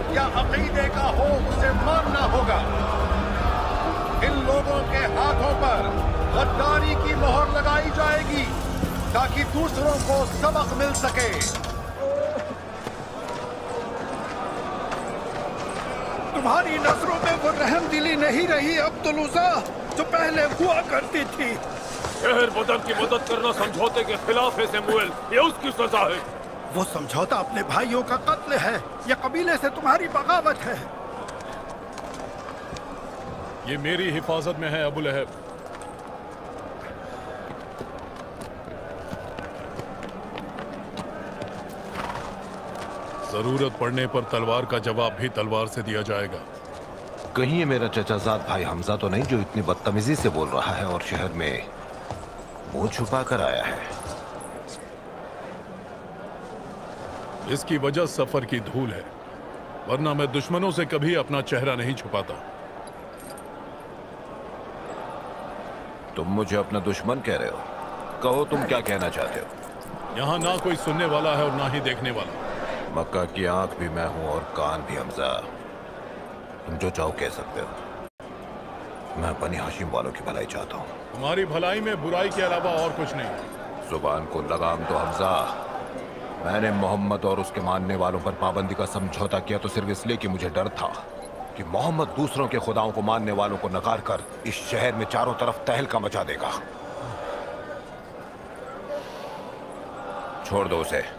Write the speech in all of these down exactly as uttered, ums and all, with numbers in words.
या अकीदे का हो उसे मानना होगा। इन लोगों के हाथों पर गद्दारी की मोहर लगाई जाएगी ताकि दूसरों को सबक मिल सके। तुम्हारी नजरों में वो रहमदिली नहीं रही अब्दुल-उज़्ज़ा जो पहले हुआ करती थी। शहर बदन की मदद करना समझौते के खिलाफ है सैमुअल, ये उसकी सजा है। वो समझौता अपने भाइयों का कत्ल है या कबीले से तुम्हारी बगावत है? ये मेरी हिफाजत में है अबू लहब। जरूरत पड़ने पर तलवार का जवाब भी तलवार से दिया जाएगा। कहीं ये मेरा चचाजाद भाई हमजा तो नहीं जो इतनी बदतमीजी से बोल रहा है और शहर में मुंह छुपा कर आया है? इसकी वजह सफर की धूल है, वरना मैं दुश्मनों से कभी अपना चेहरा नहीं छुपाता। तुम मुझे अपना दुश्मन कह रहे हो? कहो तुम क्या कहना चाहते हो? यहाँ ना कोई सुनने वाला है और ना ही देखने वाला। मक्का की आंख भी मैं हूं और कान भी हमजा। तुम जो चाहो कह सकते हो। मैं बनी हाशिम वालों की भलाई चाहता हूँ। तुम्हारी भलाई में बुराई के अलावा और कुछ नहीं। जुबान को लगाम दो हमजा। मैंने मोहम्मद और उसके मानने वालों पर पाबंदी का समझौता किया तो सिर्फ इसलिए कि मुझे डर था कि मोहम्मद दूसरों के खुदाओं को मानने वालों को नकार कर इस शहर में चारों तरफ तहलका मचा देगा। छोड़ दो उसे।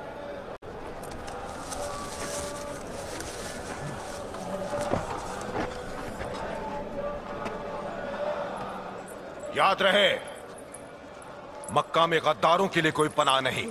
याद रहे, मक्का में गद्दारों के लिए कोई पनाह नहीं।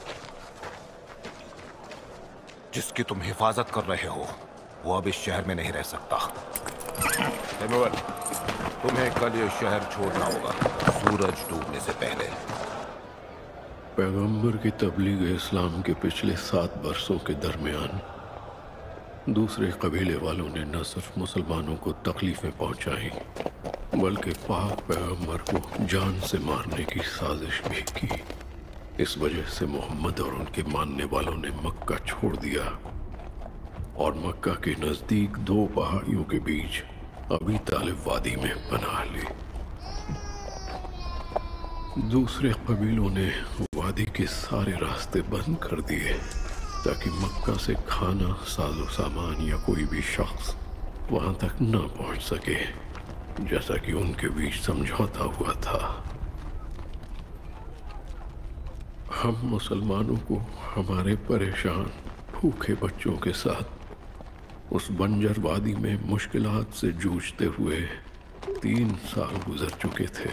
जिसकी तुम हिफाजत कर रहे हो वो अब इस शहर में नहीं रह सकता। सैमुअल, तुम्हें कल ये शहर छोड़ना होगा, सूरज डूबने से पहले। पैगंबर की तबलीग इस्लाम के पिछले सात बरसों के दरमियान दूसरे कबीले वालों ने न सिर्फ मुसलमानों को तकलीफें पहुंचाई बल्कि पाक पैगंबर को जान से मारने की साजिश भी की। इस वजह से मोहम्मद और उनके मानने वालों ने मक्का छोड़ दिया और मक्का के नजदीक दो पहाड़ियों के बीच अबी तालिब वादी में पनाह ली। दूसरे कबीलों ने वादी के सारे रास्ते बंद कर दिए ताकि मक्का से खाना, साजो सामान या कोई भी शख्स वहां तक न पहुंच सके, जैसा कि उनके बीच समझौता हुआ था। हम मुसलमानों को हमारे परेशान भूखे बच्चों के साथ उस बंजर वादी में मुश्किलात से जूझते हुए तीन साल गुजर चुके थे।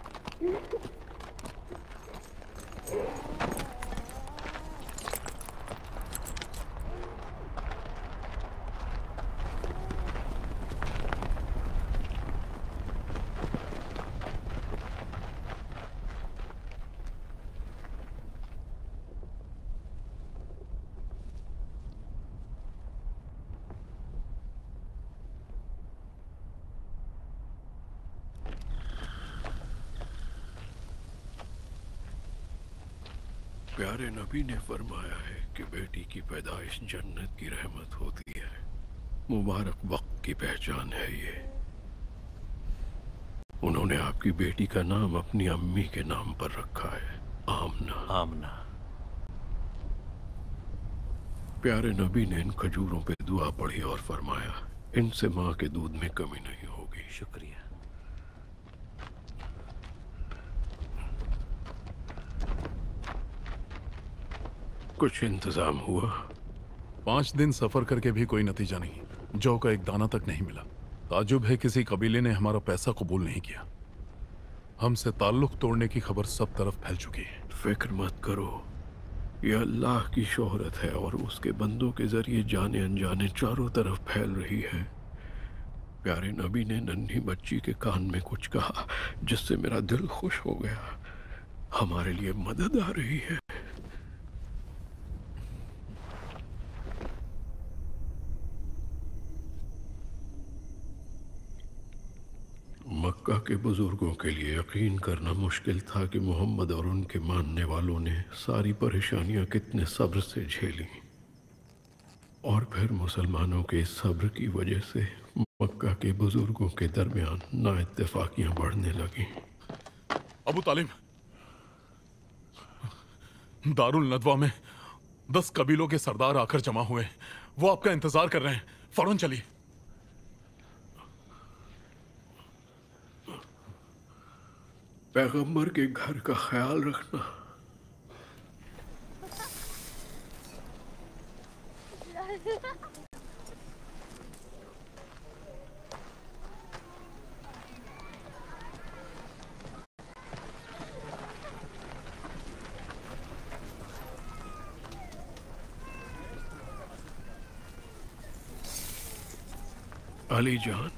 प्यारे नबी ने फरमाया है कि बेटी की पैदाइश जन्नत की रहमत होती है। मुबारक वक्त की पहचान है ये। उन्होंने आपकी बेटी का नाम अपनी अम्मी के नाम पर रखा है, आमना। आमना। प्यारे नबी ने इन खजूरों पे दुआ पढ़ी और फरमाया, इनसे माँ के दूध में कमी नहीं होगी। शुक्रिया। कुछ इंतजाम हुआ? पांच दिन सफर करके भी कोई नतीजा नहीं। जौ का एक दाना तक नहीं मिला। ताजुब है किसी कबीले ने हमारा पैसा कबूल नहीं किया। हमसे ताल्लुक तोड़ने की खबर सब तरफ फैल चुकी है। फिक्र मत करो, यह अल्लाह की शोहरत है और उसके बंदों के जरिए जाने अनजाने चारों तरफ फैल रही है। प्यारे नबी ने नन्ही बच्ची के कान में कुछ कहा जिससे मेरा दिल खुश हो गया। हमारे लिए मदद आ रही है। मक्का के बुजुर्गों के लिए यकीन करना मुश्किल था कि मोहम्मद और उनके मानने वालों ने सारी परेशानियां कितने सब्र से झेली। और फिर मुसलमानों के सब्र की वजह से मक्का के बुजुर्गों के दरमियान नाइत्तेफाकियां बढ़ने लगीं। अबू तालिब, दारुल नदवा में दस कबीलों के सरदार आकर जमा हुए, वो आपका इंतजार कर रहे हैं, फौरन चलिए। पैगंबर के घर का ख्याल रखना। अली जान,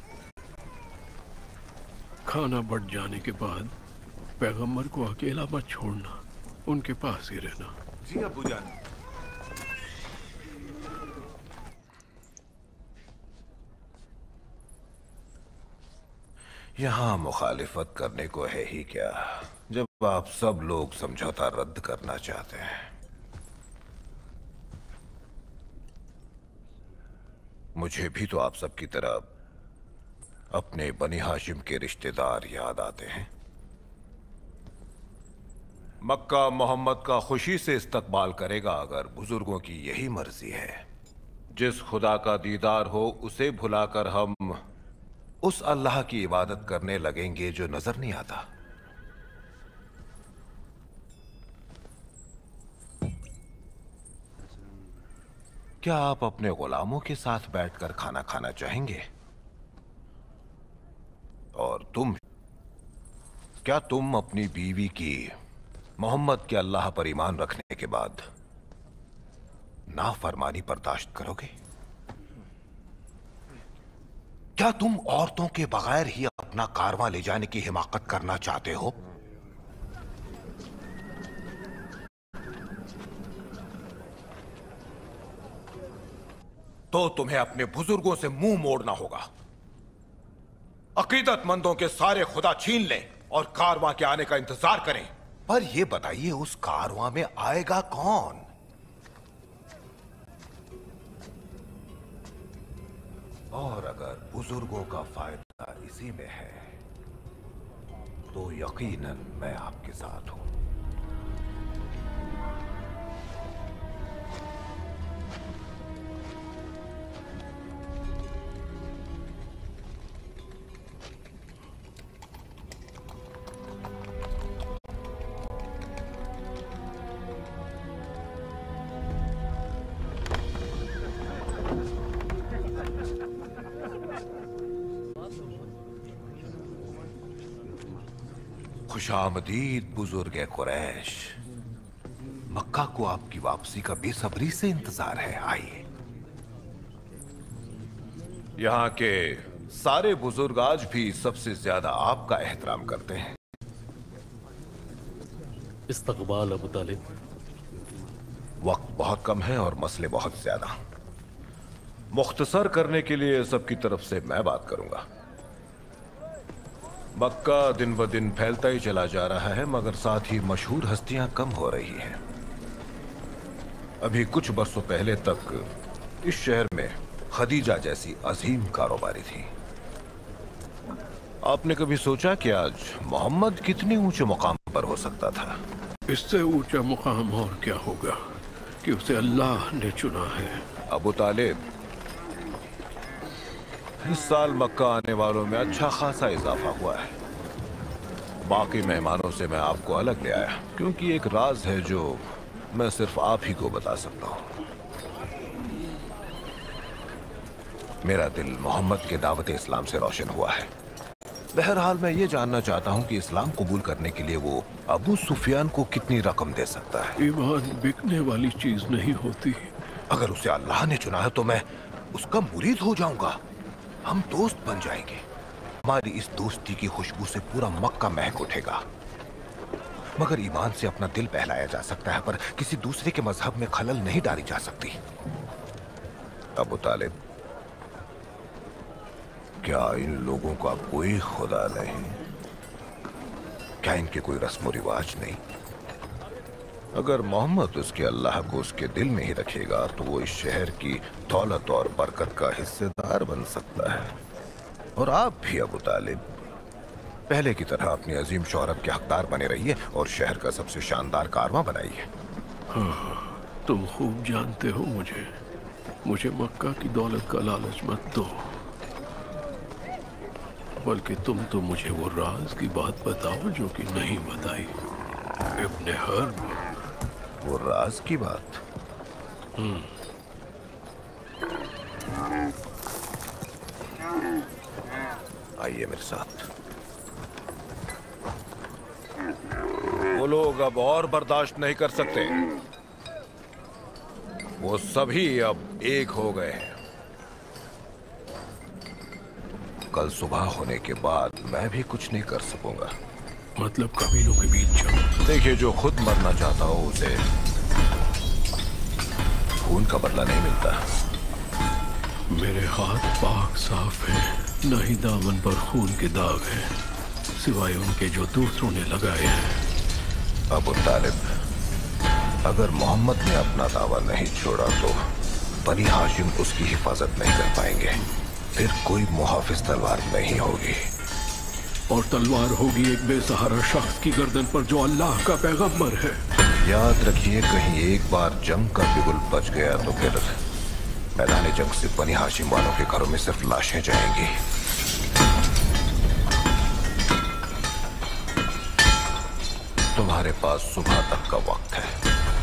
खाना बढ़ जाने के बाद पैगंबर को अकेला मत छोड़ना, उनके पास ही रहना। जी अबू जान। यहाँ मुखालिफत करने को है ही क्या, जब आप सब लोग समझौता रद्द करना चाहते हैं। मुझे भी तो आप सबकी तरह अपने बनी हाशिम के रिश्तेदार याद आते हैं। मक्का मोहम्मद का खुशी से इस्तकबाल करेगा अगर बुजुर्गों की यही मर्जी है। जिस खुदा का दीदार हो उसे भुलाकर हम उस अल्लाह की इबादत करने लगेंगे जो नजर नहीं आता। क्या आप अपने गुलामों के साथ बैठकर खाना खाना चाहेंगे? और तुम, क्या तुम अपनी बीवी की मोहम्मद के अल्लाह पर ईमान रखने के बाद नाफरमानी बर्दाश्त करोगे? क्या तुम औरतों के बगैर ही अपना कारवां ले जाने की हिमाकत करना चाहते हो? तो तुम्हें अपने बुजुर्गों से मुंह मोड़ना होगा। अकीदतमंदों के सारे खुदा छीन लें और कारवां के आने का इंतजार करें। पर यह बताइए, उस कारवां में आएगा कौन? और अगर बुजुर्गों का फायदा इसी में है तो यकीनन मैं आपके साथ हूं। खुशामदीद बुजुर्ग कुरैश, मक्का को आपकी वापसी का बेसब्री से इंतजार है। आइए। यहाँ के सारे बुजुर्ग आज भी सबसे ज्यादा आपका एहतराम करते हैं। इस्तकबाल अबू तालिब। वक्त बहुत कम है और मसले बहुत ज्यादा। मुख्तसर करने के लिए सबकी तरफ से मैं बात करूंगा। मक्का दिन ब दिन फैलता ही चला जा रहा है, मगर साथ ही मशहूर हस्तियां कम हो रही हैं। अभी कुछ बरसों पहले तक इस शहर में खदीजा जैसी अजीम कारोबारी थी। आपने कभी सोचा कि आज मोहम्मद कितने ऊंचे मुकाम पर हो सकता था? इससे ऊंचा मुकाम और क्या होगा कि उसे अल्लाह ने चुना है। अबू तालिब, इस साल मक्का आने वालों में अच्छा खासा इजाफा हुआ है। बाकी मेहमानों से मैं आपको अलग ले आया क्योंकि एक राज है जो मैं सिर्फ आप ही को बता सकता हूं। मेरा दिल मोहम्मद के दावत इस्लाम से रोशन हुआ है। बहरहाल मैं ये जानना चाहता हूं कि इस्लाम कबूल करने के लिए वो अबू सुफियान को कितनी रकम दे सकता है? ईमान बिकने वाली चीज नहीं होती। अगर उसे अल्लाह ने चुना है तो मैं उसका मुरीद हो जाऊंगा। हम दोस्त बन जाएंगे। हमारी इस दोस्ती की खुशबू से पूरा मक्का महक उठेगा। मगर ईमान से अपना दिल बहलाया जा सकता है, पर किसी दूसरे के मजहब में खलल नहीं डाली जा सकती। अबू तालिब, क्या इन लोगों का कोई खुदा नहीं? क्या इनके कोई रस्म रिवाज नहीं? अगर मोहम्मद उसके अल्लाह को उसके दिल में ही रखेगा तो वो इस शहर की दौलत और बरकत का हिस्सेदार बन सकता है। और आप भी अबू तालिब पहले की तरह अपनी अजीम शोहरत के हकदार बने रहिए और शहर का सबसे शानदार कारवां बनाइए। हाँ, तुम खूब जानते हो मुझे मुझे मक्का की दौलत का लालच मत दो, बल्कि तुम तो मुझे वो राज की बात बताओ जो कि नहीं बताई इब्ने हर्ब। वो राज की बात? हम्म। आइए मेरे साथ। वो लोग अब और बर्दाश्त नहीं कर सकते। वो सभी अब एक हो गए हैं। कल सुबह होने के बाद मैं भी कुछ नहीं कर सकूंगा। मतलब कबीलों के बीच जंग? देखिए, जो खुद मरना चाहता हो उसे खून का बदला नहीं मिलता। मेरे हाथ पाक साफ हैं, न ही दामन पर खून के दाग हैं, सिवाय उनके जो दूसरों ने लगाए हैं। अबू तालिब, अगर मोहम्मद ने अपना दावा नहीं छोड़ा तो बनी हाशिम उसकी हिफाजत नहीं कर पाएंगे। फिर कोई मुहाफिज तलवार नहीं होगी। और तलवार होगी एक बेसहारा शख्स की गर्दन पर जो अल्लाह का पैगंबर है। याद रखिए, कहीं एक बार जंग का बिगुल बच गया तो फिर मैदान जंग से बनी हाशिम वालों के घरों में सिर्फ लाशें जाएंगी। तुम्हारे पास सुबह तक का वक्त है।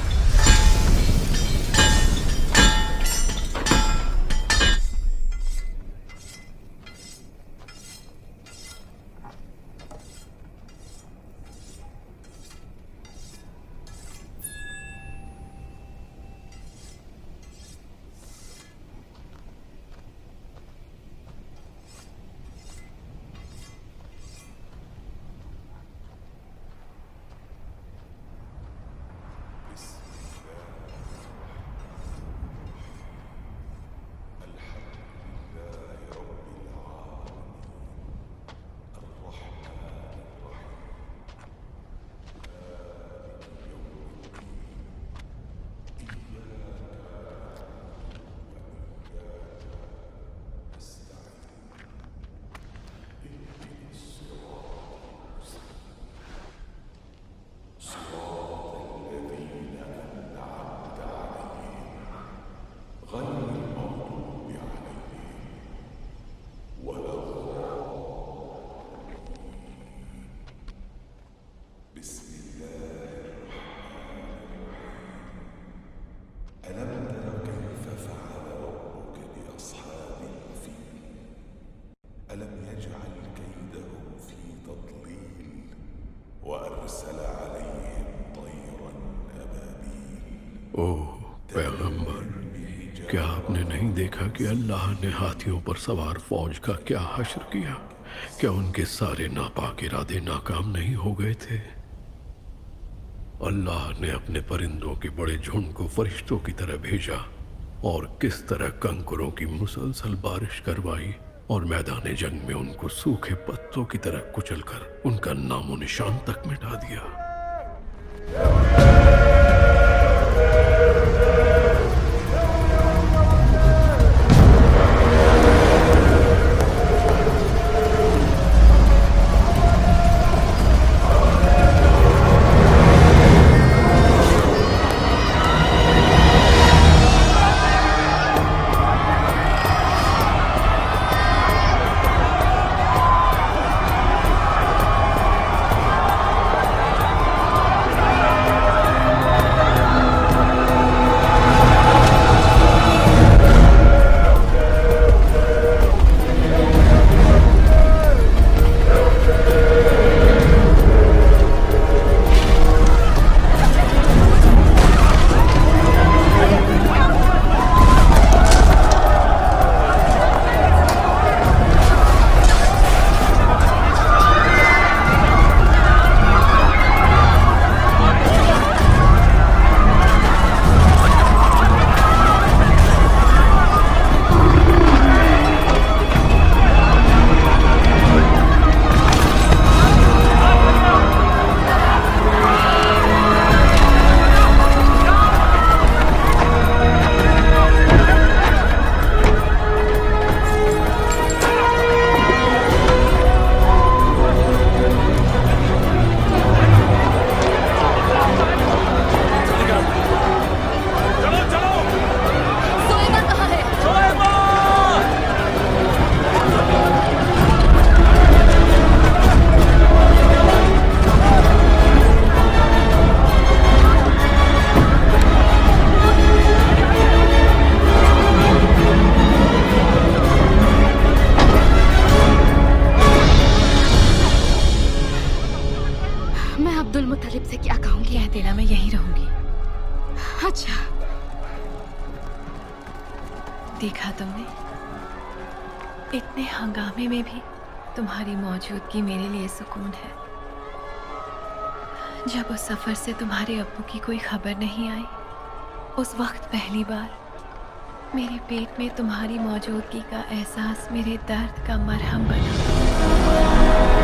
क्या आपने नहीं देखा कि अल्लाह ने हाथियों पर सवार फौज का क्या हश्र किया? क्या उनके सारे नापाक इरादे नाकाम नहीं हो गए थे? अल्लाह ने अपने परिंदों के बड़े झुंड को फरिश्तों की तरह भेजा और किस तरह कंकरों की मुसलसल बारिश करवाई और मैदान जंग में उनको सूखे पत्तों की तरह कुचलकर उनका नामो निशान तक मिटा दिया। देखा तुमने? इतने हंगामे में भी तुम्हारी मौजूदगी मेरे लिए सुकून है। जब उस सफर से तुम्हारे अब्बू की कोई खबर नहीं आई, उस वक्त पहली बार मेरे पेट में तुम्हारी मौजूदगी का एहसास मेरे दर्द का मरहम बना।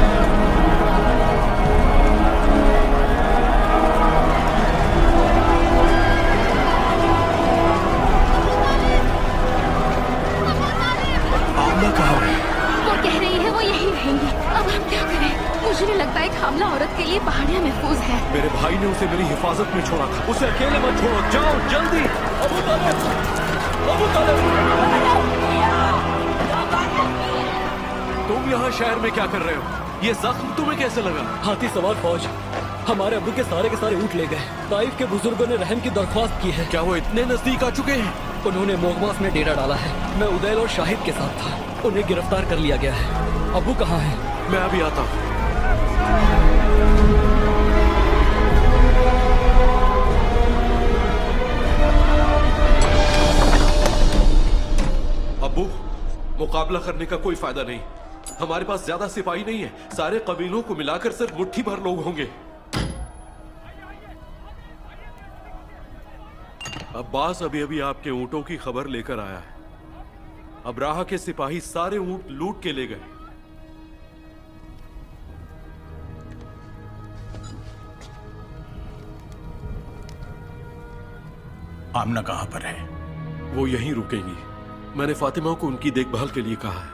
मुझे लगता है एक हामला औरत के लिए पहाड़ियाँ महफूज है। मेरे भाई ने उसे मेरी हिफाजत में छोड़ा था। उसे अकेले मत छोड़ो, जाओ जल्दी। अबू तालिब, अबू तालिब, तुम यहाँ शहर में क्या कर रहे हो? ये जख्म तुम्हें कैसे लगा? हाथी सवार फौज हमारे अबू के सारे के सारे ऊँट ले गए। ताइफ के बुजुर्गों ने रहम की दरख्वास्त की है। क्या वो इतने नजदीक आ चुके हैं? उन्होंने मोगमास में डेरा डाला है। मैं उदैल और शाहिद के साथ था। उन्हें गिरफ्तार कर लिया गया है। अबू कहाँ है? मैं अभी आता हूँ। अब्बू, मुकाबला करने का कोई फायदा नहीं। हमारे पास ज्यादा सिपाही नहीं है। सारे कबीलों को मिलाकर सिर्फ मुट्ठी भर लोग होंगे। अब्बास अभी अभी आपके ऊँटों की खबर लेकर आया है। अब्राहा के सिपाही सारे ऊँट लूट के ले गए। आमना कहाँ पर है? वो यहीं रुकेंगी। मैंने फातिमा को उनकी देखभाल के लिए कहा है।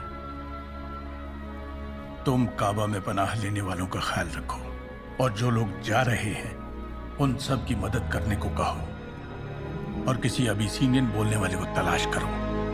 तुम काबा में पनाह लेने वालों का ख्याल रखो और जो लोग जा रहे हैं उन सब की मदद करने को कहो और किसी अबीसीनियन बोलने वाले को तलाश करो।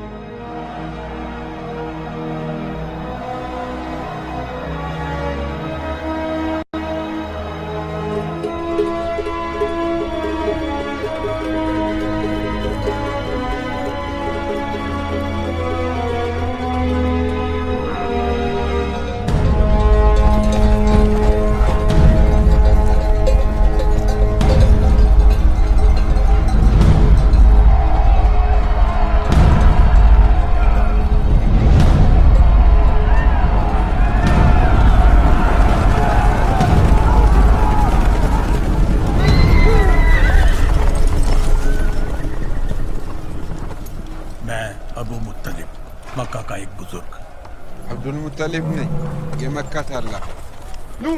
मुत्तलिब नहीं, ये मक्का था। अल्लाह नू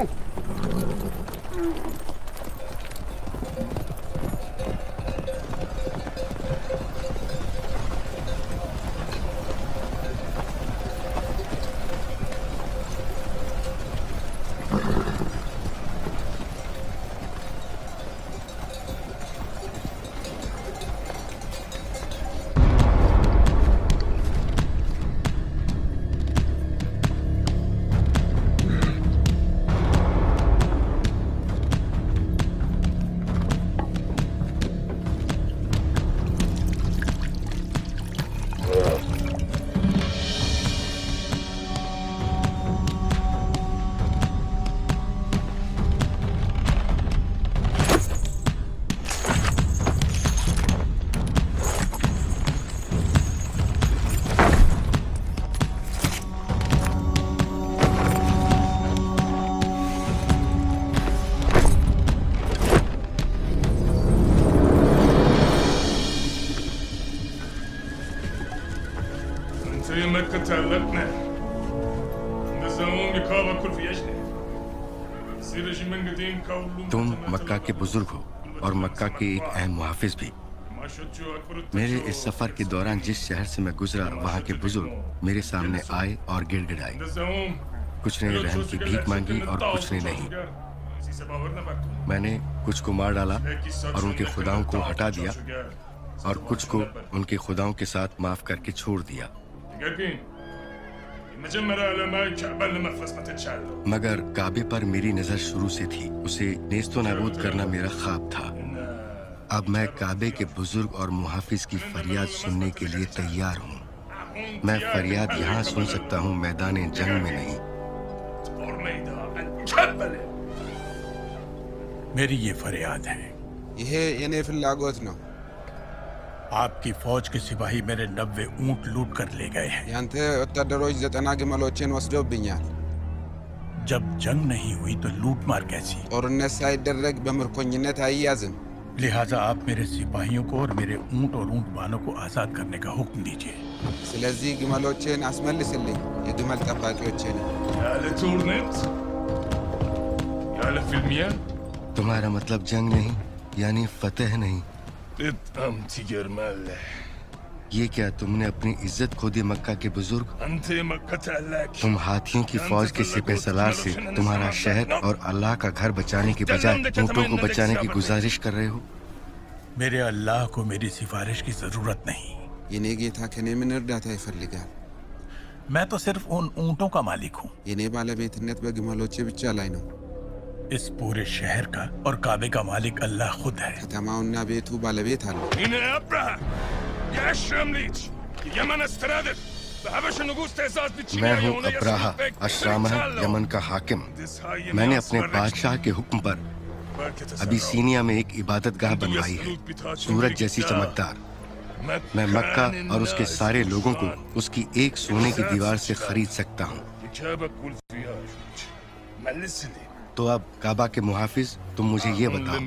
तुम मक्का के बुजुर्ग हो और मक्का के एक अहम मुहाफिज भी। मेरे इस सफर के दौरान जिस शहर से मैं गुजरा वहाँ के बुजुर्ग मेरे सामने आए और गिड़गिड़ाए। कुछ ने रहम की भीख मांगी और कुछ ने नहीं। मैंने कुछ को मार डाला और उनके खुदाओं को हटा दिया और कुछ को उनके खुदाओं के साथ माफ करके छोड़ दिया। मगर काबे पर मेरी नजर शुरू से थी। उसे नेस्तो नाबूद करना मेरा ख्वाब था। अब मैं काबे के बुजुर्ग और मुहाफिज की फरियाद सुनने के लिए तैयार हूँ। मैं फरियाद यहाँ सुन सकता हूँ, मैदान जंग में नहीं। मेरी ये फरियाद है। ይሄ የኔ ፍላጎት ነው። आपकी फौज के सिपाही मेरे नब्बे ऊंट लूट कर ले गए हैं। ያንተ ወታደሮች ዘጠና ግመሎችን ወስደውብኛል። जब जंग नहीं हुई तो लूट मार कैसी? ጦርነት ሳይደረግ በምርኮኝነት አይያዝም። लिहाजा आप मेरे सिपाहियों को और मेरे ऊंट और ऊंट बानों को आजाद करने का हुक्म दीजिए। ስለዚህ ግመሎችን አስመልስልኝ፣ የግመል ጠባቂዎችን። ያለ ጦርነት ያለ ፍልሚያ तुम्हारा मतलब जंग नहीं यानी फतेह नहीं? በጣም ትገርማለህ። ये क्या तुमने अपनी इज्जत खो दी मक्का के बुजुर्ग? አንተ የመካ ታላቅ तुम हाथियों की फौज के सिपह सलार से तुम्हारा शहर और अल्लाह का घर बचाने के बजाय ऊँटों को बचाने की गुजारिश कर रहे हो? मेरे अल्लाह को मेरी सिफारिश की जरूरत नहीं। የኔ ጌታ ከኔ ምን እርዳታ ይፈልጋል? मैं तो सिर्फ उन ऊँटों का मालिक हूँ। የኔ ባለቤትነት በግመሎቼ ብቻ ላይ ነው። इस पूरे शहर का और काबे का मालिक अल्लाह खुद है। ከተማውና ቤቱ ባለቤት አለው። እኔ አብርሃም የአሽረም ልጅ የየመን አስተዳደር በሀበሽ ንጉሥ ትእዛዝ ብቻ मैं हूँ अब्राहा अश्रामह यमन का हाकिम। मैंने अपने बादशाह के हुक्म पर अबिसीनिया में एक इबादत गाह बनवाई है, सूरज जैसी चमकदार। मैं मक्का और उसके सारे लोगों को उसकी एक सोने की दीवार से खरीद सकता हूँ। तो अब काबा के मुहाफिज तुम मुझे ये बताओ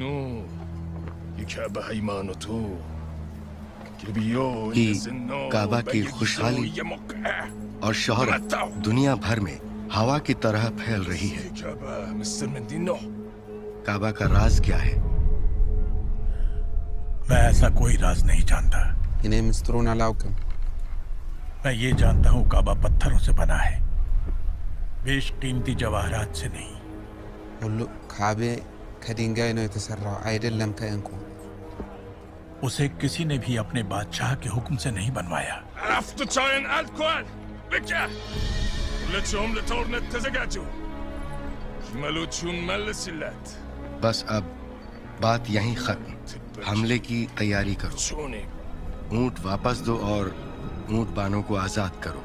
कि काबा की खुशहाली और शोहरत दुनिया भर में हवा की तरह फैल रही है। काबा का राज क्या है? मैं ऐसा कोई राज नहीं जानता। እኔ ምስጢሩን አላውቅም። मैं ये जानता हूँ काबा पत्थरों से बना है, बेशकीमती जवाहरात से नहीं। ሁሉ ካቤ ከድንጋይ ነው የተሰራው አይደለም ከእንቁ። उसे किसी ने भी अपने बादशाह के हुक्म से नहीं बनवाया। बस अब बात यहीं खत्म। हमले की तैयारी करो, ऊंट वापस दो और ऊंट बानों को आजाद करो।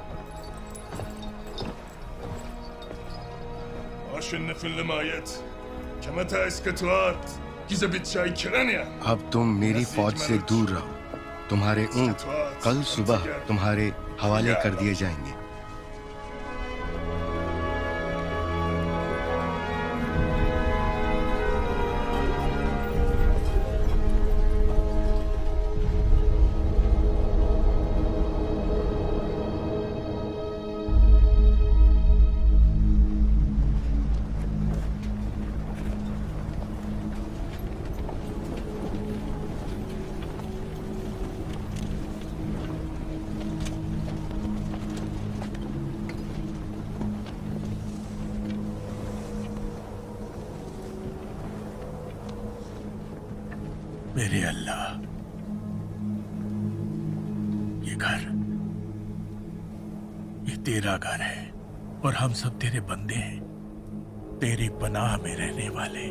अब तुम मेरी फौज से दूर रहो। तुम्हारे ऊंट कल सुबह तुम्हारे हवाले कर दिए जाएंगे। मेरे अल्लाह, ये घर, ये तेरा घर है और हम सब तेरे बंदे हैं, तेरी पनाह में रहने वाले।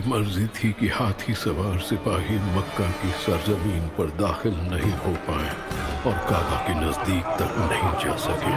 मर्जी थी कि हाथी सवार सिपाही मक्का की सरजमीन पर दाखिल नहीं हो पाए और काबा के नजदीक तक नहीं जा सके।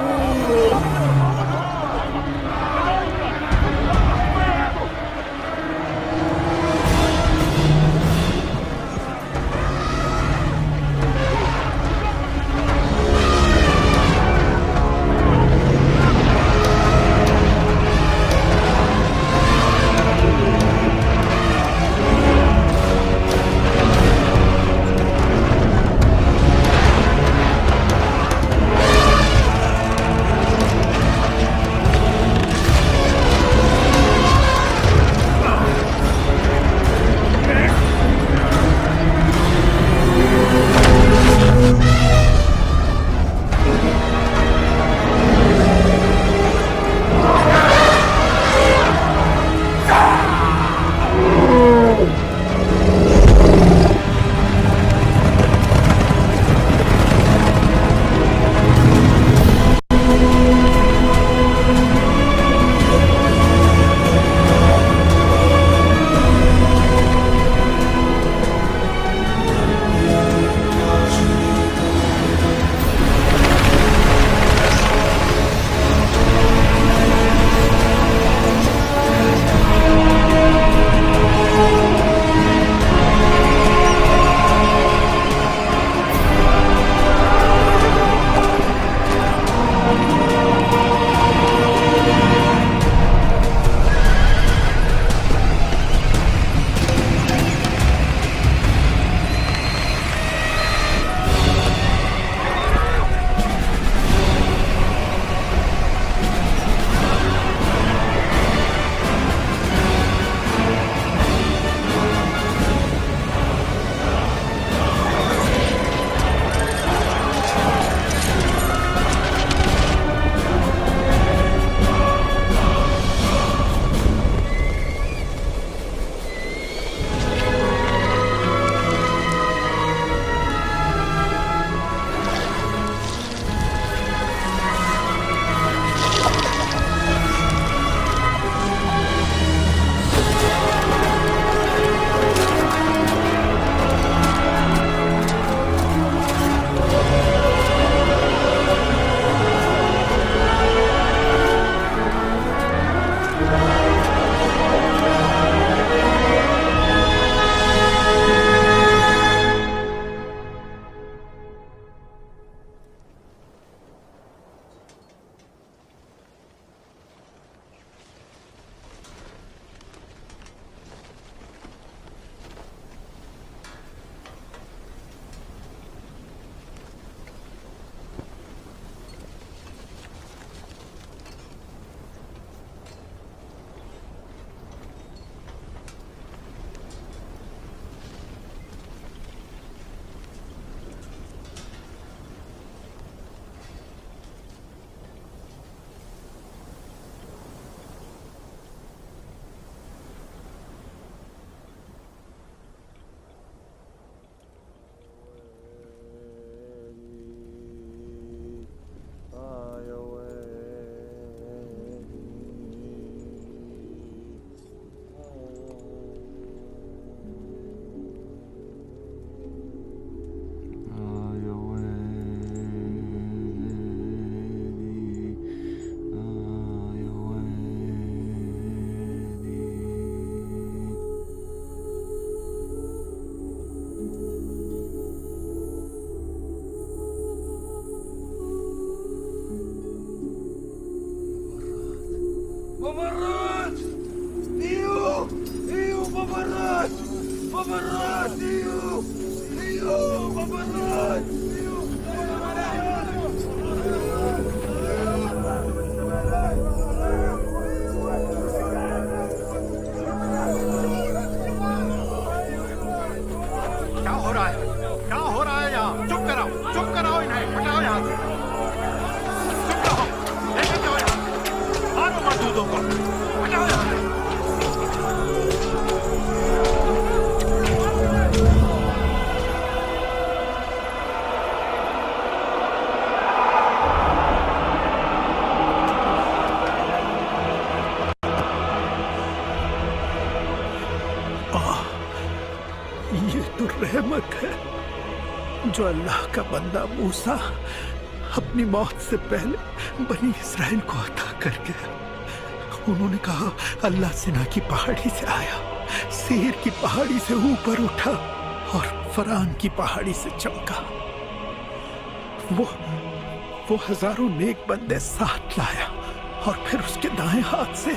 ممرات ايوه ايوه ممرات ممرات ايوه ايوه ممرات क्या हो रहा है क्या हो रहा है यहाँ चुप कराओ चुप कराओ इन्हें हटाओ यहाँ से चुप रहो लेके जाओ यहाँ मारो मजदूरों को हटाओ यहाँ से जो अल्लाह का बंदा मूसा अपनी मौत से पहले बनी इसराइल को अता कर गया। उन्होंने कहा अल्लाह सिना की पहाड़ी से आया, सीर की पहाड़ी से ऊपर उठा और फरान की पहाड़ी से चमका। वो वो हजारों नेक बंदे साथ लाया और फिर उसके दाएं हाथ से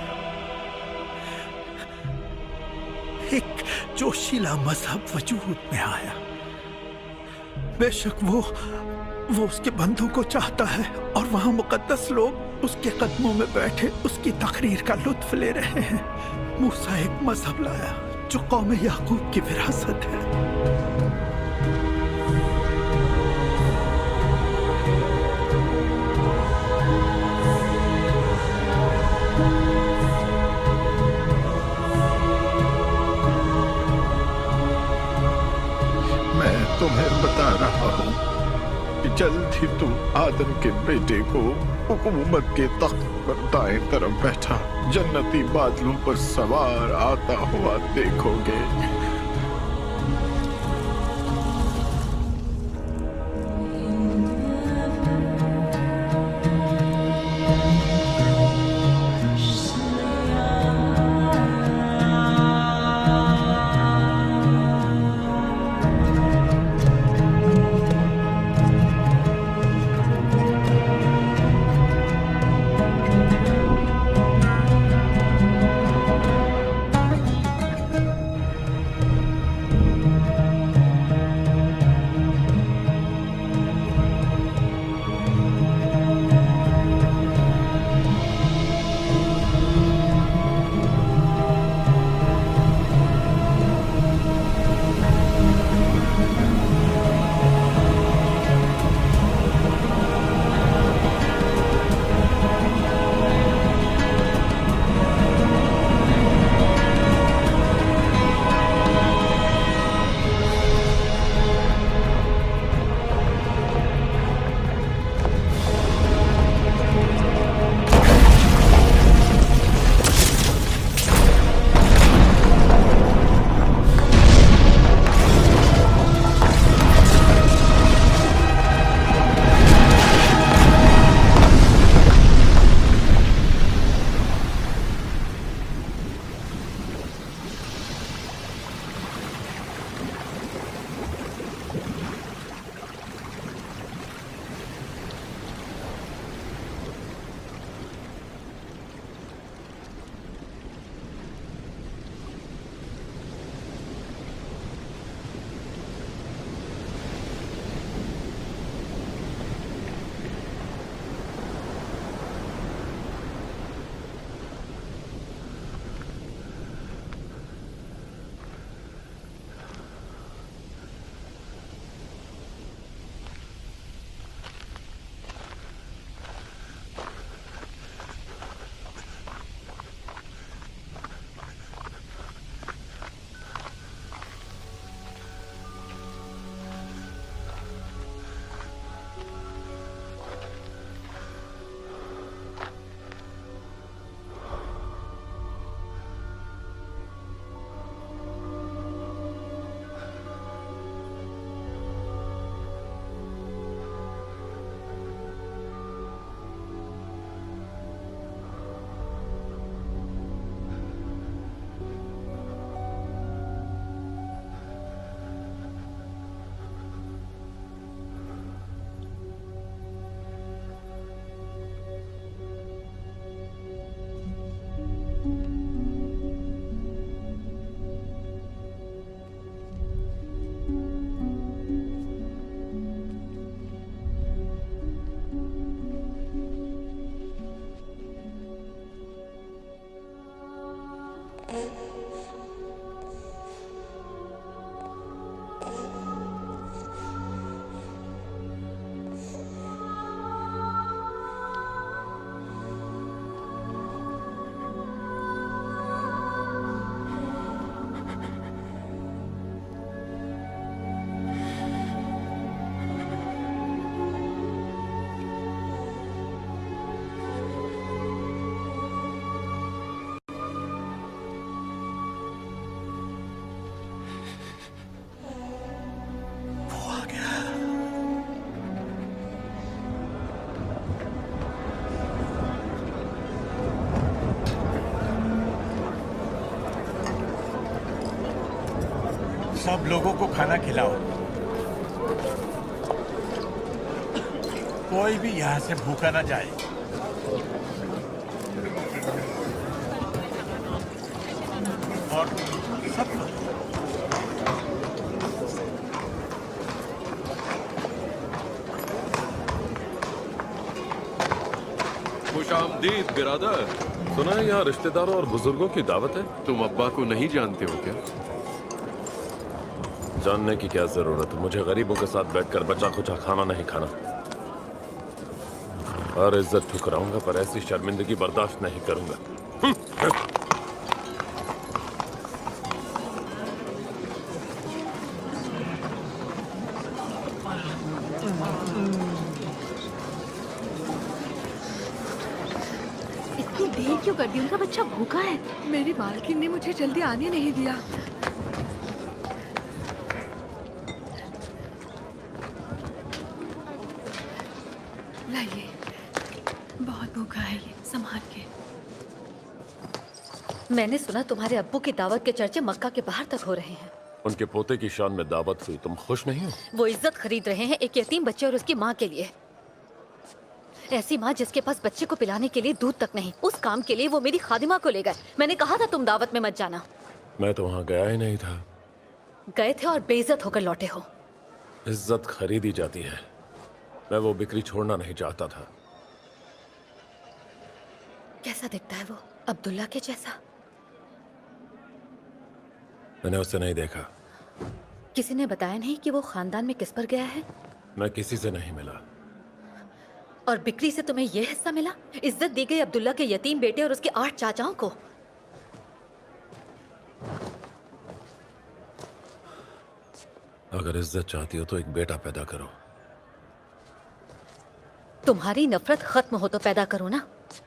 एक जोशीला मजहब वजूद में आया। बेशक वो वो उसके बंधु को चाहता है और वहां मुकद्दस लोग उसके कदमों में बैठे उसकी तकरीर का लुत्फ ले रहे हैं। मूसा एक मजहब लाया जो कौम याकूब की विरासत है। मैं तुम्हें बता रहा हूँ कि जल्द ही तुम आदम के बेटे को हुकूमत के तख्त पर दाएं तरफ बैठा जन्नती बादलों पर सवार आता हुआ देखोगे। सब लोगों को खाना खिलाओ। कोई भी यहाँ से भूखा ना जाए। और सब खुशामदीद बिरादर। सुना है यहाँ रिश्तेदारों और बुजुर्गों की दावत है। तुम अब्बा को नहीं जानते हो क्या? जानने की क्या जरूरत है? मुझे गरीबों के साथ बैठकर बचा खुचा खाना नहीं खाना। और इज्जत ठुकराऊंगा पर ऐसी शर्मिंदगी बर्दाश्त नहीं करूंगा। इतनी देर क्यों कर दी? उनका बच्चा भूखा है। मेरी मालकिन ने मुझे जल्दी आने नहीं दिया। लाइए, बहुत भूखा है ये, संभाल के। मैंने सुना तुम्हारे अब्बू की दावत के चर्चे मक्का के बाहर तक हो रहे हैं। उनके पोते की शान में दावत हुई, तुम खुश नहीं हो? वो इज्जत खरीद रहे हैं एक यतीम बच्चे और उसकी माँ के लिए। ऐसी माँ जिसके पास बच्चे को पिलाने के लिए दूध तक नहीं। उस काम के लिए वो मेरी खादिमा को ले गए। मैंने कहा था तुम दावत में मत जाना। मैं तो वहां गया ही नहीं था। गए थे और बेइज्जत होकर लौटे हो। इज्जत खरीदी जाती है। मैं वो बिक्री छोड़ना नहीं चाहता था। कैसा दिखता है वो? अब्दुल्ला के जैसा? मैंने उसे नहीं देखा। किसी ने बताया नहीं कि वो खानदान में किस पर गया है? मैं किसी से नहीं मिला। और बिक्री से तुम्हें यह हिस्सा मिला? इज्जत दी गई अब्दुल्ला के यतीम बेटे और उसके आठ चाचाओं को। अगर इज्जत चाहती हो तो एक बेटा पैदा करो। तुम्हारी नफरत खत्म हो तो पैदा करो ना।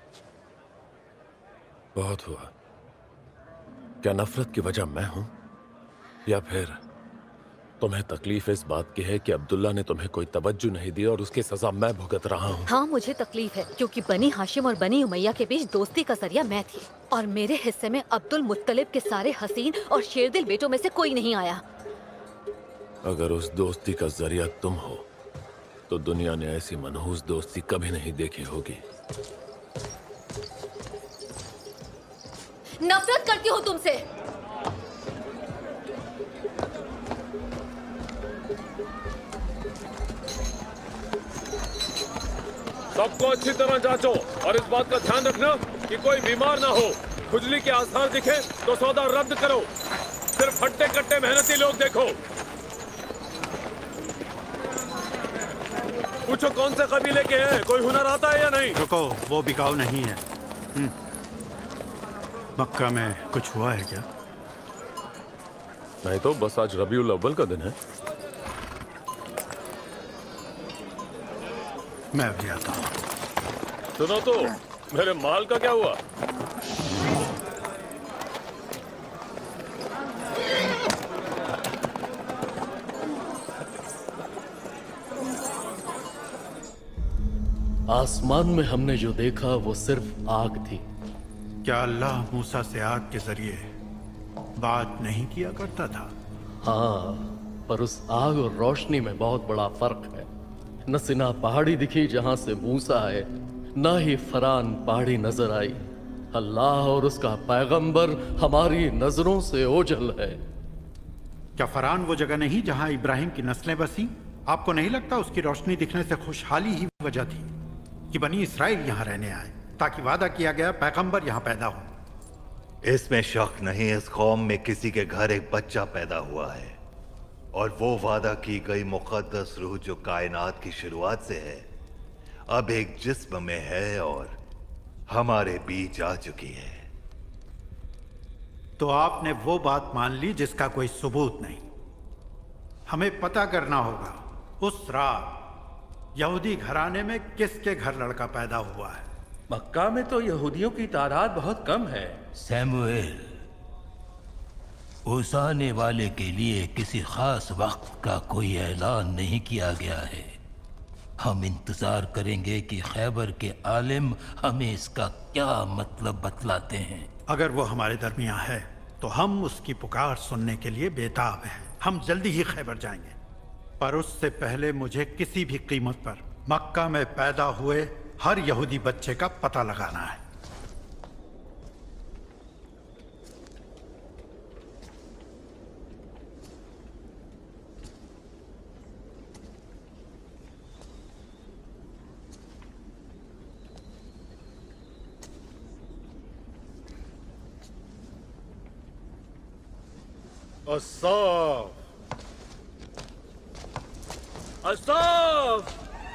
बहुत हुआ। क्या नफरत की वजह मैं हूं या फिर तुम्हें तकलीफ इस बात की है कि अब्दुल्ला ने तुम्हें कोई तवज्जो नहीं दी और उसकी सजा मैं भुगत रहा हूं? हाँ, मुझे तकलीफ है क्योंकि बनी हाशिम और बनी उमैया के बीच दोस्ती का जरिया मैं थी और मेरे हिस्से में अब्दुल मुत्तलिब के सारे हसीन और शेरदिल बेटों में से कोई नहीं आया। अगर उस दोस्ती का जरिया तुम हो तो दुनिया ने ऐसी मनहूस दोस्ती कभी नहीं देखी होगी। नफरत करती हूँ तुमसे। सबको अच्छी तरह जांचो और इस बात का ध्यान रखना कि कोई बीमार ना हो। खुजली के आसार दिखे तो सौदा रद्द करो। सिर्फ हट्टे कट्टे मेहनती लोग देखो। पूछो कौन से कबीले के हैं, कोई हुनर आता है या नहीं? रुको, वो बिकाऊ नहीं है। मक्का में कुछ हुआ है क्या? नहीं तो बस आज रबीउल अव्वल का दिन है। मैं भी आता हूँ। सुनो तो, मेरे माल का क्या हुआ? आसमान में हमने जो देखा वो सिर्फ आग थी। क्या अल्लाह मूसा से आग के जरिए बात नहीं किया करता था? हाँ, पर उस आग और रोशनी में बहुत बड़ा फर्क है। न सिना पहाड़ी दिखी जहां से मूसा है, न ही फरान पहाड़ी नजर आई। अल्लाह और उसका पैगंबर हमारी नजरों से ओझल है। क्या फरान वो जगह नहीं जहां इब्राहिम की नस्लें बसी? आपको नहीं लगता उसकी रोशनी दिखने से खुशहाली ही वजह थी कि बनी इसराइल यहाँ रहने आए ताकि वादा किया गया पैगंबर यहाँ पैदा हो? इसमें शक नहीं, इस कौम में किसी के घर एक बच्चा पैदा हुआ है और वो वादा की गई मुकद्दस रूह जो कायनात की शुरुआत से है अब एक जिस्म में है और हमारे बीच आ चुकी है। तो आपने वो बात मान ली जिसका कोई सबूत नहीं। हमें पता करना होगा उस रात यहूदी घराने में किसके घर लड़का पैदा हुआ है। मक्का में तो यहूदियों की तादाद बहुत कम है। सैमुएल, उस आने वाले के लिए किसी खास वक्त का कोई ऐलान नहीं किया गया है। हम इंतजार करेंगे कि खैबर के आलिम हमें इसका क्या मतलब बतलाते हैं। अगर वो हमारे दरमियां है तो हम उसकी पुकार सुनने के लिए बेताब हैं। हम जल्दी ही खैबर जाएंगे, पर उससे पहले मुझे किसी भी कीमत पर मक्का में पैदा हुए हर यहूदी बच्चे का पता लगाना है। अस्साफ अस्साफ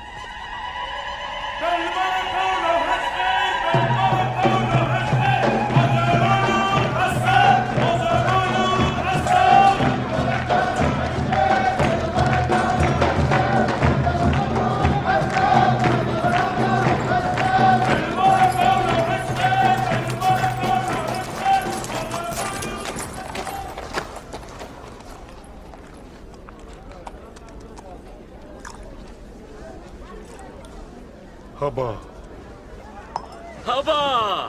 हबा हबा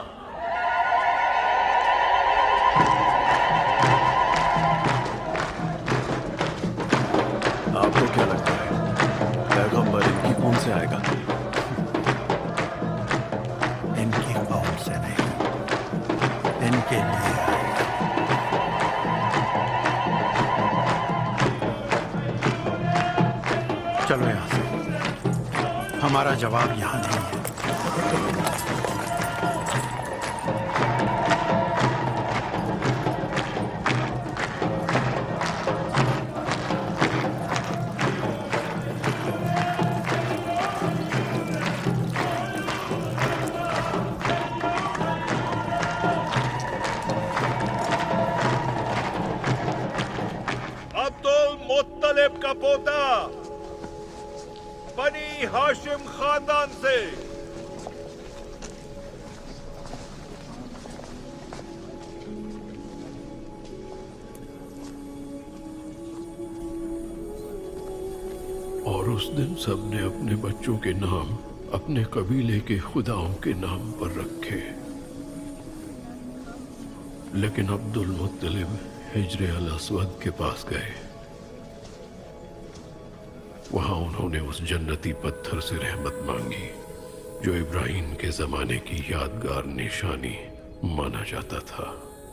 आपको क्या लगता है पैगंबर इनकी कौन से आएगा? इनकी कौन से नहीं, इनके लिए आएगा। चलो यहां से, हमारा जवाब यहां नहीं है। अब्दुल मुत्तलिब का पोता बनी हाशिम खानदान से। और उस दिन सबने अपने बच्चों के नाम अपने कबीले के खुदाओं के नाम पर रखे, लेकिन अब्दुल मुत्तलिब हिज्र अल अस्वद के पास गए। वहां उन्होंने उस जन्नती पत्थर से रहमत मांगी जो इब्राहिम के जमाने की यादगार निशानी माना जाता था।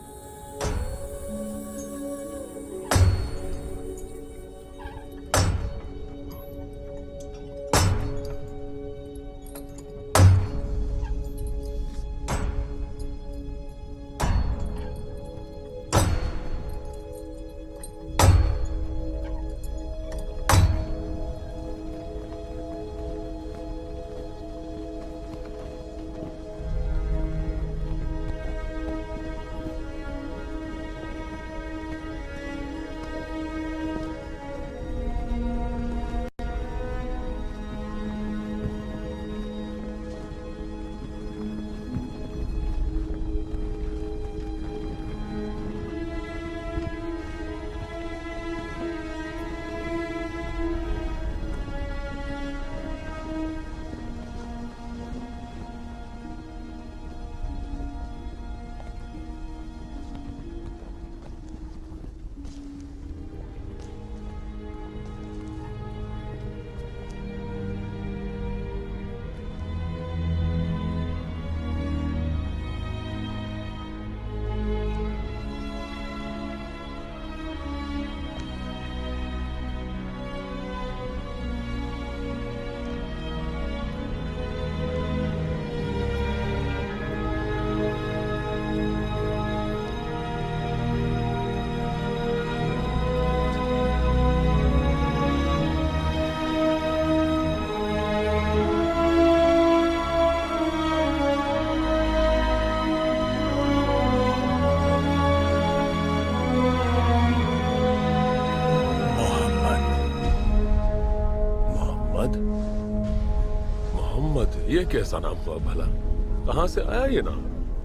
ये कैसा नाम हुआ भला? कहां से आया ये नाम?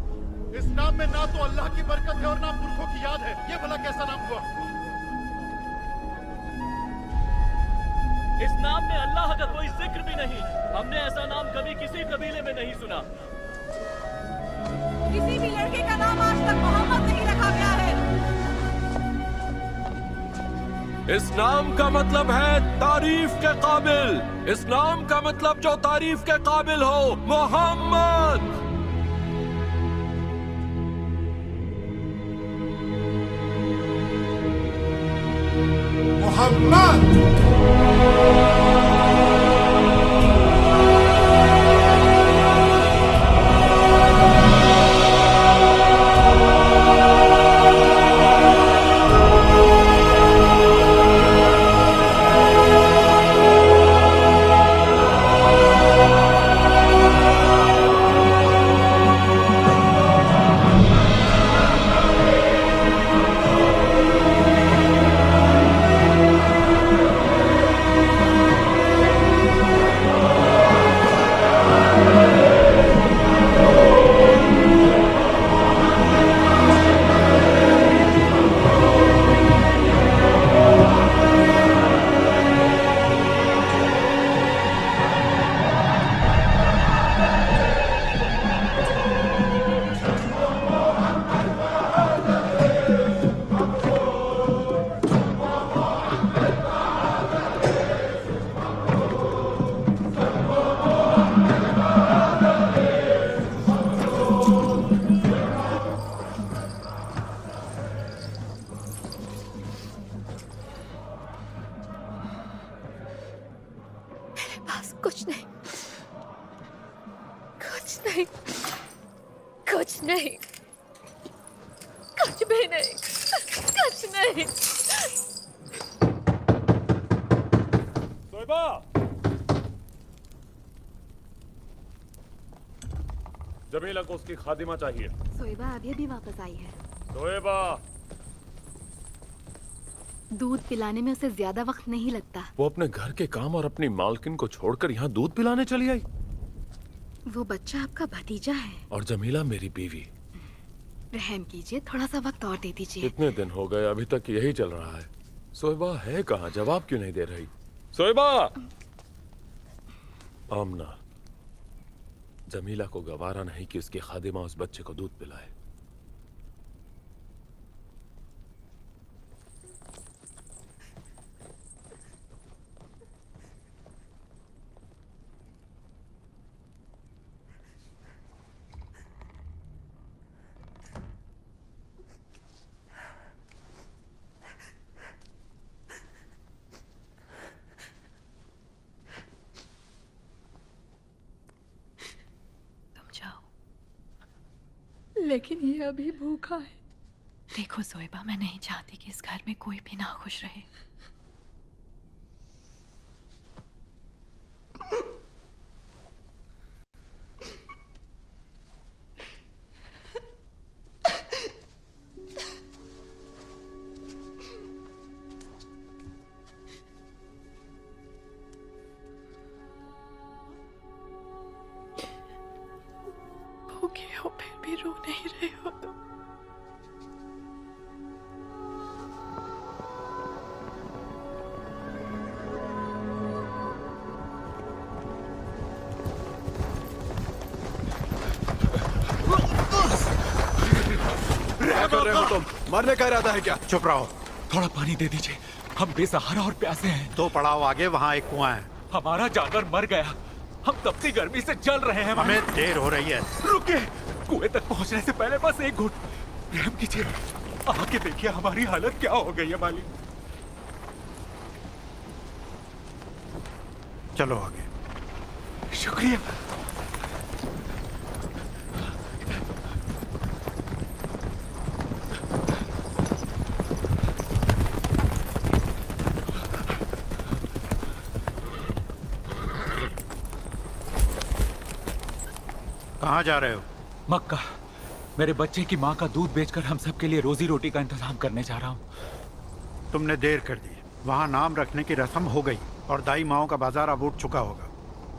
इस नाम में ना तो अल्लाह की बरकत है और ना पुरखों की याद है। ये भला कैसा नाम हुआ? इस नाम में अल्लाह का कोई जिक्र भी नहीं। हमने ऐसा नाम कभी किसी कबीले में नहीं सुना। किसी भी लड़के का नाम आज तक मोहम्मद नहीं रखा गया है। इस नाम का मतलब है तारीफ के काबिल। इस नाम का मतलब जो तारीफ के काबिल हो, मोहम्मद। मोहम्मद। जमीला को उसकी खादिमा चाहिए। सोएबा अभी अभी वापस आई है। सोएबा, दूध पिलाने में उसे ज्यादा वक्त नहीं लगता। वो अपने घर के काम और अपनी मालकिन को छोड़कर यहाँ दूध पिलाने चली आई। वो बच्चा आपका भतीजा है। और जमीला मेरी बीवी। रहम कीजिए, थोड़ा सा वक्त और दे दीजिए। इतने दिन हो गए, अभी तक यही चल रहा है। सोएबा है कहाँ? जवाब क्यों नहीं दे रही? सोएबा! आमना, जमीला को गवारा नहीं कि उसकी खादिमा उस बच्चे को दूध पिलाए। लेकिन ये अभी भूखा है। देखो सोएबा, मैं नहीं चाहती कि इस घर में कोई भी नाखुश रहे। भूखे हो फिर भी रो नहीं रहे हो तुम। क्या कर रहे हो तुम? मरने का इरादा है क्या? चुप रहो। थोड़ा पानी दे दीजिए, हम बेसहारा और प्यासे हैं। दो पड़ाव आगे वहाँ एक कुआं है। हमारा जानवर मर गया, हम तपती गर्मी से जल रहे हैं। हमें देर हो रही है। रुकिए, कुएं तक पहुंचने से पहले बस एक घुट रहम कीजिए। आके देखिए हमारी हालत क्या हो गई है मालिक। चलो आगे। शुक्रिया। कहाँ जा रहे हो? मक्का। मेरे बच्चे की माँ का दूध बेचकर हम सब के लिए रोजी रोटी का इंतजाम करने जा रहा हूँ। तुमने देर कर दी। वहाँ नाम रखने की रस्म हो गई और दाई माओ का बाजार अब उठ चुका होगा।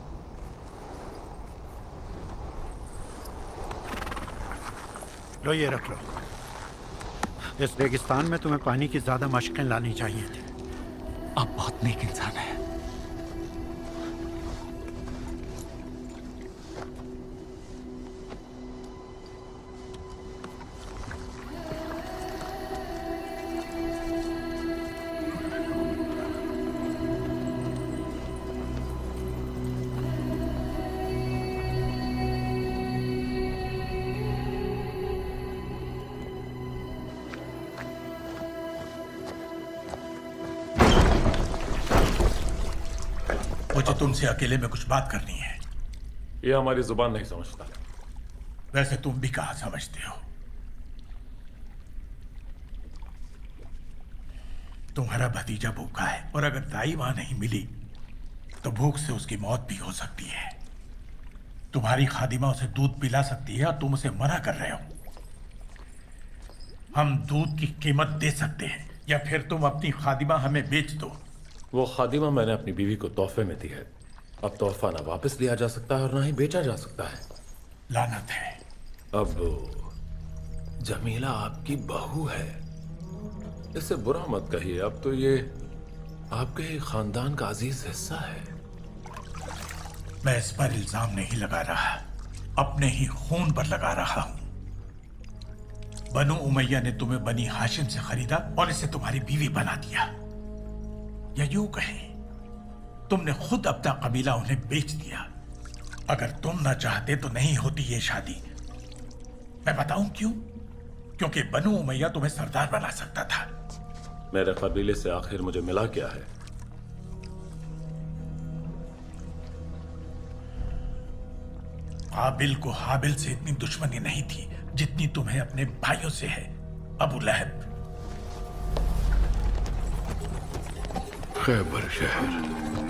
लो ये रख लो। इस रेगिस्तान में तुम्हें पानी की ज्यादा मशकें लानी चाहिए थी। आप बहुत नेक इंसान हैं। मुझे तुमसे अकेले में कुछ बात करनी है। ये हमारी जुबान नहीं समझता। वैसे तुम भी कहाँ समझते हो? तुम्हारा भतीजा भूखा है और अगर दाई मां नहीं मिली तो भूख से उसकी मौत भी हो सकती है। तुम्हारी खादिमा उसे दूध पिला सकती है और तुम उसे मना कर रहे हो। हम दूध की कीमत दे सकते हैं या फिर तुम अपनी खादिमा हमें बेच दो। वो खादिमा मैंने अपनी बीवी को तोहफे में दी है। अब तोहफा ना वापस लिया जा सकता है और ना ही बेचा जा सकता है। लानत है। अब जमीला आपकी बहू है, इससे बुरा मत कहिए। अब तो ये आपके खानदान का अजीज हिस्सा है। मैं इस पर इल्जाम नहीं लगा रहा, अपने ही खून पर लगा रहा हूं। बनु उमैया ने तुम्हें बनी हाशिम से खरीदा और इसे तुम्हारी बीवी बना दिया, या यूं कहें तुमने खुद अपना कबीला उन्हें बेच दिया। अगर तुम ना चाहते तो नहीं होती ये शादी। मैं बताऊं क्यों? क्योंकि बनु उमैया तुम्हें सरदार बना सकता था। मेरे कबीले से आखिर मुझे मिला क्या है? काबिल को हाबिल से इतनी दुश्मनी नहीं थी जितनी तुम्हें अपने भाइयों से है, अबू लहब। खैबर शहर।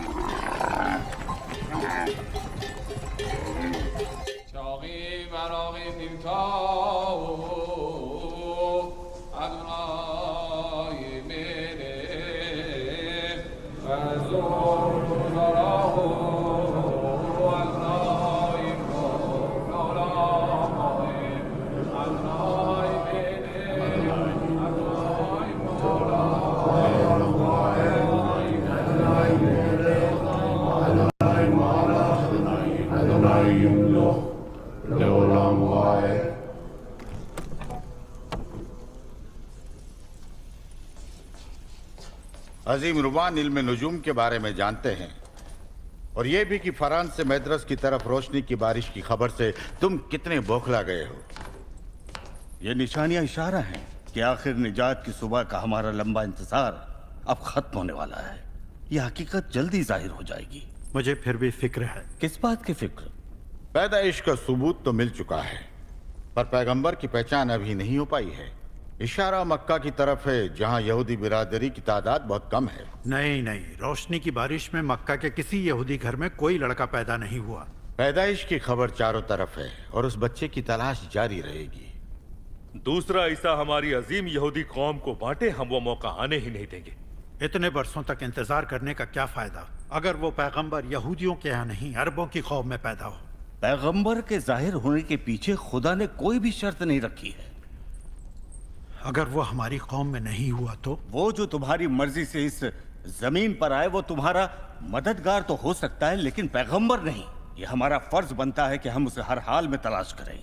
अजीम रुबान इल्म नजूम के बारे में जानते हैं और यह भी कि फरान से मैद्रस की तरफ रोशनी की बारिश की खबर से तुम कितने बौखला गए हो। ये निशानियां इशारा हैं कि आखिर निजात की सुबह का हमारा लंबा इंतजार अब खत्म होने वाला है। यह हकीकत जल्दी जाहिर हो जाएगी। मुझे फिर भी फिक्र है। किस बात की फिक्र? पैदाइश का सबूत तो मिल चुका है पर पैगंबर की पहचान अभी नहीं हो पाई है। इशारा मक्का की तरफ है जहां यहूदी बिरादरी की तादाद बहुत कम है। नहीं नहीं, रोशनी की बारिश में मक्का के किसी यहूदी घर में कोई लड़का पैदा नहीं हुआ। पैदाइश की खबर चारों तरफ है और उस बच्चे की तलाश जारी रहेगी। दूसरा हिस्सा हमारी अजीम यहूदी कौम को बांटे, हम वो मौका आने ही नहीं देंगे। इतने बरसों तक इंतजार करने का क्या फायदा अगर वो पैगंबर यहूदियों के यहाँ नहीं अरबों की कौम में पैदा हो। पैगंबर के जाहिर होने के पीछे खुदा ने कोई भी शर्त नहीं रखी है। अगर वो हमारी कौम में नहीं हुआ तो? वो जो तुम्हारी मर्जी से इस जमीन पर आए वो तुम्हारा मददगार तो हो सकता है लेकिन पैगंबर नहीं। ये हमारा फर्ज बनता है कि हम उसे हर हाल में तलाश करें।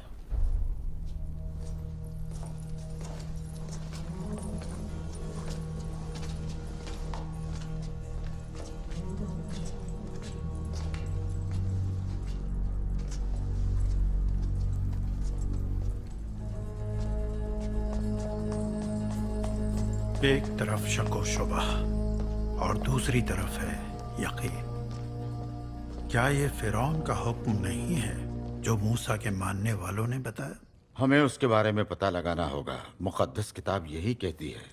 एक तरफ शक व शुबा और दूसरी तरफ है यकीन। क्या ये फिरौन का हुक्म नहीं है जो मूसा के मानने वालों ने बताया? हमें उसके बारे में पता लगाना होगा। मुकद्दस किताब यही कहती है।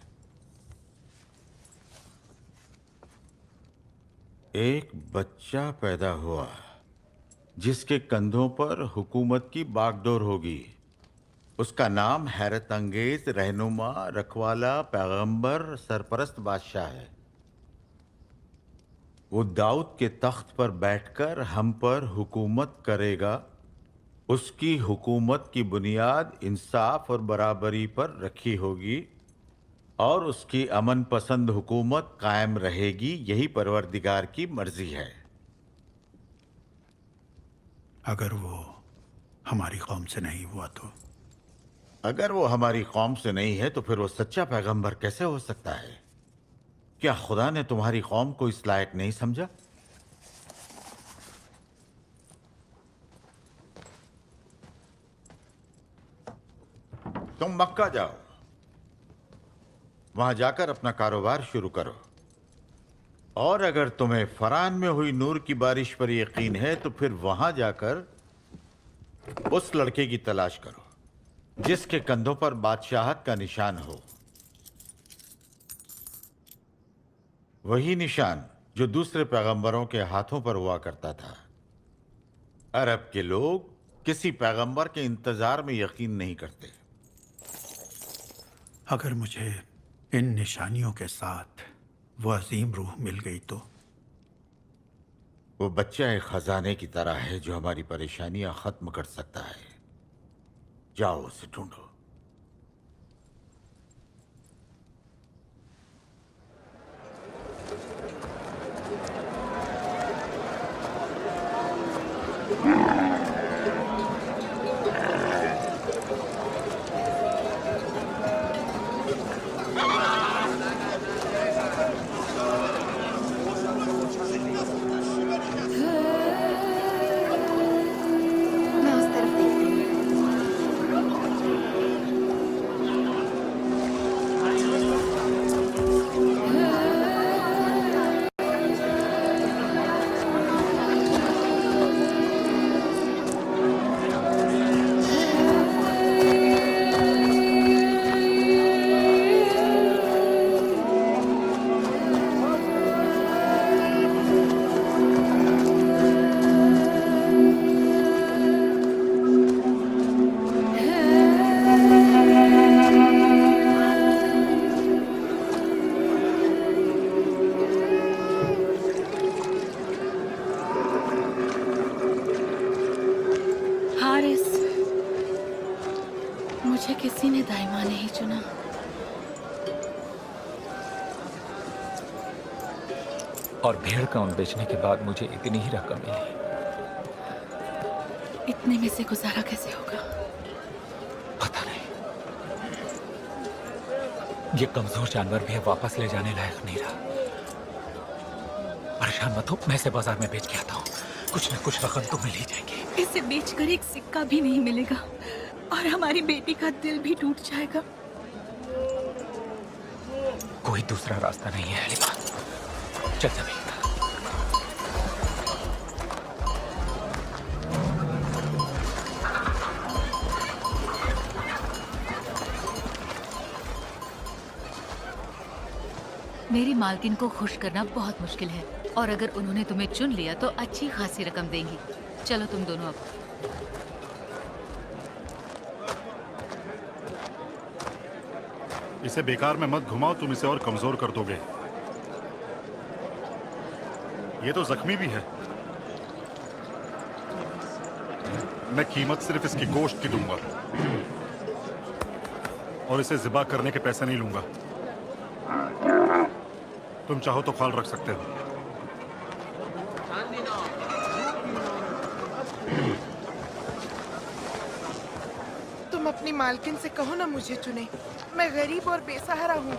एक बच्चा पैदा हुआ जिसके कंधों पर हुकूमत की बागडोर होगी। उसका नाम हैरत अंगेज, रहनुमा, रखवाला, पैगंबर, सरपरस्त बादशाह है। वो दाऊद के तख्त पर बैठकर हम पर हुकूमत करेगा। उसकी हुकूमत की बुनियाद इंसाफ और बराबरी पर रखी होगी और उसकी अमन पसंद हुकूमत कायम रहेगी। यही परवरदिगार की मर्जी है। अगर वो हमारी कौम से नहीं हुआ तो? अगर वो हमारी कौम से नहीं है तो फिर वो सच्चा पैगंबर कैसे हो सकता है? क्या खुदा ने तुम्हारी कौम को इस लायक नहीं समझा? तुम मक्का जाओ, वहां जाकर अपना कारोबार शुरू करो। और अगर तुम्हें फरान में हुई नूर की बारिश पर यकीन है तो फिर वहां जाकर उस लड़के की तलाश करो जिसके कंधों पर बादशाहत का निशान हो, वही निशान जो दूसरे पैगंबरों के हाथों पर हुआ करता था। अरब के लोग किसी पैगंबर के इंतजार में यकीन नहीं करते। अगर मुझे इन निशानियों के साथ वो अजीम रूह मिल गई तो? वो बच्चा एक खजाने की तरह है जो हमारी परेशानियां खत्म कर सकता है। जाओ उसे ढूंढो। और भेड़ का ऊन बेचने के बाद मुझे इतनी ही रकम मिली। इतने में से गुजारा कैसे होगा? पता नहीं। ये कमजोर जानवर भी वापस ले जाने लायक नहीं रहा। परेशान मत हो, मैं इसे बाजार में बेच के आता हूँ। कुछ न कुछ रकम तो मिल ही जाएगी। इसे बेचकर एक सिक्का भी नहीं मिलेगा और हमारी बेटी का दिल भी टूट जाएगा। कोई दूसरा रास्ता नहीं है हलीमा। चल जमीन। मेरी मालकिन को खुश करना बहुत मुश्किल है और अगर उन्होंने तुम्हें चुन लिया तो अच्छी खासी रकम देंगी। चलो तुम दोनों अब। इसे बेकार में मत घुमाओ, तुम इसे और कमजोर कर दोगे। ये तो जख्मी भी है। मैं कीमत सिर्फ इसकी गोश्त की दूंगा और इसे ज़िबा करने के पैसे नहीं लूंगा। तुम चाहो तो ख्याल रख सकते हो। तुम अपनी मालकिन से कहो ना मुझे चुने। मैं गरीब और बेसहारा हूँ।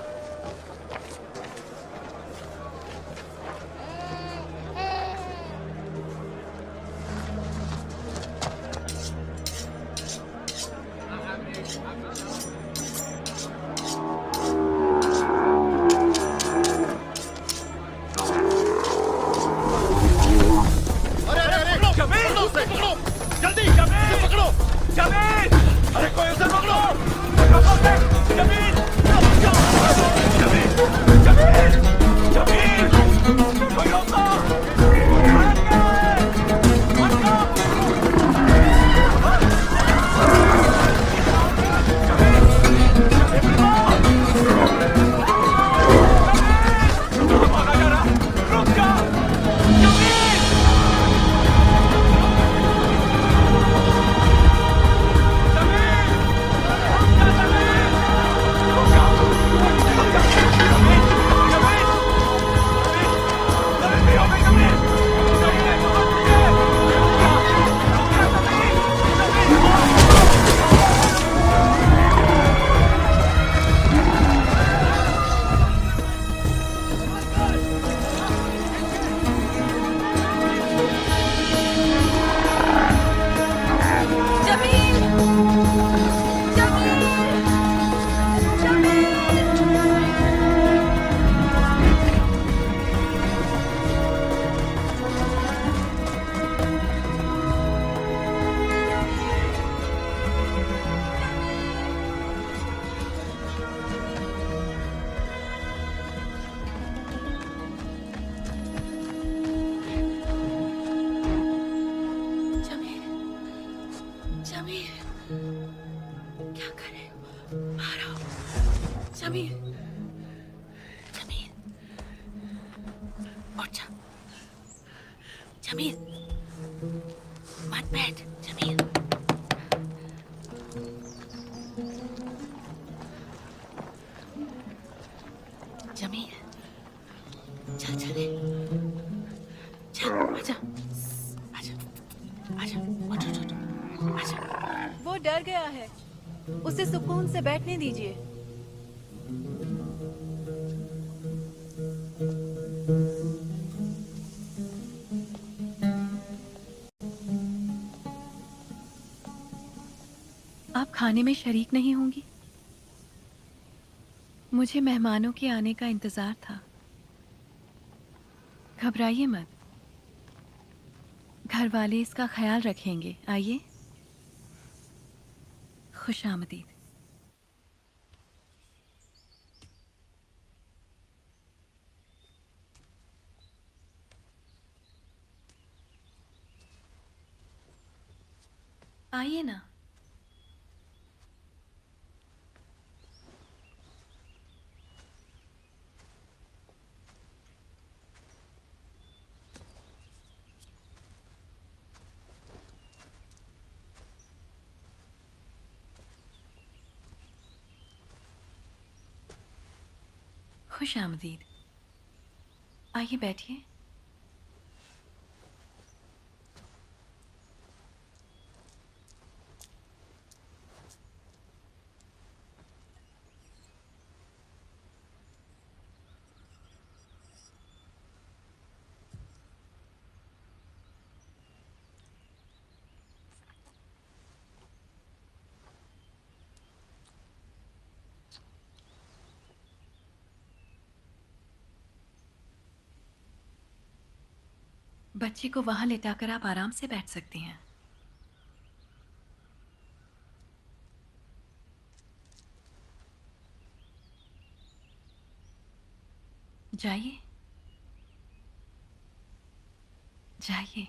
जमीन जमील, क्या कर रहे हो? बाहर आओ। जमील, जमील, उठ जा। जमील, मत बैठ। जमील, जमील, चल चले, चल आजा, आजा, आजा, उठ उठ उठ, आजा। वो डर गया है, उसे सुकून से बैठने दीजिए। आप खाने में शरीक नहीं होंगी? मुझे मेहमानों के आने का इंतजार था। घबराइए मत, घर वाले इसका ख्याल रखेंगे। आइए, खुशामदीद। आइए ना। खुश आमदीद। आइए बैठिए। बच्चे को वहां लेटाकर आप आराम से बैठ सकती हैं। जाइए, जाइए।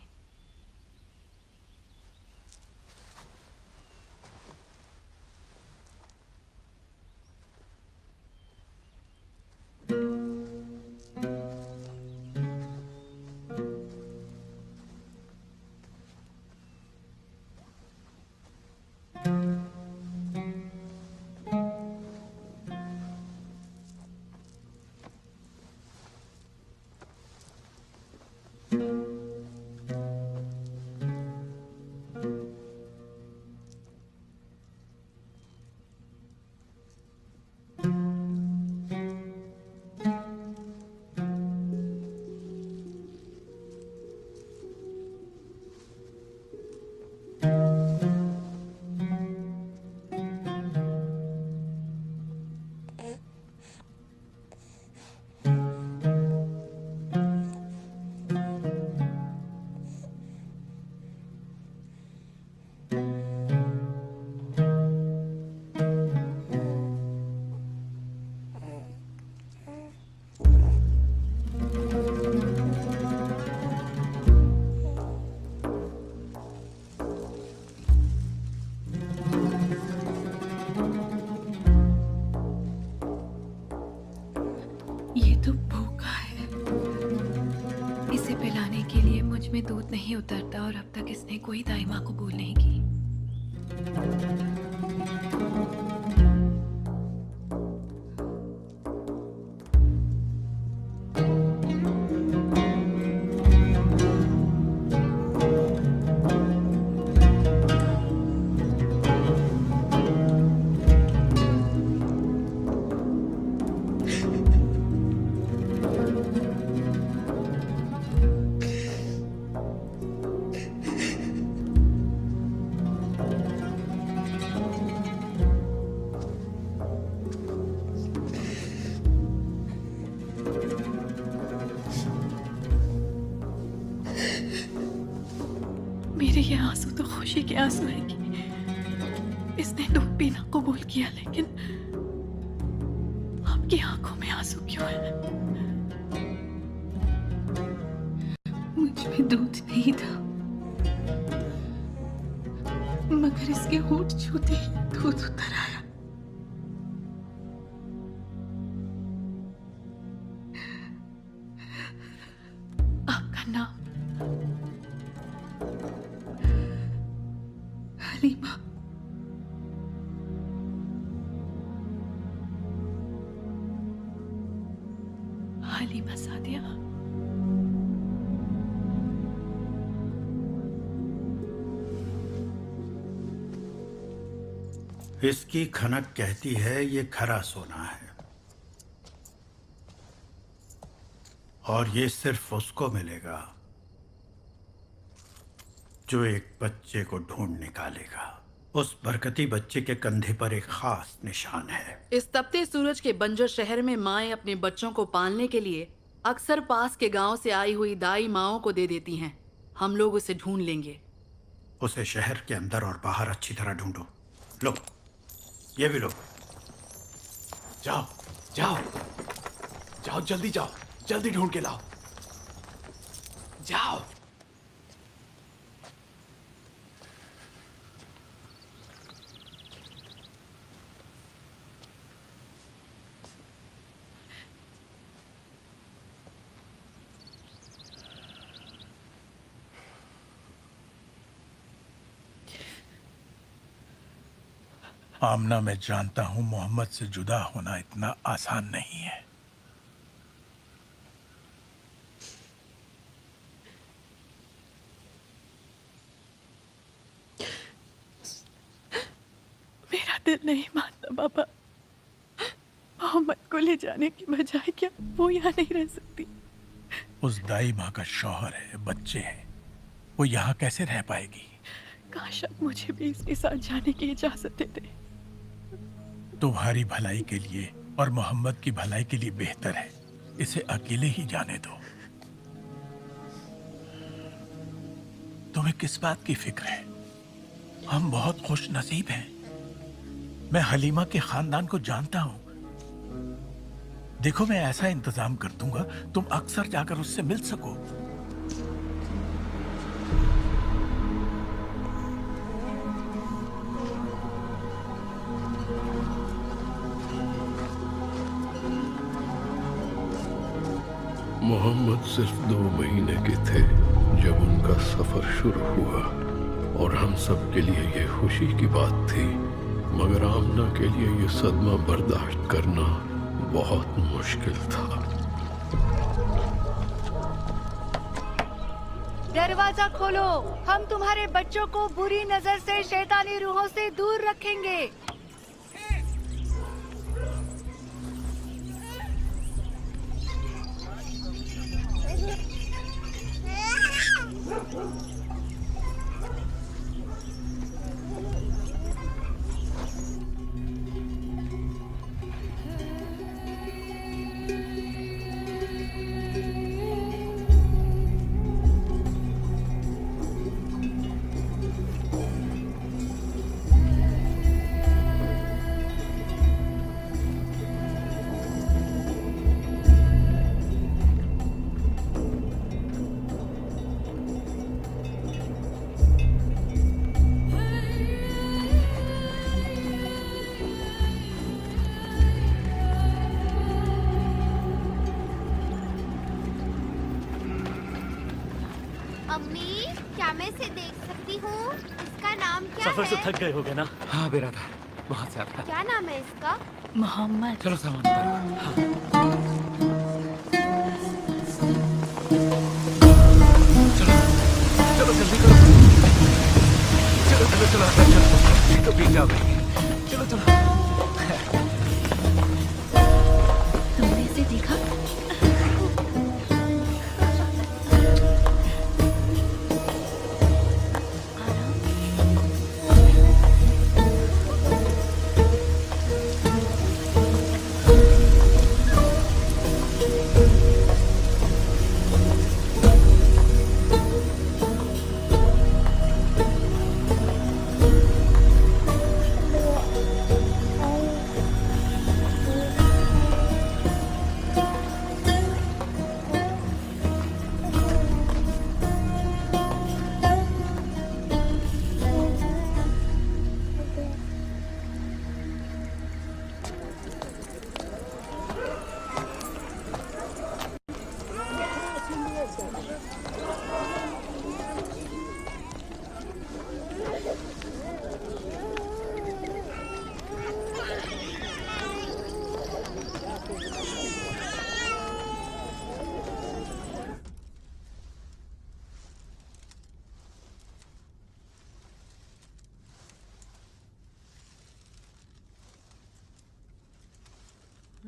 में दूध नहीं उतरता और अब तक इसने कोई दाई माँ कबूल नहीं की। मेरे ये आंसू तो खुशी के आंसू हैं कि इसने दूध पीना कबूल किया, लेकिन आपकी आंखों में आंसू क्यों है? मुझ में दूध नहीं था, मगर फिर इसके होंठ छूते दूध उतर आया। आपका नाम हलीमा। हलीमा सादिया। इसकी खनक कहती है ये खरा सोना है, और ये सिर्फ उसको मिलेगा जो एक बच्चे को ढूंढ निकालेगा। उस बरकती बच्चे के कंधे पर एक खास निशान है। इस तपते सूरज के बंजर शहर में माएं अपने बच्चों को पालने के लिए अक्सर पास के गांव से आई हुई दाई माओं को दे देती हैं। हम लोग उसे ढूंढ लेंगे। उसे शहर के अंदर और बाहर अच्छी तरह ढूंढो। लो, ये भी लो। जाओ जाओ जाओ, जल्दी जाओ, जल्दी ढूंढ के लाओ। जाओ। आमना, मैं जानता हूं मोहम्मद से जुदा होना इतना आसान नहीं है। मेरा दिल नहीं मानता बाबा। मोहम्मद को ले जाने की बजाय क्या वो यहाँ नहीं रह सकती? उस दाई माँ का शौहर है, बच्चे हैं, वो यहाँ कैसे रह पाएगी? काश आप मुझे भी इसके साथ जाने की इजाजत दे दे। तुम्हारी भलाई के लिए और मोहम्मद की भलाई के लिए बेहतर है इसे अकेले ही जाने दो। तुम्हें किस बात की फिक्र है? हम बहुत खुश नसीब हैं। मैं हलीमा के खानदान को जानता हूं। देखो, मैं ऐसा इंतजाम कर दूंगा तुम अक्सर जाकर उससे मिल सको। मोहम्मद सिर्फ दो महीने के थे जब उनका सफर शुरू हुआ, और हम सब के लिए ये खुशी की बात थी, मगर आमना के लिए ये सदमा बर्दाश्त करना बहुत मुश्किल था। दरवाजा खोलो, हम तुम्हारे बच्चों को बुरी नजर से, शैतानी रूहों से दूर रखेंगे। सफर से थक गए होगे ना? हाँ बेरा था, बहुत ज्यादा। क्या नाम है इसका? मोहम्मद। चलो सामान उतारो। हाँ। चलो चलो जल्दी करो। चलो चलो चलो चलो, तो पीछे आ गई। चलो चलो। तुमने इसे देखा?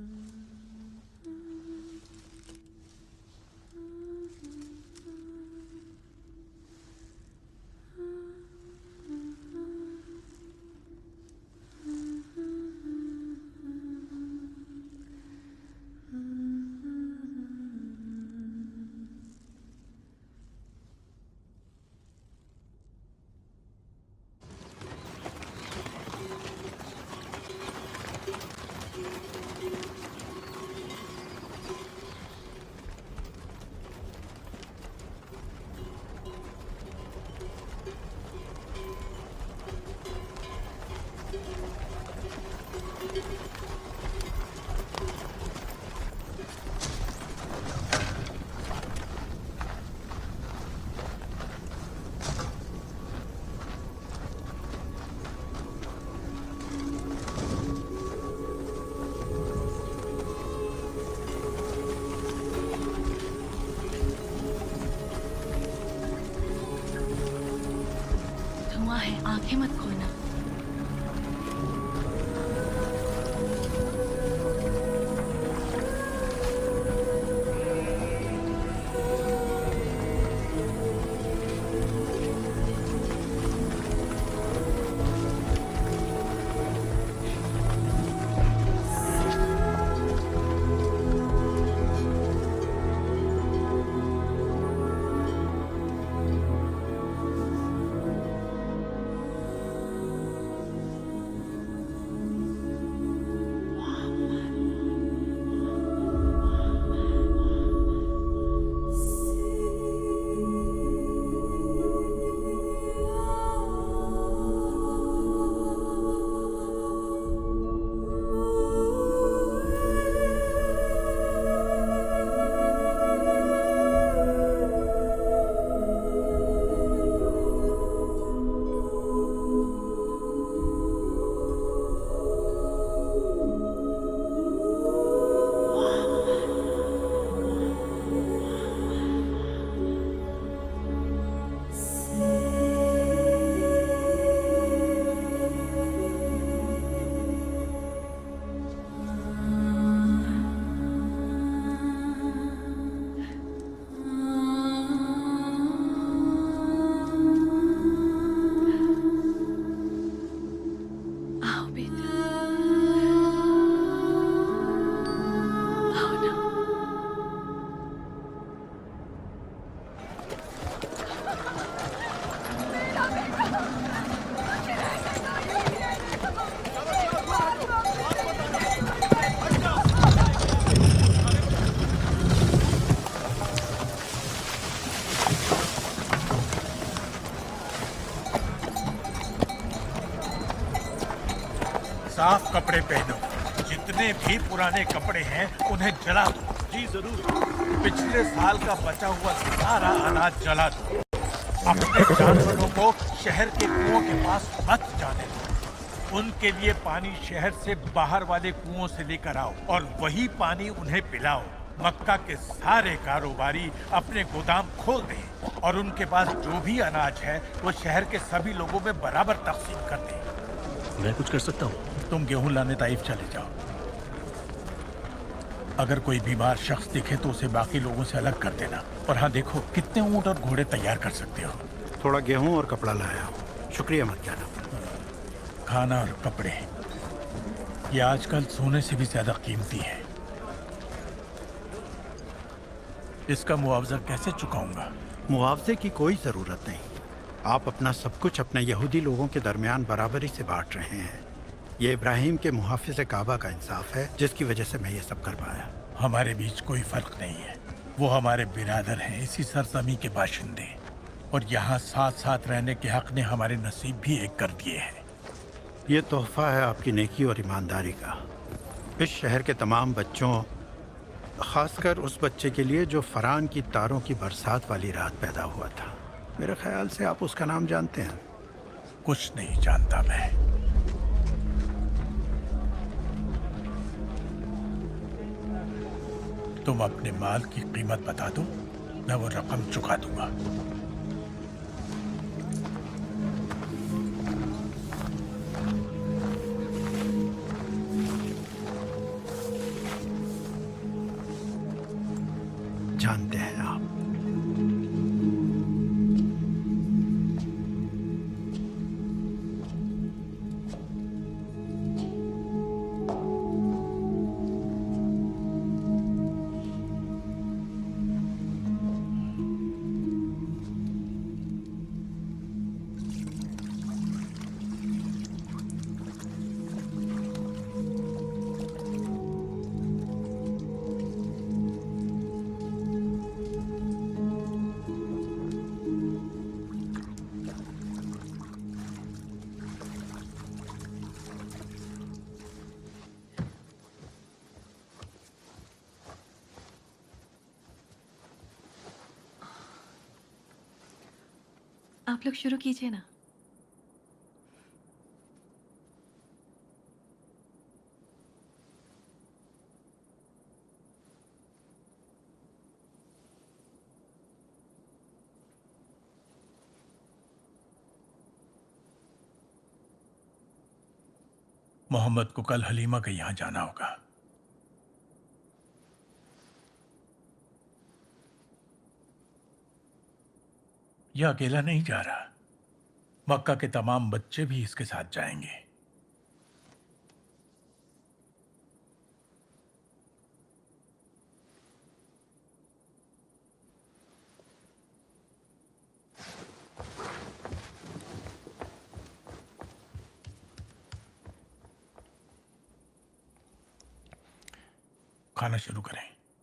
आंखें मत खोलना। साफ कपड़े पहनो। जितने भी पुराने कपड़े हैं उन्हें जला दो। जी जरूर। पिछले साल का बचा हुआ सारा अनाज जला दो। अपने जानवरों को शहर के कुओं के पास मत जाने दो। उनके लिए पानी शहर से बाहर वाले कुओं से लेकर आओ और वही पानी उन्हें पिलाओ। मक्का के सारे कारोबारी अपने गोदाम खोल दें और उनके पास जो भी अनाज है वो शहर के सभी लोगों में बराबर तकसीम कर दें। मैं कुछ कर सकता हूँ? तुम गेहूं लाने ताइफ चले जाओ। अगर कोई बीमार शख्स दिखे तो उसे बाकी लोगों से अलग कर देना। और हाँ देखो कितने ऊंट और घोड़े तैयार कर सकते हो। थोड़ा गेहूं और कपड़ा लाया हूँ, शुक्रिया मत कहना। खाना और कपड़े ये आजकल सोने से भी ज्यादा कीमती है। इसका मुआवजा कैसे चुकाऊंगा? मुआवजे की कोई जरूरत नहीं। आप अपना सब कुछ अपने यहूदी लोगों के दरमियान बराबरी से बांट रहे हैं। ये इब्राहिम के मुहाफिज काबा का इंसाफ है जिसकी वजह से मैं ये सब कर पाया। हमारे बीच कोई फर्क नहीं है। वो हमारे बिरादर हैं, इसी सरजमी के बाशिंदे, और यहाँ साथ साथ रहने के हक ने हमारे नसीब भी एक कर दिए हैं। ये तोहफा है आपकी नेकी और ईमानदारी का इस शहर के तमाम बच्चों, खासकर उस बच्चे के लिए जो फरान की तारों की बरसात वाली रात पैदा हुआ था। मेरे ख्याल से आप उसका नाम जानते हैं। कुछ नहीं जानता मैं। तुम अपने माल की कीमत बता दो, मैं वो रकम चुका दूंगा। जानते हैं आप। आप लोग शुरू कीजिए ना। मोहम्मद को कल हलीमा के यहां जाना होगा। यह अकेला नहीं जा रहा, मक्का के तमाम बच्चे भी इसके साथ जाएंगे। खाना शुरू करें।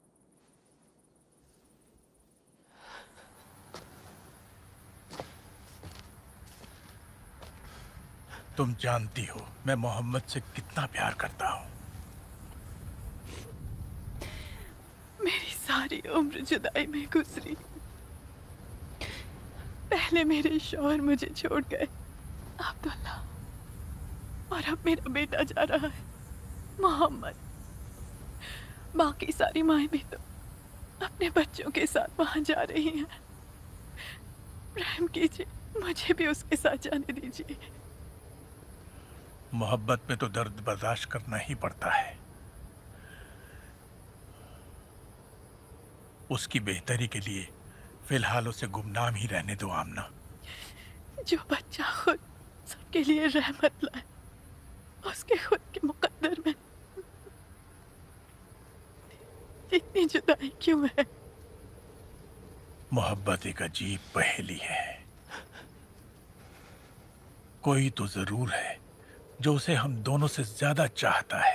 तुम जानती हो मैं मोहम्मद से कितना प्यार करता हूं। मेरी सारी उम्र जुदाई में गुजरी। पहले मेरे शौहर मुझे छोड़ गए अब्दुल्ला, और अब मेरा बेटा जा रहा है मोहम्मद। बाकी सारी माएं भी तो अपने बच्चों के साथ वहां जा रही हैं। रहम कीजिए, मुझे भी उसके साथ जाने दीजिए। मोहब्बत में तो दर्द बर्दाश्त करना ही पड़ता है। उसकी बेहतरी के लिए फिलहाल उसे गुमनाम ही रहने दो आमना। जो बच्चा खुद सबके लिए रहमत लाए, उसके खुद के मुकद्दर में इतनी जुदाई क्यों है? मोहब्बत एक अजीब पहेली है। कोई तो जरूर है जो उसे हम दोनों से ज्यादा चाहता है।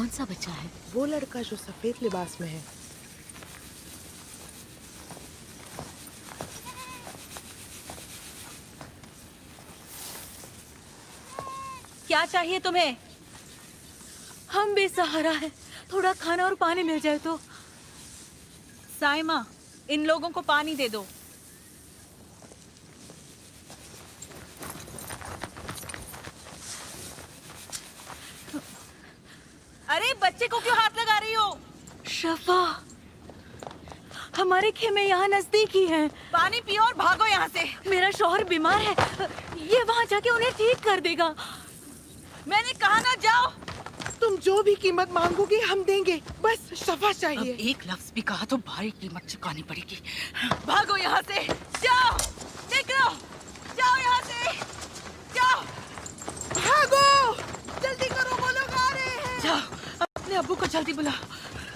कौन सा बच्चा है? वो लड़का जो सफेद लिबास में है। क्या चाहिए तुम्हें? हम बेसहारा हैं, थोड़ा खाना और पानी मिल जाए तो। साइमा, इन लोगों को पानी दे दो। अरे बच्चे को क्यों हाथ लगा रही हो? शफा, हमारे खेमे यहाँ नजदीक ही हैं। पानी पियो और भागो यहाँ से। मेरा शौहर बीमार है, ये वहाँ जाके उन्हें ठीक कर देगा। मैंने कहा ना जाओ। तुम जो भी कीमत मांगोगे हम देंगे, बस शफा चाहिए। अब एक लफ्ज भी कहा तो भारी कीमत चुकानी पड़ेगी। भागो यहाँ से, जाओ, निकलो, जाओ यहाँ से, जाओ, भागो, जल्दी करो, वो लोग आ रहे हैं। जाओ, अपने अब्बू को जल्दी बुलाओ।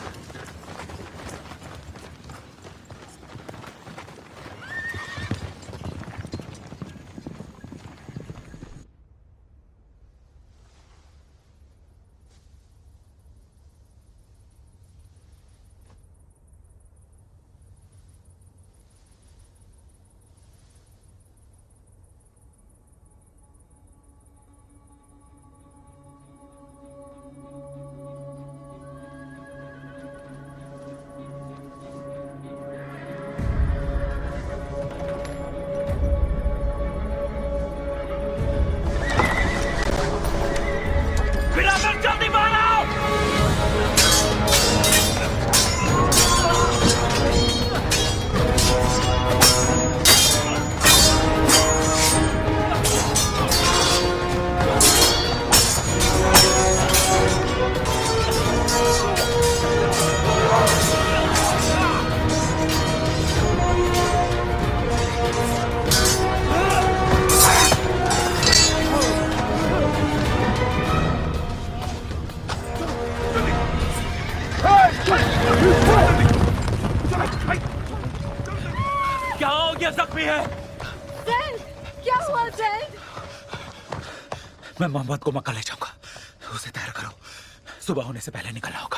क्या हो गया? जख्मी है। जैन, क्या हुआ जैन? मैं मोहम्मद को मक्का ले जाऊंगा, उसे तैयार करो, सुबह होने से पहले निकलना होगा।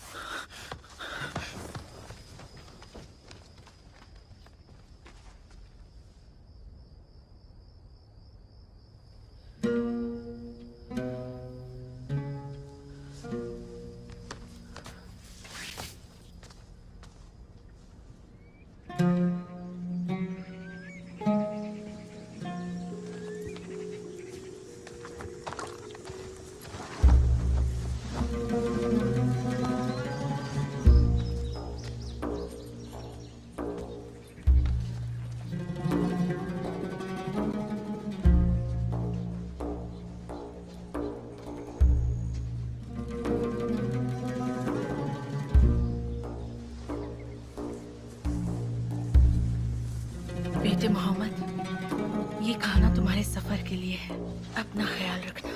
बेटे मोहम्मद, ये खाना तुम्हारे सफर के लिए है, अपना ख्याल रखना।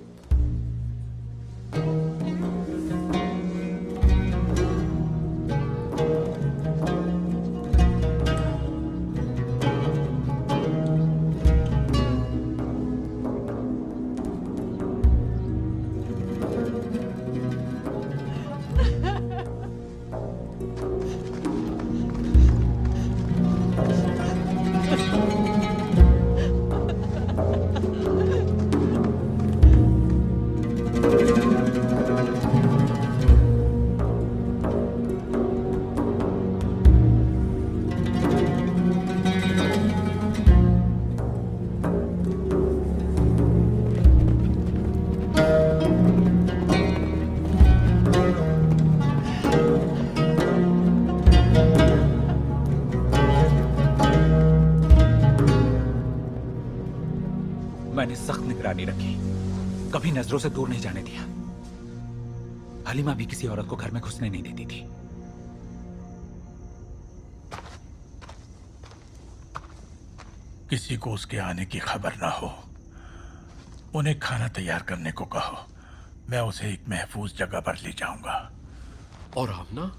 मैंने सख्त निगरानी रखी, कभी नजरों से दूर नहीं जाने दिया। हलीमा भी किसी औरत को घर में घुसने नहीं देती थी। किसी को उसके आने की खबर ना हो। उन्हें खाना तैयार करने को कहो, मैं उसे एक महफूज जगह पर ले जाऊंगा। और आप ना?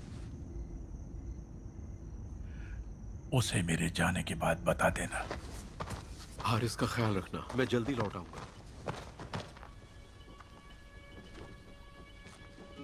उसे मेरे जाने के बाद बता देना। हारिस का ख्याल रखना, मैं जल्दी लौट आऊंगा।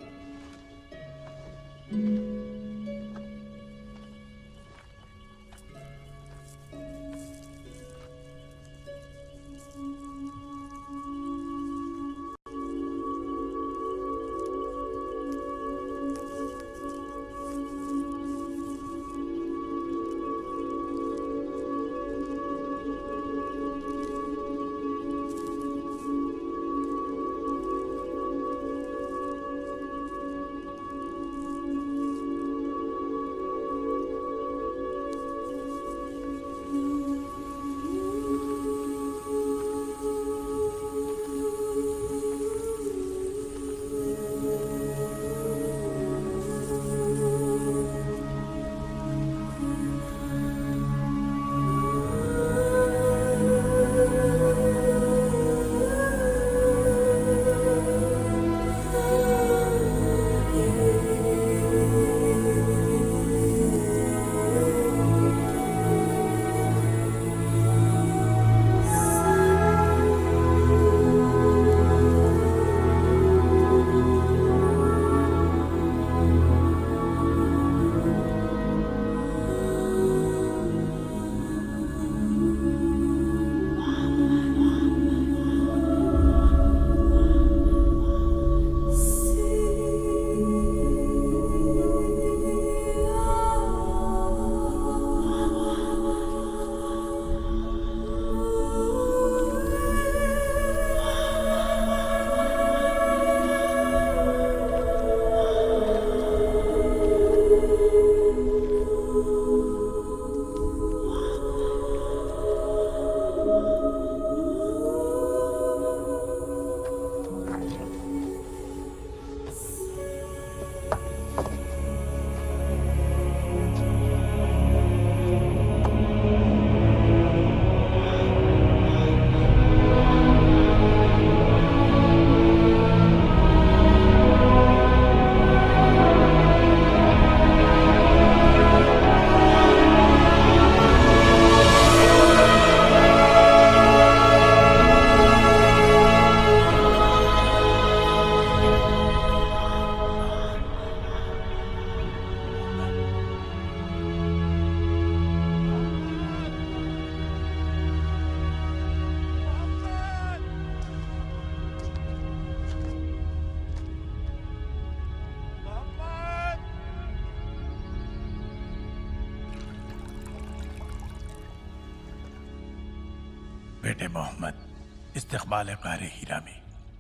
बेटे मोहम्मद, इस्तकबाल ग़ारे हीरा में,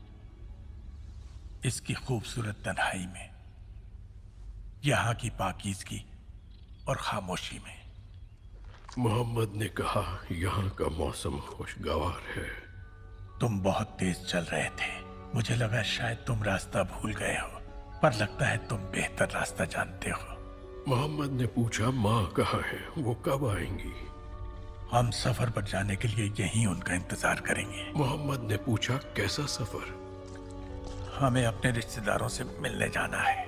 इसकी खूबसूरत तन्हाई में, यहाँ की पाकीज़गी और खामोशी में। मोहम्मद ने कहा यहाँ का मौसम खुशगवार है। तुम बहुत तेज चल रहे थे, मुझे लगा शायद तुम रास्ता भूल गए हो, पर लगता है तुम बेहतर रास्ता जानते हो। मोहम्मद ने पूछा माँ कहाँ है, वो कब आएंगी? हम सफर पर जाने के लिए यहीं उनका इंतजार करेंगे। मोहम्मद ने पूछा कैसा सफर? हमें अपने रिश्तेदारों से मिलने जाना है।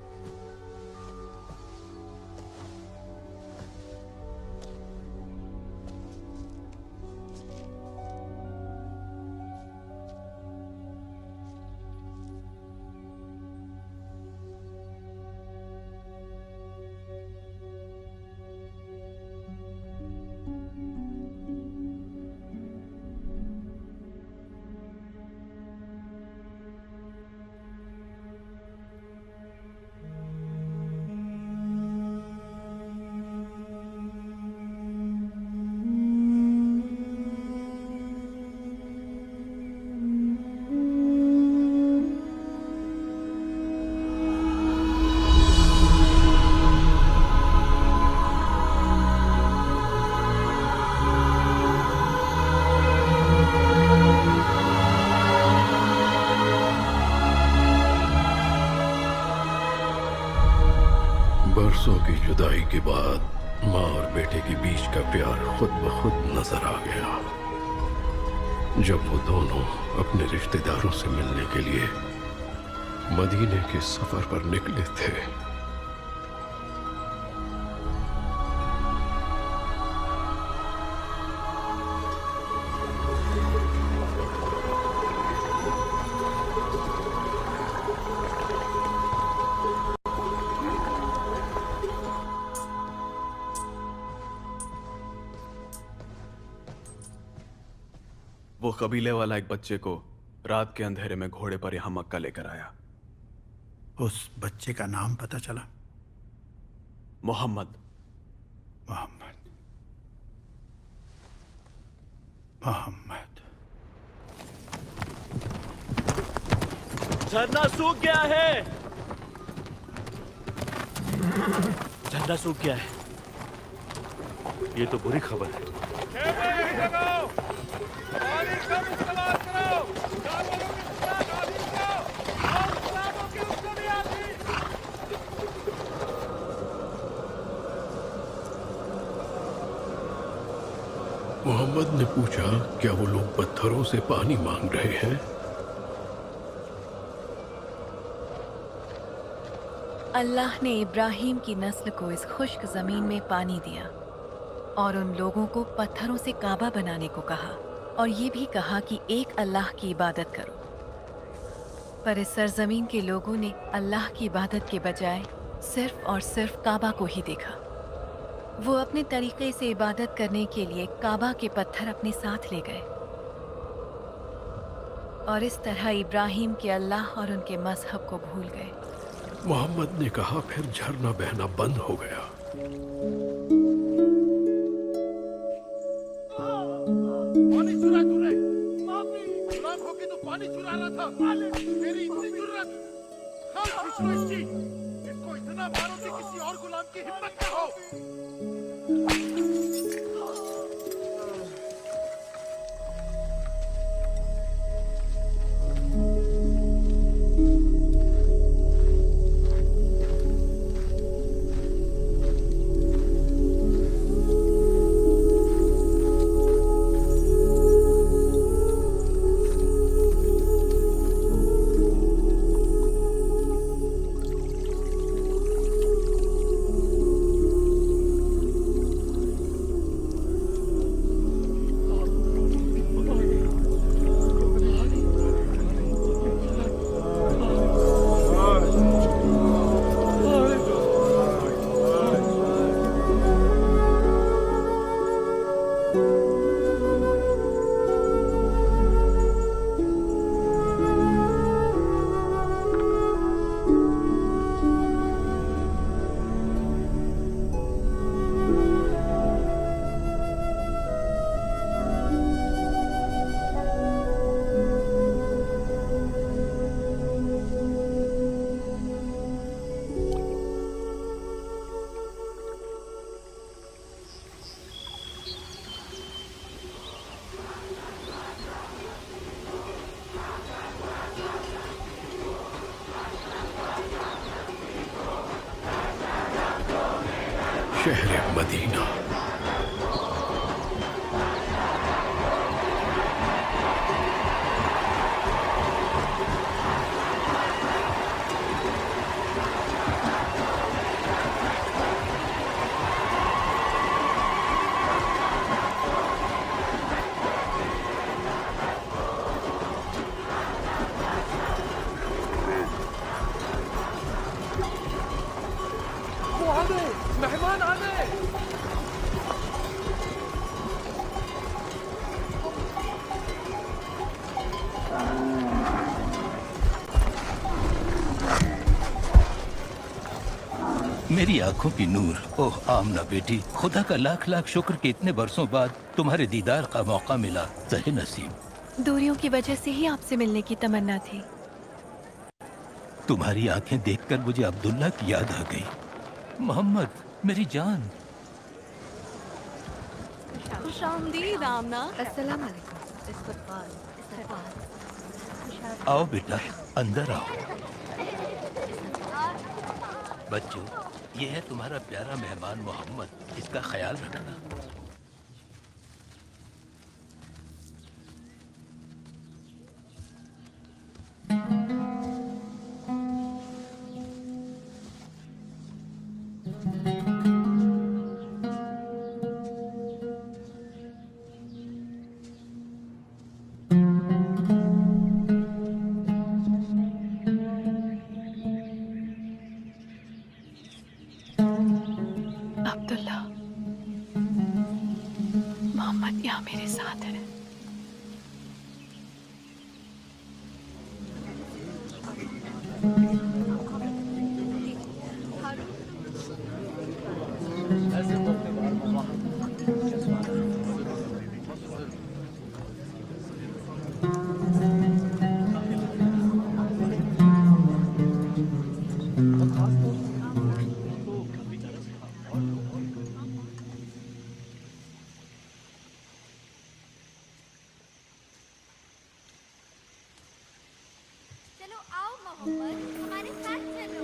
बरसों की जुदाई के बाद माँ और बेटे के बीच का प्यार खुद ब खुद नजर आ गया जब वो दोनों अपने रिश्तेदारों से मिलने के लिए मदीने के सफर पर निकले थे। वो कबीले वाला एक बच्चे को रात के अंधेरे में घोड़े पर यहां मक्का लेकर आया। उस बच्चे का नाम पता चला? मोहम्मद। मोहम्मद मोहम्मद झरना सूख गया है। झरना सूख गया है। ये तो बुरी खबर है। मोहम्मद ने पूछा, क्या वो लोग पत्थरों से पानी मांग रहे हैं? अल्लाह ने इब्राहिम की नस्ल को इस खुश्क जमीन में पानी दिया और उन लोगों को पत्थरों से काबा बनाने को कहा, और ये भी कहा कि एक अल्लाह की इबादत करो। पर इस सरजमीन के लोगों ने अल्लाह की इबादत के बजाय सिर्फ और सिर्फ काबा को ही देखा। वो अपने तरीके से इबादत करने के लिए काबा के पत्थर अपने साथ ले गए, और इस तरह इब्राहिम के अल्लाह और उनके मजहब को भूल गए। मोहम्मद ने कहा, फिर झरना बहना बंद हो गया। पानी चुरा तूने। गुलाम होके तो पानी चुरा रहा था। मेरी इतनी जुर्रत। हाँ, खींचो इसकी। इसको इतना मारो कि किसी और गुलाम की हिम्मत न हो। शहर मदीना। मेहमान आ गए। मेरी आंखों की नूर, ओह आमना बेटी, खुदा का लाख लाख शुक्र कि इतने बरसों बाद तुम्हारे दीदार का मौका मिला। सही नसीब। दूरियों की वजह से ही आपसे मिलने की तमन्ना थी। तुम्हारी आंखें देखकर मुझे अब्दुल्ला की याद आ गई। मोहम्मद, मेरी जान। खुशामदीद आमना। अस्सलाम वालेकुम। इस्तकबाल। आओ बेटा, अंदर आओ। बच्चों, ये है तुम्हारा प्यारा मेहमान मोहम्मद, इसका ख्याल रखना। अब्दुल्ला, मोहम्मद यहाँ मेरे साथ है। चलो आओ मोहम्मद, हमारे साथ चलो।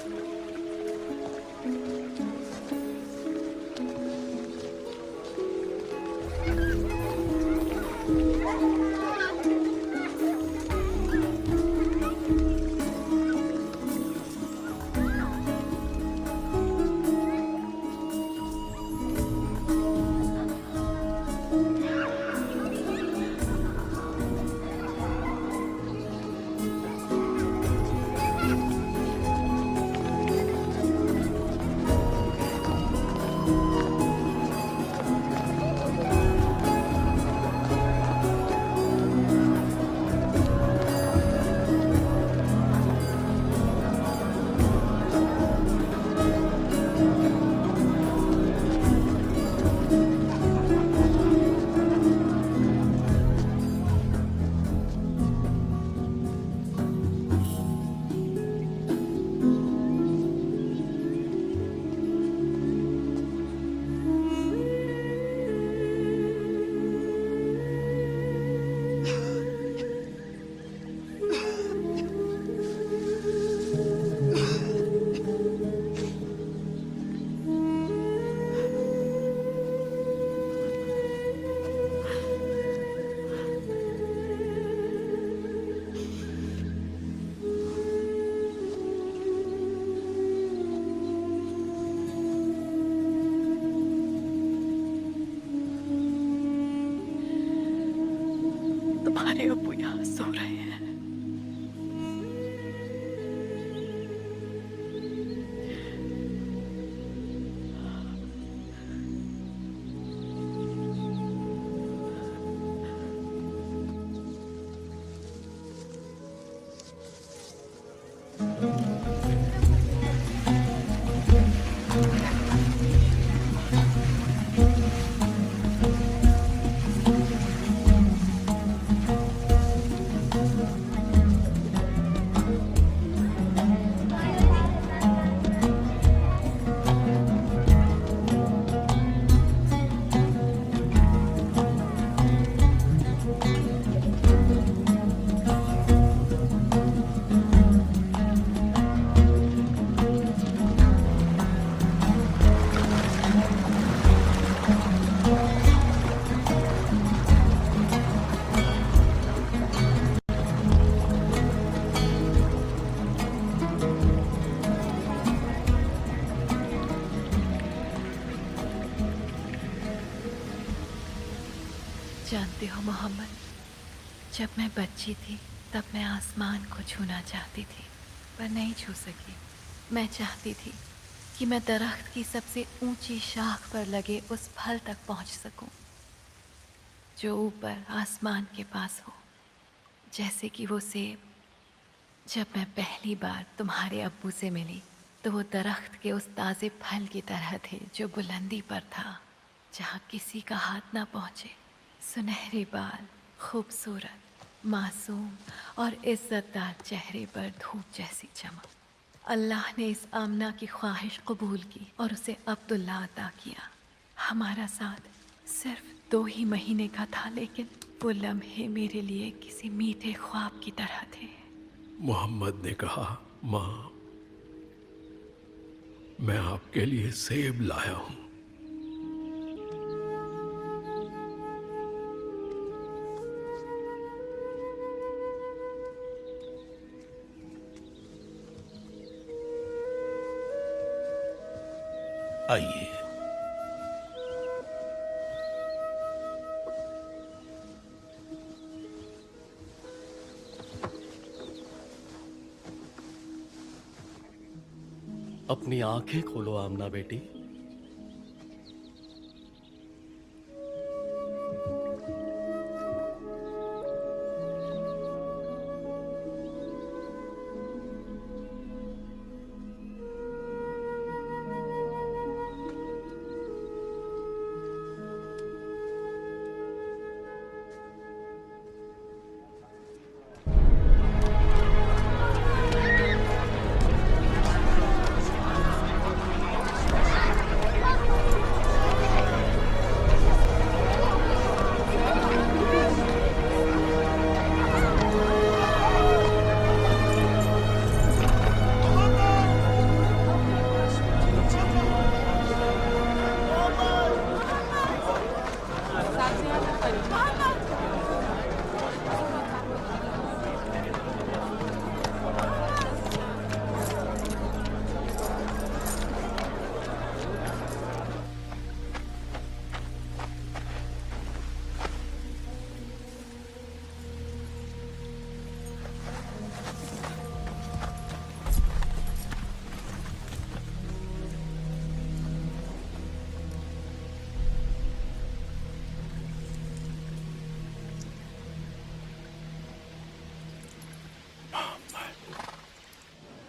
तुम्हारे अब्बू यहाँ सो रहे हैं। जानते हो मोहम्मद, जब मैं बच्ची थी तब मैं आसमान को छूना चाहती थी पर नहीं छू सकी। मैं चाहती थी कि मैं दरख्त की सबसे ऊंची शाख पर लगे उस फल तक पहुंच सकूं जो ऊपर आसमान के पास हो, जैसे कि वो सेब। जब मैं पहली बार तुम्हारे अब्बू से मिली तो वो दरख्त के उस ताज़े फल की तरह थे जो बुलंदी पर था, जहाँ किसी का हाथ ना पहुँचे। सुनहरे बाल, खूबसूरत, मासूम और इज्जतदार चेहरे पर धूप जैसी चमक। अल्लाह ने इस आमना की ख्वाहिश कबूल की और उसे अब्दुल्ला अता किया। हमारा साथ सिर्फ दो ही महीने का था, लेकिन वो लम्हे मेरे लिए किसी मीठे ख्वाब की तरह थे। मोहम्मद ने कहा, माँ, मैं आपके लिए सेब लाया हूं। आइए। अपनी आंखें खोलो आमना बेटी।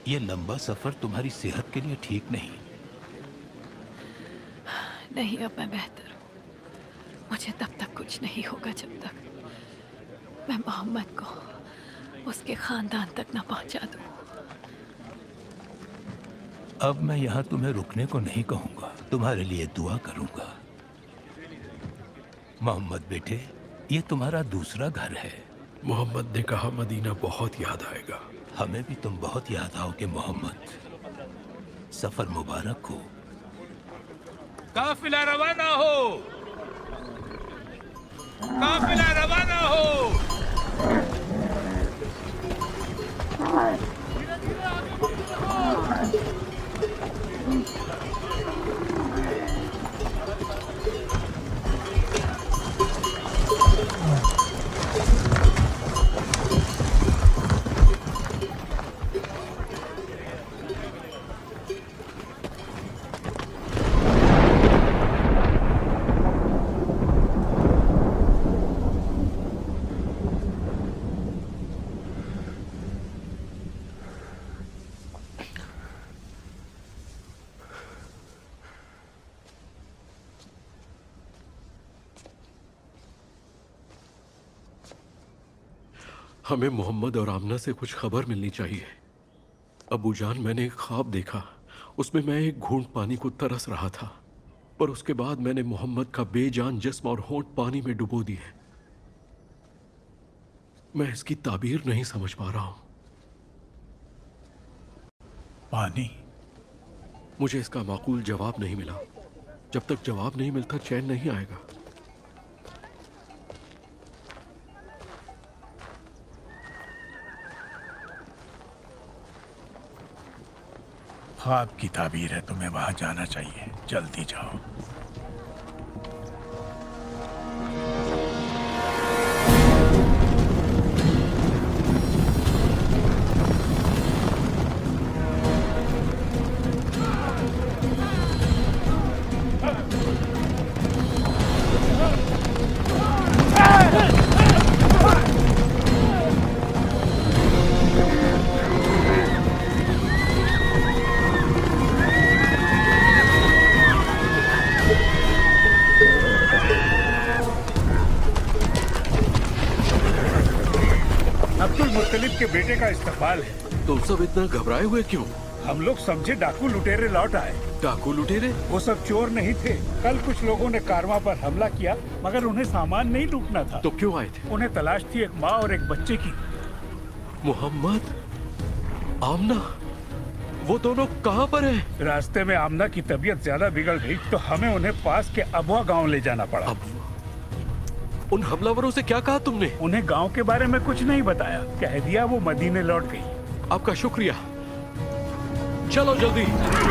ये लंबा सफर तुम्हारी सेहत के लिए ठीक नहीं। नहीं, अब मैं बेहतर हूँ। मुझे तब तक कुछ नहीं होगा जब तक मैं मोहम्मद को उसके खानदान तक न पहुंचा दूं। अब मैं यहाँ तुम्हें रुकने को नहीं कहूँगा, तुम्हारे लिए दुआ करूँगा। मोहम्मद बेटे, ये तुम्हारा दूसरा घर है। मोहम्मद ने कहा मदीना बहुत याद आएगा। हमें भी तुम बहुत याद आओगे मोहम्मद। सफर मुबारक हो। काफिला रवाना हो, काफिला रवाना हो। हमें मोहम्मद और आमना से कुछ खबर मिलनी चाहिए। अबू जान, मैंने एक ख्वाब देखा, उसमें मैं एक घूंट पानी को तरस रहा था, पर उसके बाद मैंने मोहम्मद का बेजान जिस्म और होंठ पानी में डुबो दिए। मैं इसकी ताबीर नहीं समझ पा रहा हूं। पानी? मुझे इसका माकूल जवाब नहीं मिला। जब तक जवाब नहीं मिलता चैन नहीं आएगा। ख्वाब की ताबीर है, तुम्हें वहां जाना चाहिए। जल्दी जाओ। के बेटे का इस्तेमाल है। तुम सब इतना घबराए हुए क्यों? हम लोग समझे डाकू लुटेरे लौट आए। डाकू लुटेरे? वो सब चोर नहीं थे। कल कुछ लोगों ने कारवां पर हमला किया, मगर उन्हें सामान नहीं लूटना था। तो क्यों आए थे? उन्हें तलाश थी एक माँ और एक बच्चे की। मोहम्मद, आमना, वो दोनों कहाँ पर हैं? रास्ते में आमना की तबीयत ज्यादा बिगड़ गई तो हमें उन्हें पास के अबुआ गांव ले जाना पड़ा। अब उन हमलावरों से क्या कहा तुमने? उन्हें गांव के बारे में कुछ नहीं बताया, कह दिया वो मदीने लौट गई। आपका शुक्रिया। चलो जल्दी।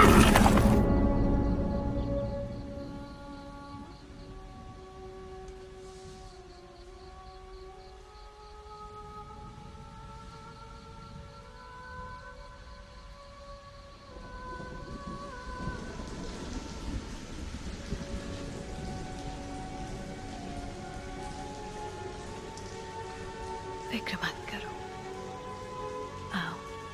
फिक्र मत करो, आओ।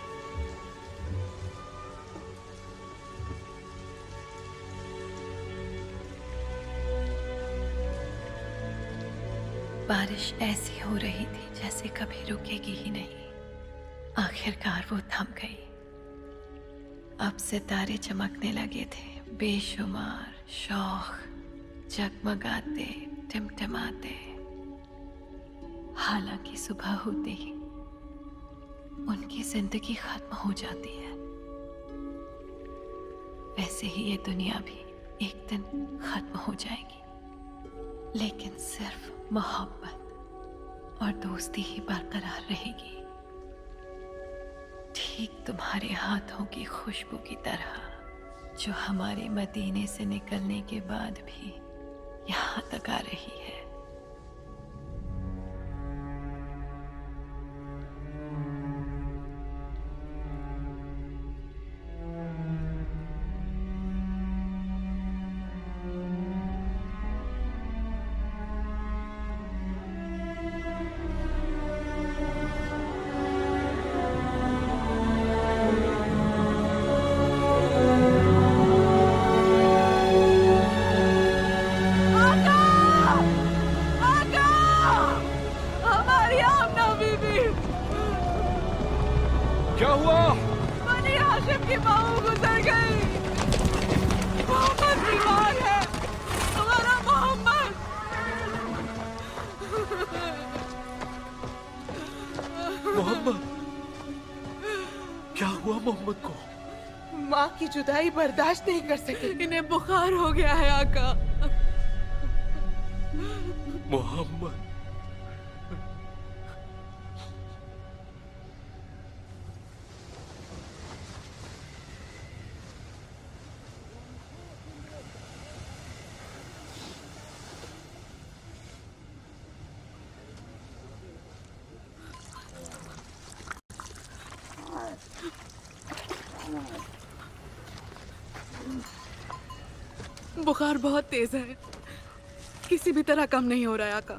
बारिश ऐसी हो रही थी जैसे कभी रुकेगी ही नहीं। आखिरकार वो थम गई। अब सितारे चमकने लगे थे, बेशुमार, शौक, जगमगाते, टिमटिमाते। हालांकि सुबह होते ही उनकी जिंदगी खत्म हो जाती है, वैसे ही ये दुनिया भी एक दिन खत्म हो जाएगी, लेकिन सिर्फ मोहब्बत और दोस्ती ही बरकरार रहेगी, ठीक तुम्हारे हाथों की खुशबू की तरह, जो हमारे मदीने से निकलने के बाद भी यहाँ तक आ रही है। क्या हुआ? बनी हाशिम की बहू गुजर गई। मोहम्मद बीमार है, हमारा मोहम्मद। मोहम्मद, क्या हुआ मोहम्मद को? माँ की जुदाई बर्दाश्त नहीं कर सकी। इन्हें बुखार हो गया है आका। मोहम्मद, बुखार बहुत तेज है, किसी भी तरह कम नहीं हो रहा है आका।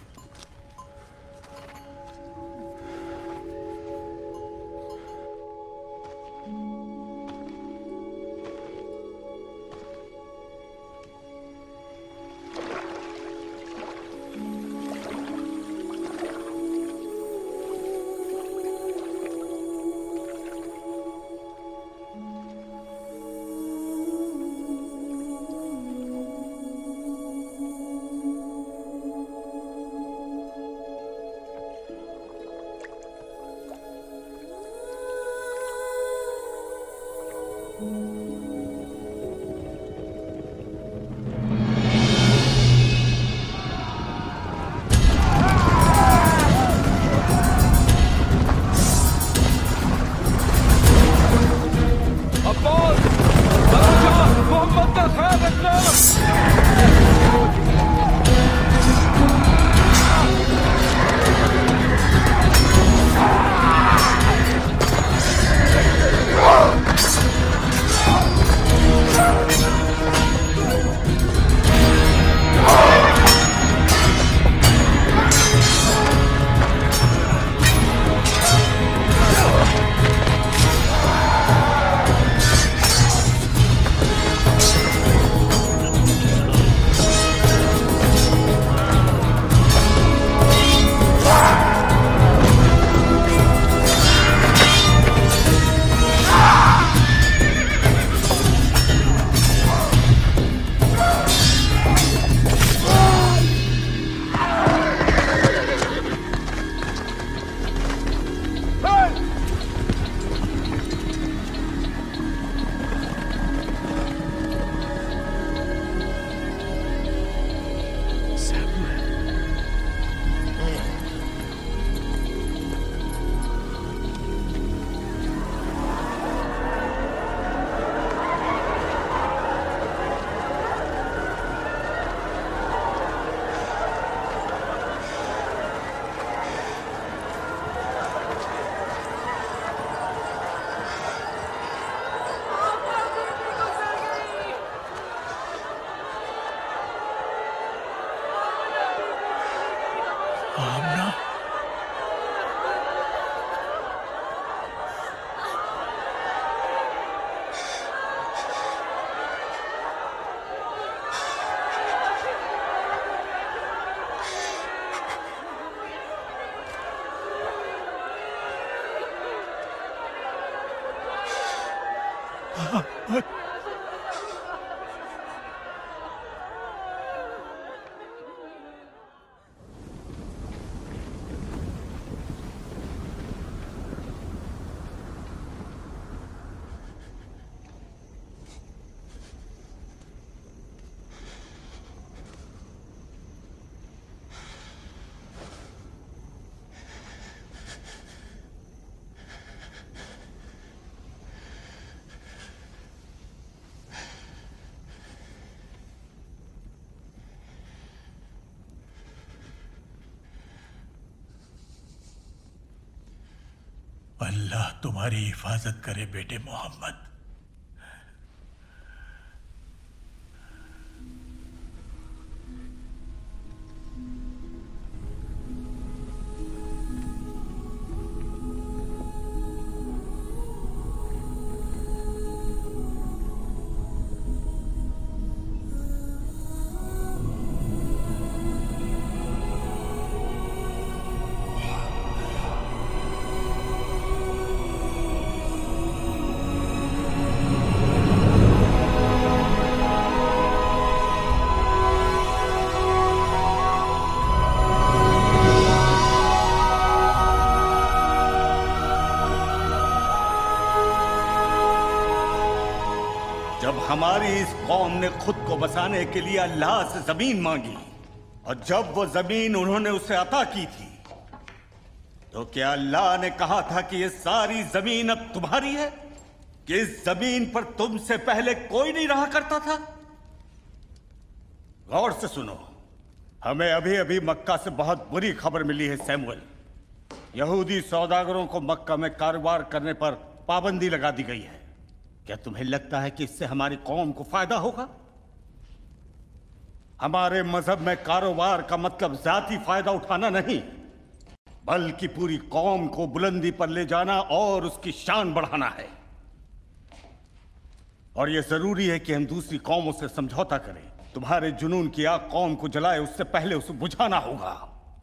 अल्लाह तुम्हारी हिफाजत करे बेटे मोहम्मद। हमारी इस कौम ने खुद को बसाने के लिए अल्लाह से जमीन मांगी, और जब वो जमीन उन्होंने उसे अता की थी तो क्या अल्लाह ने कहा था कि ये सारी जमीन अब तुम्हारी है, कि इस जमीन पर तुमसे पहले कोई नहीं रहा करता था? गौर से सुनो, हमें अभी अभी मक्का से बहुत बुरी खबर मिली है सैमुअल। यहूदी सौदागरों को मक्का में कारोबार करने पर पाबंदी लगा दी गई है। क्या तुम्हें लगता है कि इससे हमारी कौम को फायदा होगा? हमारे मजहब में कारोबार का मतलब जाती फायदा उठाना नहीं, बल्कि पूरी कौम को बुलंदी पर ले जाना और उसकी शान बढ़ाना है। और यह जरूरी है कि हम दूसरी कौमों से समझौता करें। तुम्हारे जुनून की आग कौम को जलाए उससे पहले उसे बुझाना होगा।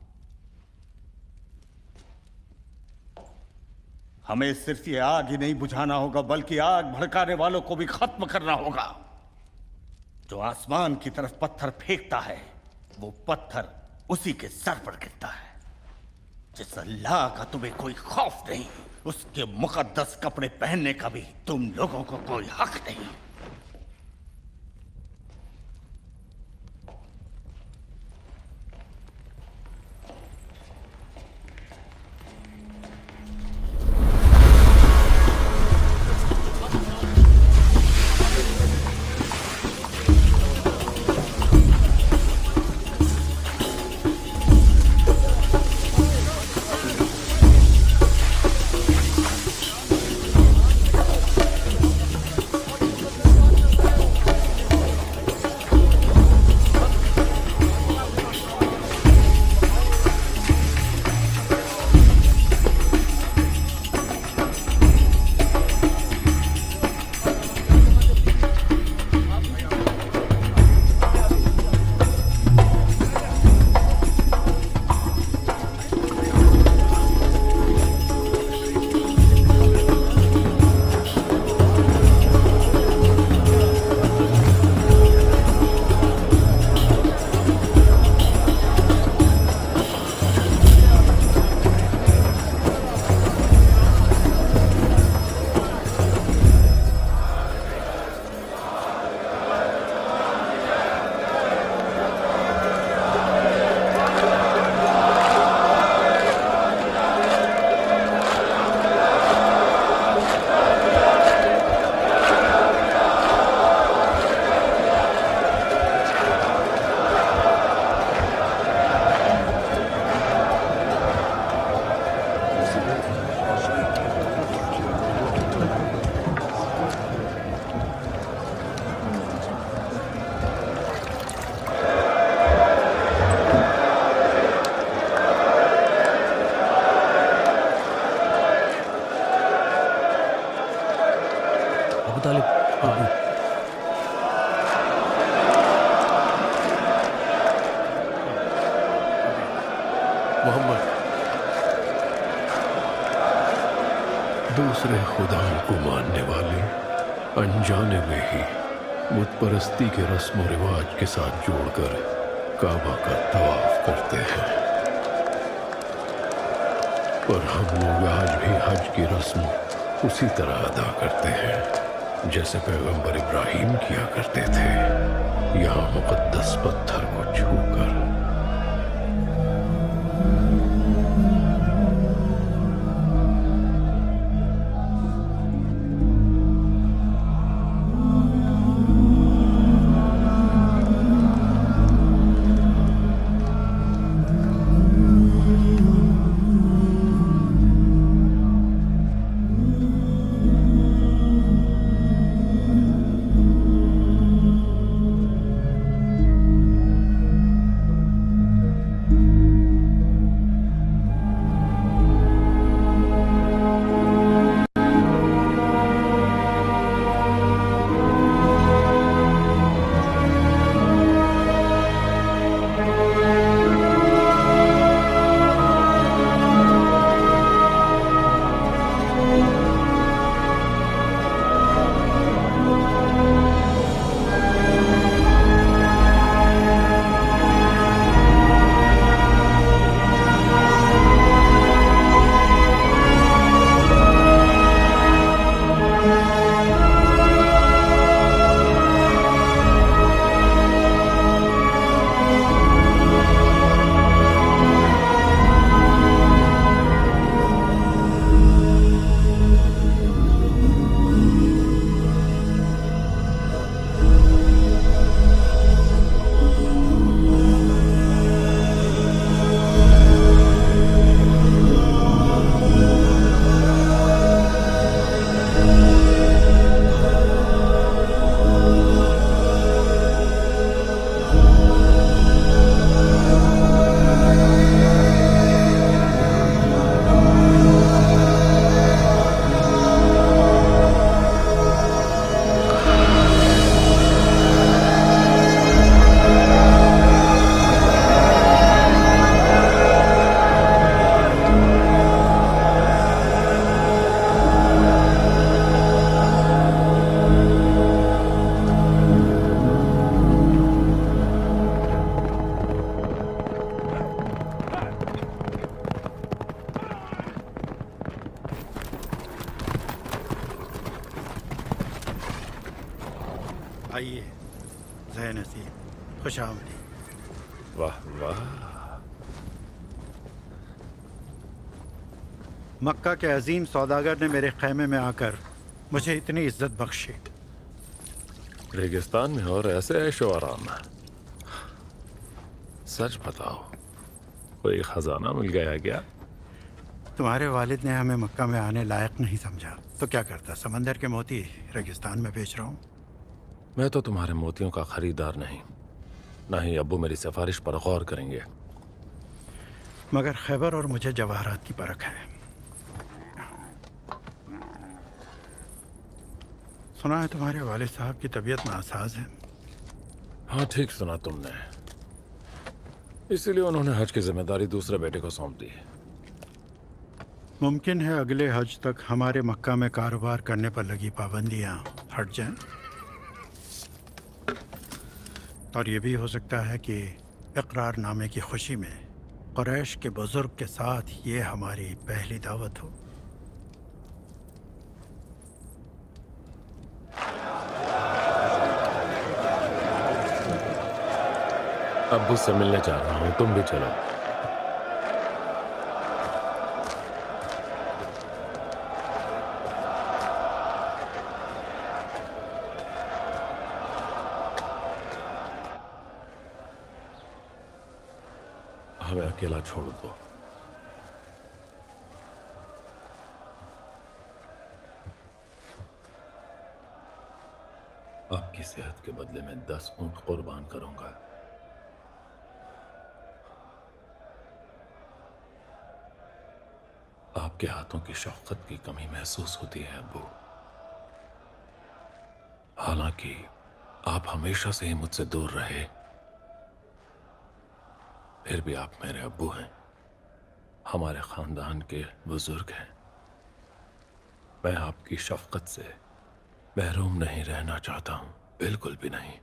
हमें सिर्फ ये आग ही नहीं बुझाना होगा, बल्कि आग भड़काने वालों को भी खत्म करना होगा। जो आसमान की तरफ पत्थर फेंकता है वो पत्थर उसी के सर पर गिरता है। जिस अल्लाह का तुम्हें कोई खौफ नहीं, उसके मुकद्दस कपड़े पहनने का भी तुम लोगों को कोई हक नहीं। दूसरे खुदाओं को मानने वाले अनजाने में ही बुत परस्ती के रस्म और रिवाज के साथ जोड़कर काबा का तवाफ करते हैं। पर हम लोग आज भी हज की रस्म उसी तरह अदा करते हैं जैसे पैगंबर इब्राहिम किया करते थे, यहाँ मुकद्दस पत्थर को छूकर। आइए ज़ैन नसीब, खुश आमदीद। वाह वाह। मक्का के अजीम सौदागर ने मेरे खैमे में आकर मुझे इतनी इज्जत बख्शी। रेगिस्तान में और ऐसे ऐशो आराम। सच बताओ, कोई खजाना मिल गया क्या? तुम्हारे वालिद ने हमें मक्का में आने लायक नहीं समझा तो क्या करता? समंदर के मोती रेगिस्तान में बेच रहा हूँ। मैं तो तुम्हारे मोतियों का खरीदार नहीं, ना ही अब्बू मेरी सिफारिश पर गौर करेंगे। मगर खैबर और मुझे जवाहरात की परख है। सुना है तुम्हारे वालिद साहब की तबीयत नासाज है। हाँ ठीक सुना तुमने, इसीलिए उन्होंने हज की जिम्मेदारी दूसरे बेटे को सौंप दी। मुमकिन है अगले हज तक हमारे मक्का में कारोबार करने पर लगी पाबंदियां हट जाएं। और ये भी हो सकता है कि इकरारनामे की खुशी में कुरैश के बुजुर्ग के साथ ये हमारी पहली दावत हो। अब्बू से मिलने जा रहा हूँ, तुम भी चलो। हमें अकेला छोड़ दो। आपकी सेहत के बदले में दस ऊंट कुर्बान करूंगा। आपके हाथों की शौकत की कमी महसूस होती है अब्बू। हालांकि आप हमेशा से ही मुझसे दूर रहे, फिर भी आप मेरे अब्बू हैं, हमारे खानदान के बुजुर्ग हैं। मैं आपकी शफकत से महरूम नहीं रहना चाहता हूं, बिल्कुल भी नहीं।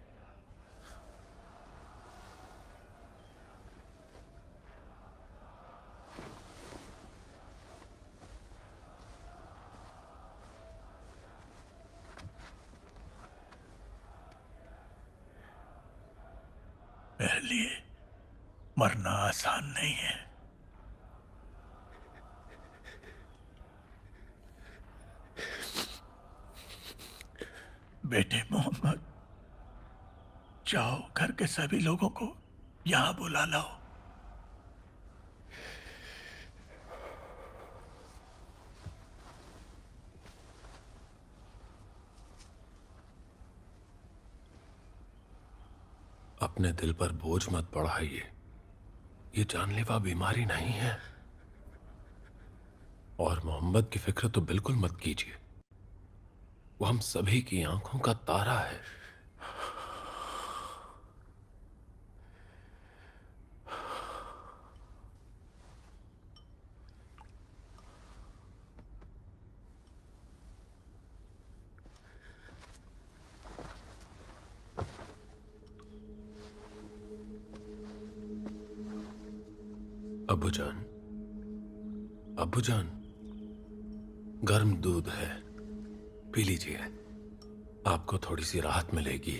मेरे लिए मरना आसान नहीं है। बेटे मोहम्मद, जाओ घर के सभी लोगों को यहां बुला लाओ। अपने दिल पर बोझ मत बढ़ाइए, ये जानलेवा बीमारी नहीं है। और मोहम्मद की फिक्र तो बिल्कुल मत कीजिए, वो हम सभी की आंखों का तारा है। अब्बूजान, अब्बूजान, गर्म दूध है, पी लीजिए, आपको थोड़ी सी राहत मिलेगी।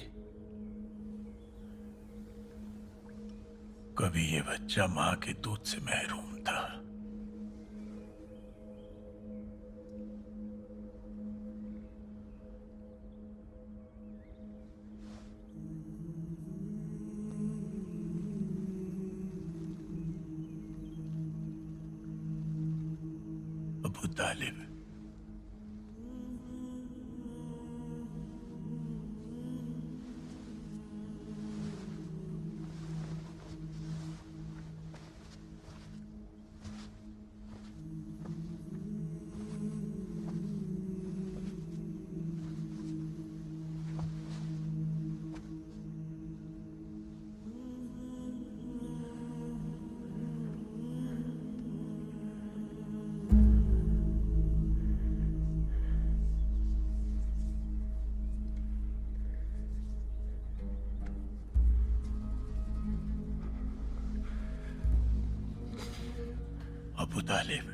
कभी ये बच्चा मां के दूध से महरूम था। अबू तालिब, अबू तालिब,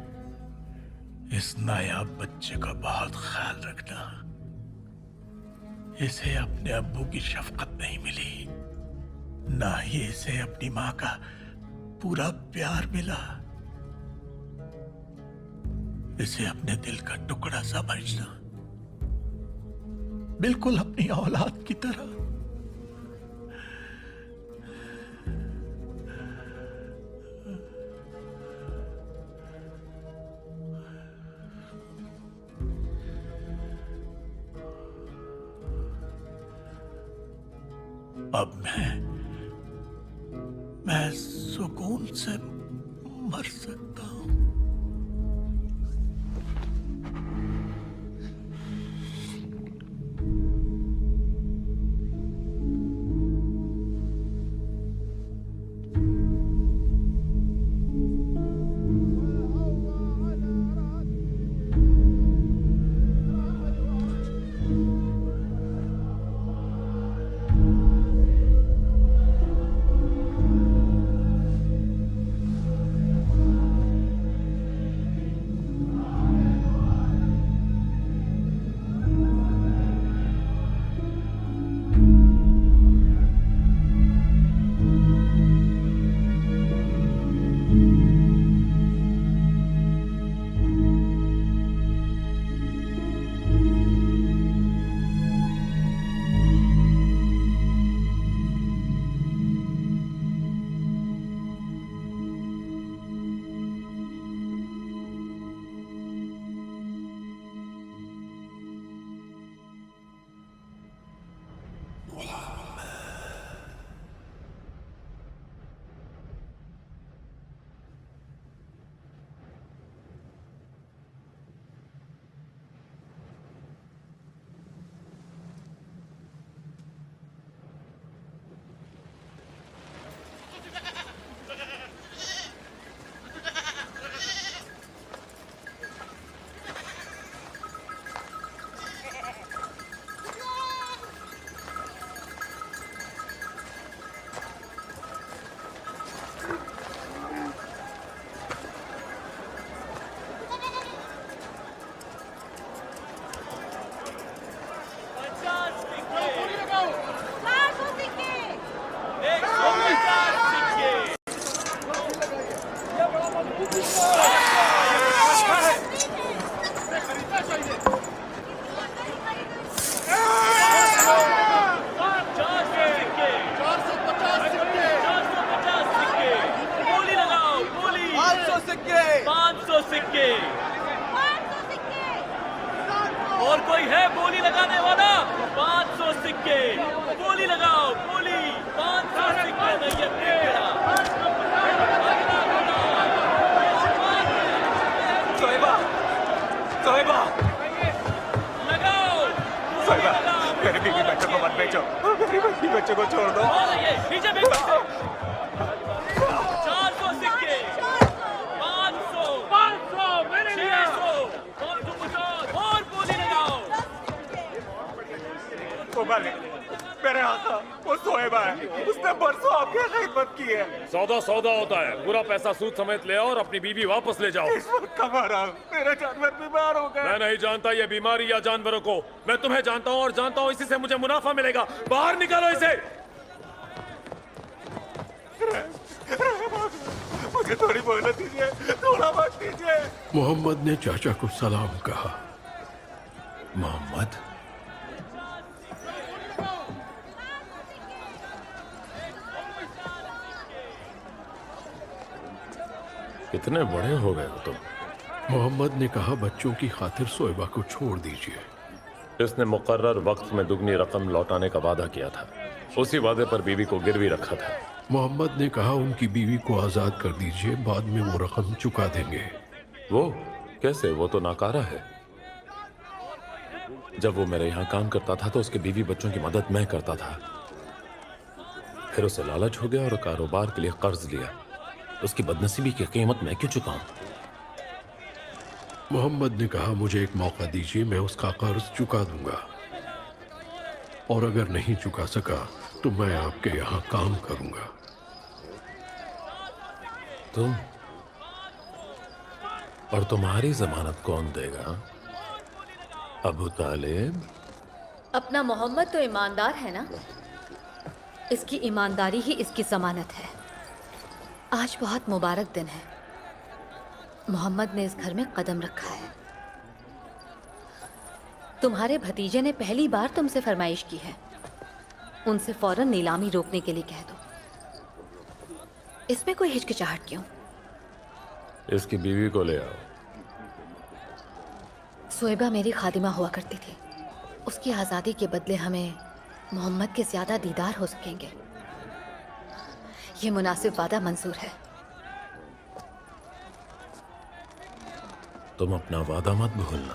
इस नायाब बच्चे का बहुत ख्याल रखना। इसे अपने अब्बू की शफकत नहीं मिली, ना ही इसे अपनी माँ का पूरा प्यार मिला। इसे अपने दिल का टुकड़ा समझना, बिल्कुल अपनी औलाद की तरह। अब मैं मैं सुकून से मर सकता हूं। और कोई है बोली लगाने वाला? पाँच सौ सिक्के, बोली लगाओ, बोली। पाँच सौ सिक्के नैयत ने गिरा। सोहेबा, सोहेबा, लगाओ, सोहेबा, मेरे बीवी बच्चों को मत बेचो, मेरी बीवी बच्चों को छोड़ दो। नीचे बेचो। चार सौ सिक्के, पाँच सौ, पाँच सौ, छह सौ, और तुम पचास, और बोली लगाओ। वो मालिक, मेरे आका, वो सोहेबा है, उसने परसों आपकी खिदमत की है। सौदा सौदा होता है, पूरा पैसा सूद समेत ले आओ और अपनी बीवी वापस ले जाओ। इस वक्त कमा रहा हूँ, मेरा जानवर बीमार हो गया। मैं नहीं जानता ये बीमारी या जानवरों को, मैं तुम्हें जानता हूँ और जानता हूँ इसी से मुझे मुनाफा मिलेगा। बाहर निकालो इसे। मुझे थोड़ी मोहलत दीजिए, थोड़ा वक्त दीजिए। मोहम्मद ने चाचा को सलाम कहा। मोहम्मद, कितने बड़े हो गए हो तुम? मोहम्मद ने कहा, बच्चों की खातिर सोएबा को छोड़ दीजिए। इसने मुकर्रर वक्त में दुगनी रकम लौटाने का वादा किया था, उसी वादे पर बीवी को गिरवी रखा था। मोहम्मद ने कहा, उनकी बीवी को आजाद कर दीजिए, बाद में वो रकम चुका देंगे। वो कैसे? वो तो नाकारा है। जब वो मेरे यहाँ काम करता था तो उसके बीवी बच्चों की मदद मैं करता था। फिर उसे लालच हो गया और कारोबार के लिए कर्ज लिया। उसकी बदनसीबी की कीमत मैं क्यों चुकाऊं? मोहम्मद ने कहा, मुझे एक मौका दीजिए, मैं उसका कर्ज चुका दूंगा, और अगर नहीं चुका सका तो मैं आपके यहाँ काम करूंगा। तुम? और तुम्हारी जमानत कौन देगा? अबू तालिब? अपना मोहम्मद तो ईमानदार है ना? इसकी ईमानदारी ही इसकी जमानत है। आज बहुत मुबारक दिन है। मोहम्मद ने इस घर में कदम रखा है। तुम्हारे भतीजे ने पहली बार तुमसे फरमाइश की है। उनसे फौरन नीलामी रोकने के लिए कह दो। इसमें कोई हिचकिचाहट क्यों? इसकी बीवी को ले आओ। सुएबा मेरी खादिमा हुआ करती थी। उसकी आज़ादी के बदले हमें मोहम्मद के ज्यादा दीदार हो सकेंगे। ये मुनासिब वादा मंजूर है। तुम अपना वादा मत भूलना।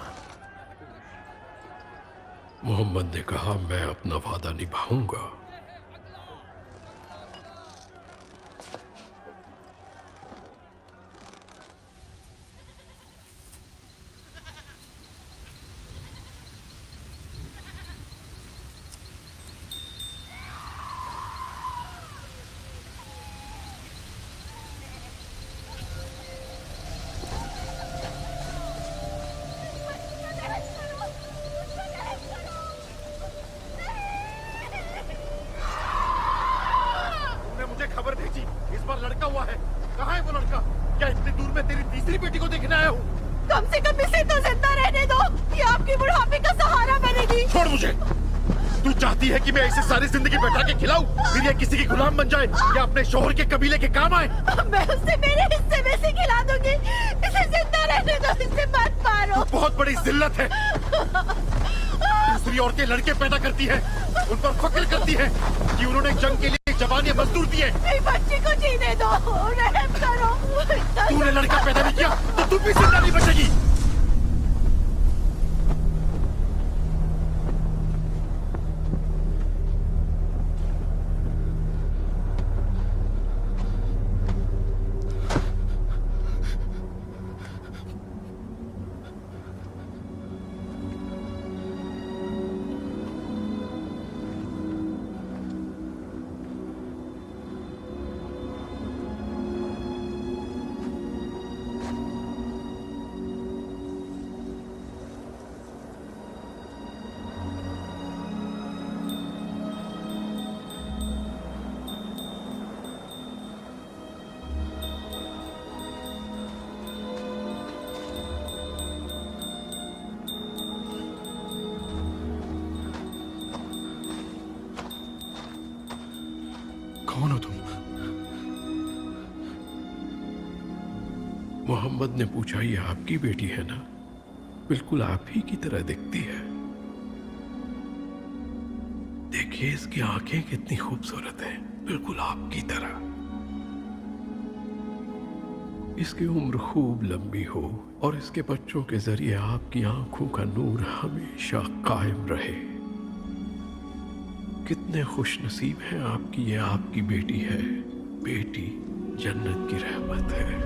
मोहम्मद ने कहा मैं अपना वादा निभाऊंगा। सारी जिंदगी बैठा के खिलाऊं, फिर ये किसी की गुलाम बन जाए या अपने शोहर के कबीले के काम आए। मैं उसे मेरे हिस्से में से खिला दूंगी। इसे जिंदा रहने दो, इसे मत मारो। तो बहुत बड़ी जिल्लत है। दूसरी औरतें लड़के पैदा करती हैं, उन पर फक्र करती हैं कि उन्होंने जंग के लिए जवान या मजदूर दिए। मेरी बच्ची को जीने दो, रहम करो। तूने लड़का पैदा नहीं किया तो तू भी जिंदा नहीं बचेगी। कौन हो तुम? मोहम्मद ने पूछा, ये आपकी बेटी है ना? बिल्कुल आप ही की तरह दिखती है। देखिए इसकी आंखें कितनी खूबसूरत हैं, बिल्कुल आपकी तरह। इसकी उम्र खूब लंबी हो और इसके बच्चों के जरिए आपकी आंखों का नूर हमेशा कायम रहे। कितने खुश नसीब हैं आपकी, ये आपकी बेटी है। बेटी जन्नत की रहमत है।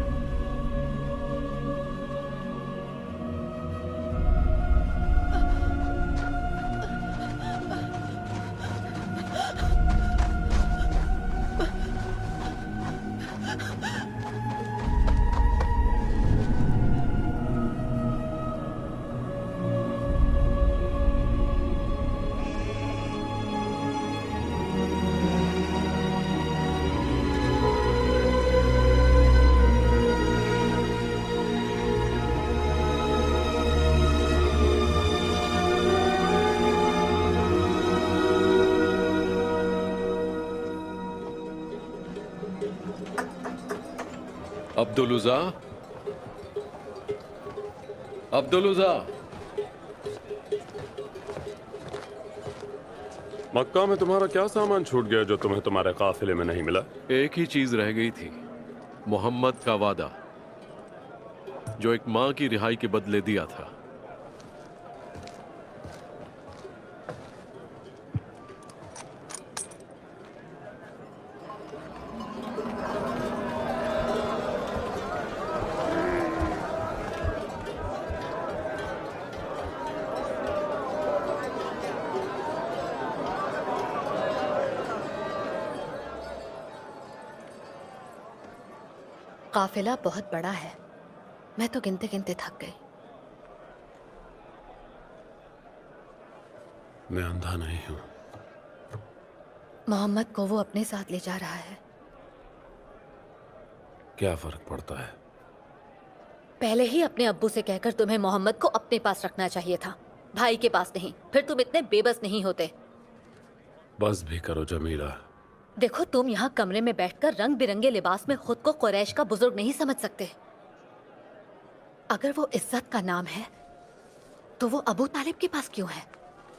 अब्दुलुज़ा, अब्दुलुज़ा। मक्का में तुम्हारा क्या सामान छूट गया जो तुम्हें तुम्हारे काफिले में नहीं मिला? एक ही चीज रह गई थी, मोहम्मद का वादा, जो एक मां की रिहाई के बदले दिया था। काफिला बहुत बड़ा है, मैं तो गिनते गिनते थक गई। मैं अंधा नहीं हूं। मोहम्मद को वो अपने साथ ले जा रहा है। क्या फर्क पड़ता है? पहले ही अपने अब्बू से कहकर तुम्हें मोहम्मद को अपने पास रखना चाहिए था, भाई के पास नहीं। फिर तुम इतने बेबस नहीं होते। बस भी करो जमीला। देखो, तुम यहाँ कमरे में बैठकर रंग बिरंगे लिबास में खुद को कुरैश का बुजुर्ग नहीं समझ सकते। अगर वो इज्जत का नाम है तो वो अबू तालिब के पास क्यों है?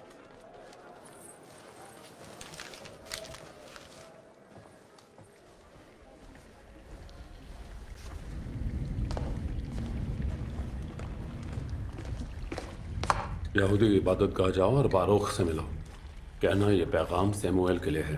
यहूदी इबादत गाह जाओ और बारूख से मिलो। कहना ये पैगाम सैमुएल के लिए है।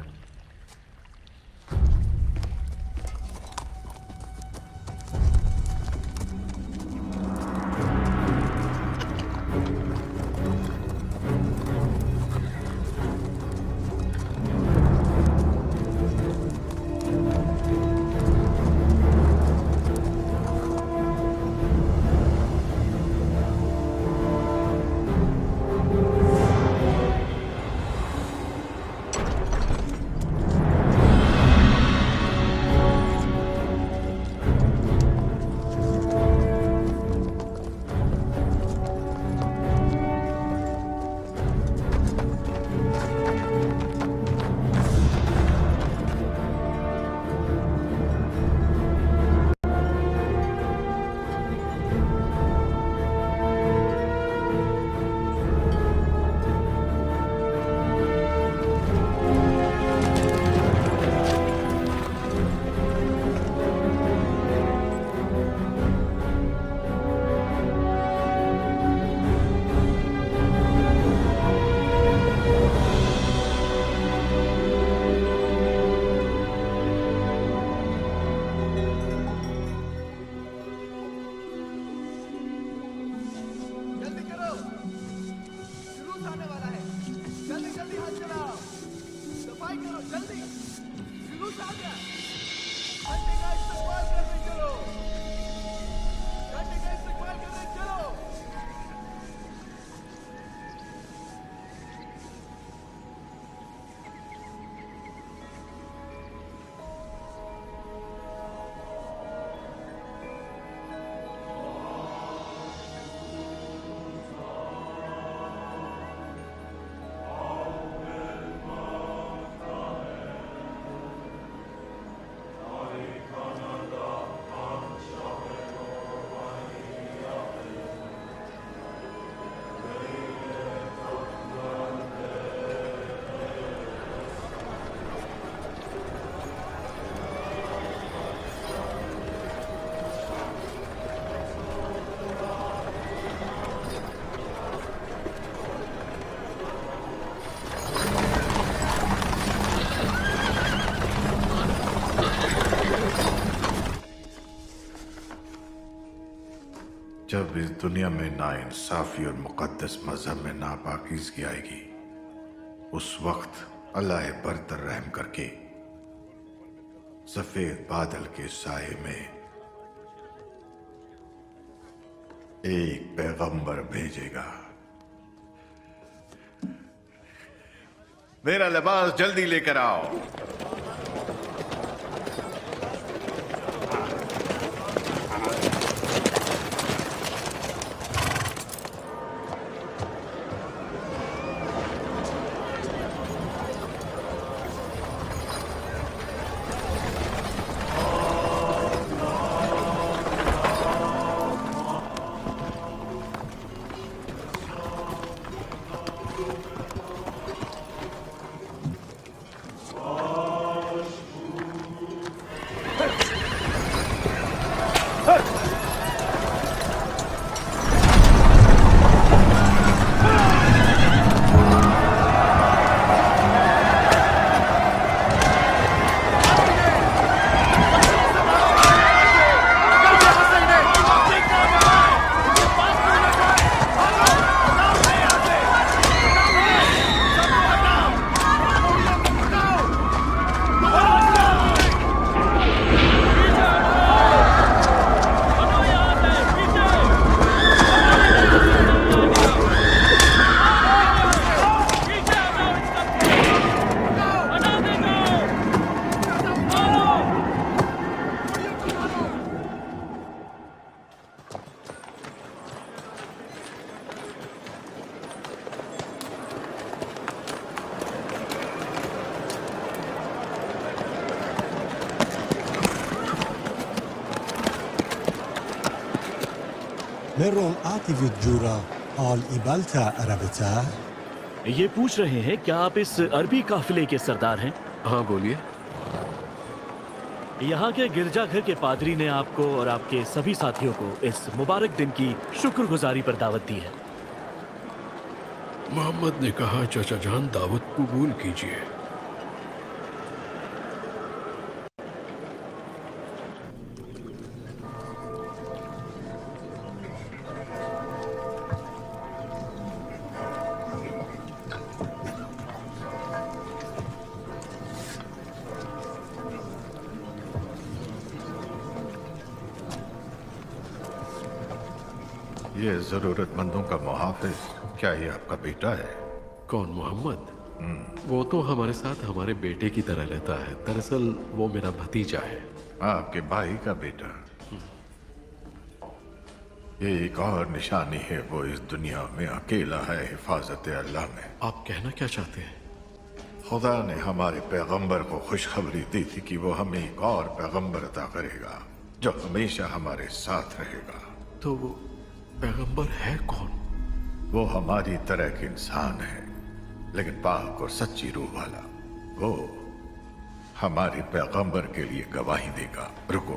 जब इस दुनिया में नाइंसाफी और मुकद्दस मजहब में नापाकीज़गी आएगी, उस वक्त अल्लाह बरतर रहम करके सफेद बादल के साए में एक पैगंबर भेजेगा। मेरा लिबास जल्दी लेकर आओ। Oh मेरोन आती विजूरा ऑल इबाल्टा अरबता। ये पूछ रहे हैं क्या आप इस अरबी काफिले के सरदार हैं? हाँ बोलिए। यहाँ के गिरजाघर के पादरी ने आपको और आपके सभी साथियों को इस मुबारक दिन की शुक्रगुजारी पर दावत दी है। मोहम्मद ने कहा चाचा जान दावत कबूल कीजिए। ये जरूरतमंदों का मुहाफिज, क्या ये आपका बेटा है? कौन, मोहम्मद? वो तो हमारे साथ हमारे बेटे की तरह रहता है। दरअसल वो मेरा भतीजा है। आपके भाई का बेटा। ये एक और निशानी है, वो इस दुनिया में अकेला है हिफाजत अल्लाह में। आप कहना क्या चाहते हैं? खुदा ने हमारे पैगंबर को खुशखबरी दी थी कि वो हमें एक और पैगंबर अता करेगा जो हमेशा हमारे साथ रहेगा। तो वो पैगंबर है कौन? वो हमारी तरह के इंसान है, लेकिन पाक और सच्ची रूह वाला। वो हमारे पैगंबर के लिए गवाही देगा। रुको,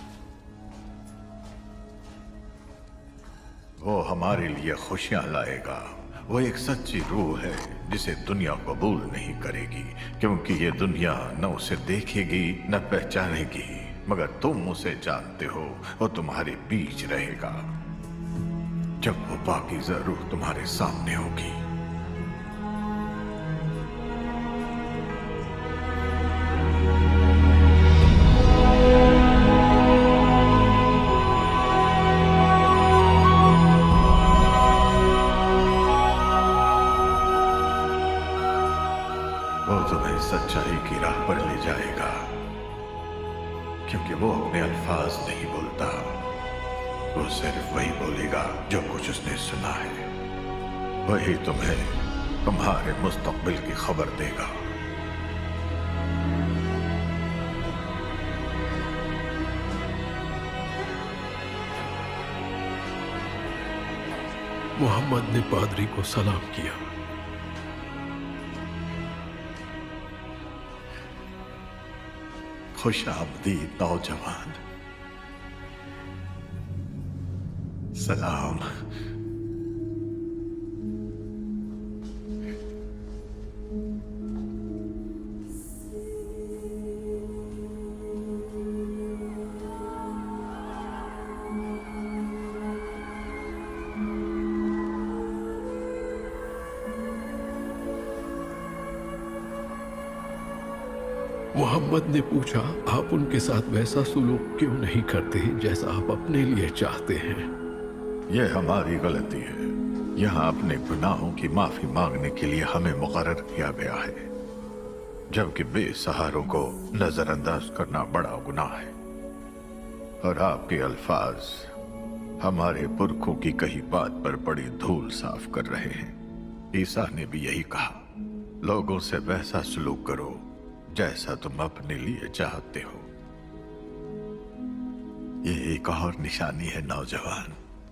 वो हमारे लिए खुशियां लाएगा। वो एक सच्ची रूह है जिसे दुनिया कबूल नहीं करेगी, क्योंकि ये दुनिया न उसे देखेगी न पहचानेगी, मगर तुम उसे जानते हो। वो तुम्हारे बीच रहेगा जब वो पाकीज़ा रूह तुम्हारे सामने होगी। वो तुम्हें सच्चाई की राह पर ले जाएगा, क्योंकि वो अपने अल्फाज नहीं बोलता। वो सिर्फ वही बोलेगा जो कुछ उसने सुना है। वही तुम्हें तुम्हारे मुस्तकबिल की खबर देगा। मोहम्मद ने पादरी को सलाम किया। खुशामदीद नौजवान। सलाम। मोहम्मद ने पूछा, आप उनके साथ वैसा सुलूक क्यों नहीं करते जैसा आप अपने लिए चाहते हैं? यह हमारी गलती है। यहाँ अपने गुनाहों की माफी मांगने के लिए हमें मुकर्रर किया गया है, जबकि बेसहारों को नजरअंदाज करना बड़ा गुनाह है। और आपके अल्फाज हमारे पुरखों की कही बात पर बड़ी धूल साफ कर रहे हैं। ईसा ने भी यही कहा, लोगों से वैसा सलूक करो जैसा तुम अपने लिए चाहते हो। ये एक और निशानी है नौजवान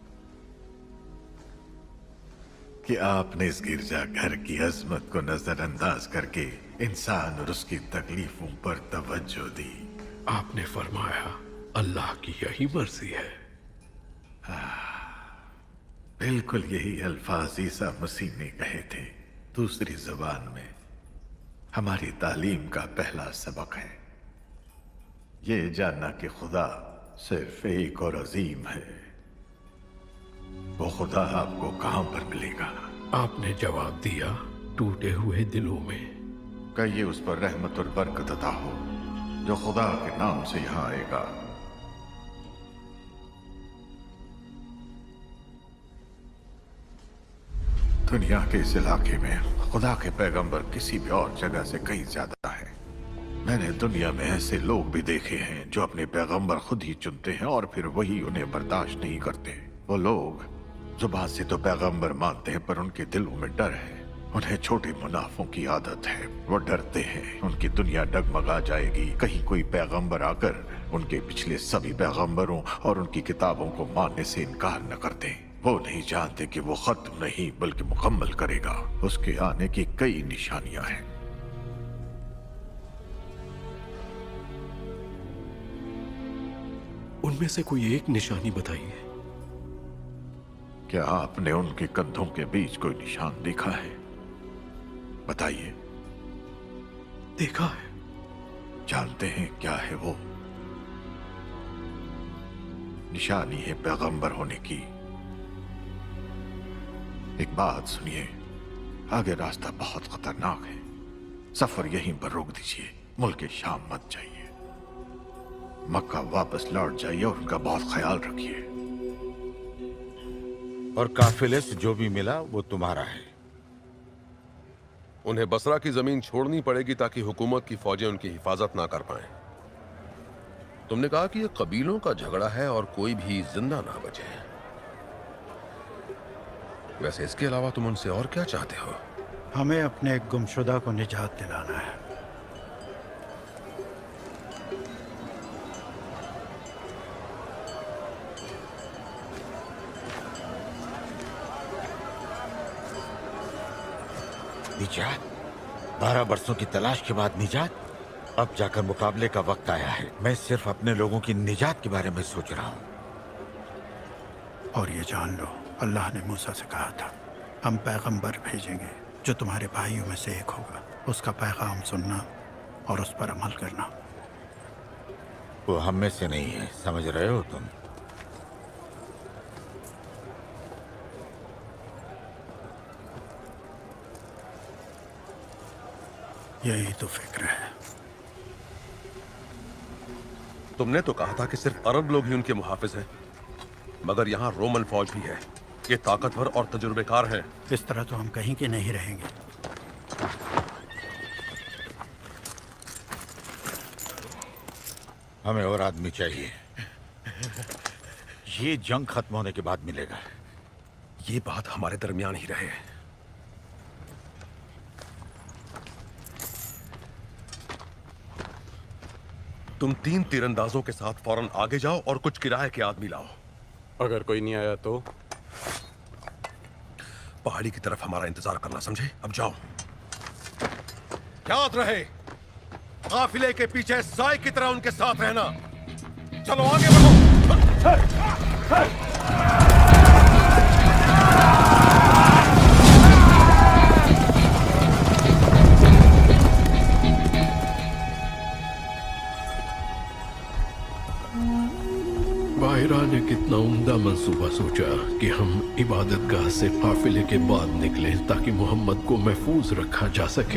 कि आपने इस गिरजा घर की अजमत को नजरअंदाज करके इंसान और उसकी तकलीफों पर तवज्जो दी। आपने फरमाया, अल्लाह की यही मर्जी है। बिल्कुल यही अल्फाज ईसा मसीह ने कहे थे दूसरी जबान में। हमारी तालीम का पहला सबक है ये जानना कि खुदा सिर्फ एक और अजीम है। वो खुदा आपको कहां पर मिलेगा? आपने जवाब दिया, टूटे हुए दिलों में। कहिए उस पर रहमत और बरकत अता हो जो खुदा के नाम से यहां आएगा। दुनिया के इस इलाके में खुदा के पैगंबर किसी भी और जगह से कहीं ज्यादा है। मैंने दुनिया में ऐसे लोग भी देखे हैं जो अपने पैगंबर खुद ही चुनते हैं और फिर वही उन्हें बर्दाश्त नहीं करते। वो लोग जुबान से तो पैगंबर मानते हैं पर उनके दिलों में डर है। उन्हें छोटे मुनाफों की आदत है। वो डरते हैं उनकी दुनिया डगमगा जाएगी, कहीं कोई पैगंबर आकर उनके पिछले सभी पैगंबरों और उनकी किताबों को मानने से इनकार न करते। वो नहीं जानते कि वो खत्म नहीं बल्कि मुकम्मल करेगा। उसके आने की कई निशानियां हैं। उनमें से कोई एक निशानी बताइए। क्या आपने उनके कंधों के बीच कोई निशान देखा है? बताइए। देखा है। जानते हैं क्या है वो? निशानी है पैगंबर होने की। एक बात सुनिए, आगे रास्ता बहुत खतरनाक है। सफर यहीं पर रोक दीजिए, मुल्क शाम मत जाइए। मक्का वापस लौट जाइए और उनका बहुत ख्याल रखिए। और काफिले से जो भी मिला वो तुम्हारा है। उन्हें बसरा की जमीन छोड़नी पड़ेगी ताकि हुकूमत की फौजें उनकी हिफाजत ना कर पाएं। तुमने कहा कि यह कबीलों का झगड़ा है और कोई भी जिंदा ना बचे। वैसे इसके अलावा तुम उनसे और क्या चाहते हो? हमें अपने एक गुमशुदा को निजात दिलाना है। निजात? बारह बरसों की तलाश के बाद निजात? अब जाकर मुकाबले का वक्त आया है। मैं सिर्फ अपने लोगों की निजात के बारे में सोच रहा हूँ। और ये जान लो, अल्लाह ने मूसा से कहा था, हम पैगंबर भेजेंगे जो तुम्हारे भाइयों में से एक होगा। उसका पैगाम सुनना और उस पर अमल करना। वो हम में से नहीं है, समझ रहे हो तुम? यही तो फिक्र है। तुमने तो कहा था कि सिर्फ अरब लोग ही उनके मुहाफिज हैं, मगर यहाँ रोमन फौज भी है। ये ताकतवर और तजुर्बेकार हैं। इस तरह तो हम कहीं के नहीं रहेंगे। हमें और आदमी चाहिए। ये जंग खत्म होने के बाद मिलेगा। ये बात हमारे दरमियान ही रहे। तुम तीन तीरंदाजों के साथ फौरन आगे जाओ और कुछ किराए के आदमी लाओ। अगर कोई नहीं आया तो? पहाड़ी की तरफ हमारा इंतजार करना, समझे? अब जाओ। याद रहे, काफिले के पीछे साए की तरह उनके साथ रहना। चलो आगे बढ़ो। बाहिरा ने कितना उम्दा मंसूबा सोचा कि हम इबादतगाह से काफिले के बाद निकलें ताकि मोहम्मद को महफूज रखा जा सके।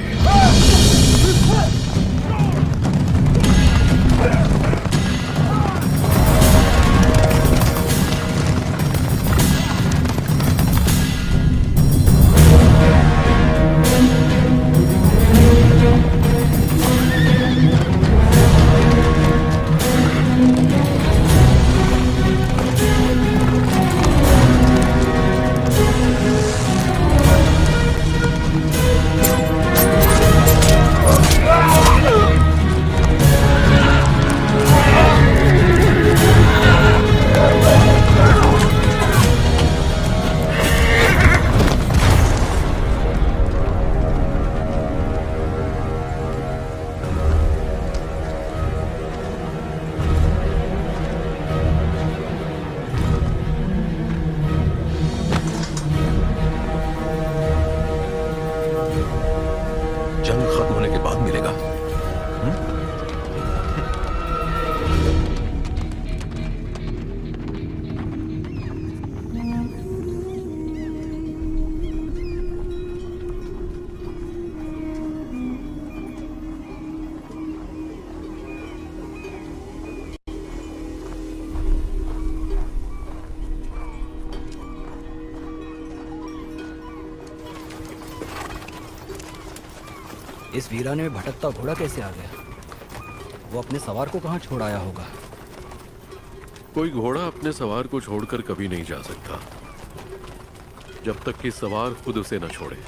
इस वीराने में भटकता घोड़ा कैसे आ गया? वो अपने सवार को कहाँ छोड़ आया होगा? कोई घोड़ा अपने सवार को छोड़कर कभी नहीं जा सकता जब तक कि सवार खुद उसे न छोड़े।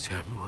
सैमुअल।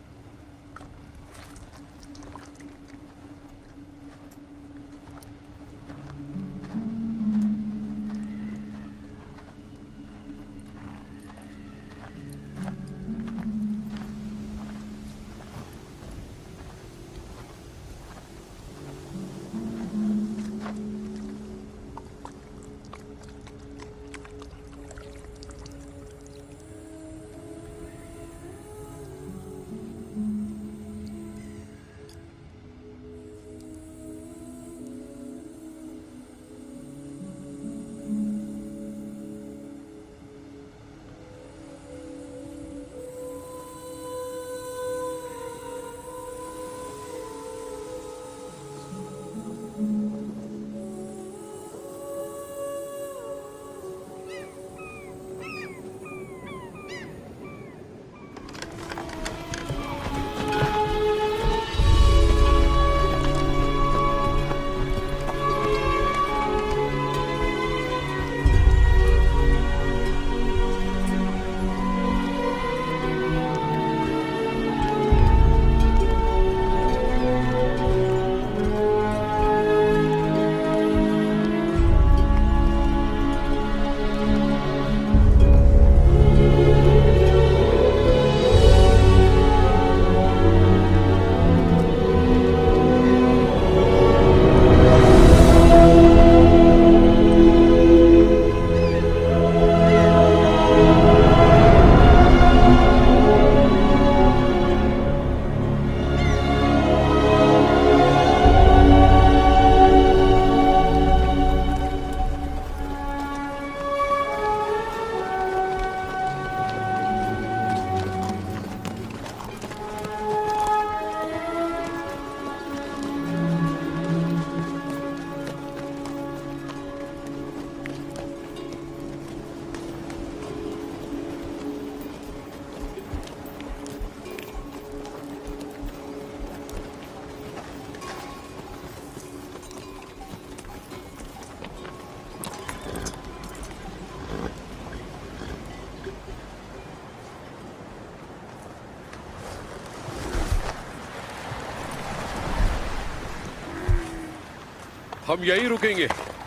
हम यहीं रुकेंगे।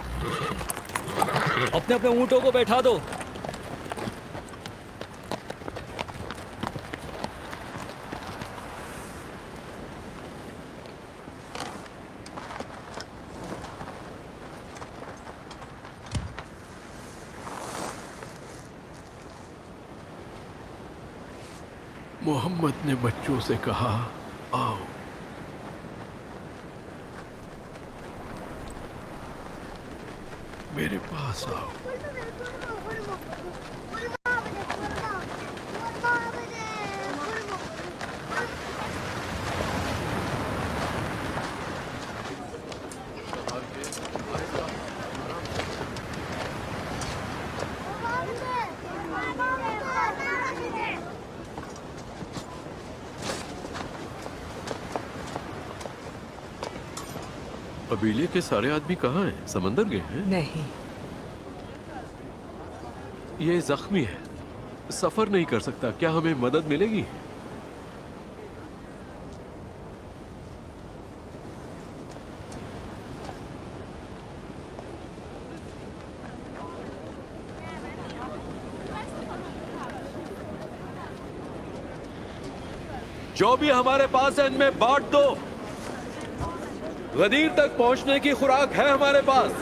अपने अपने ऊंटों को बैठा दो। मोहम्मद ने बच्चों से कहा, आओ। मेरे पास आओ। कबीले के सारे आदमी कहाँ हैं? समंदर गए हैं? नहीं। ये जख्मी है, सफर नहीं कर सकता। क्या हमें मदद मिलेगी? जो भी हमारे पास है इनमें बांट दो। गदीर तक पहुंचने की खुराक है हमारे पास।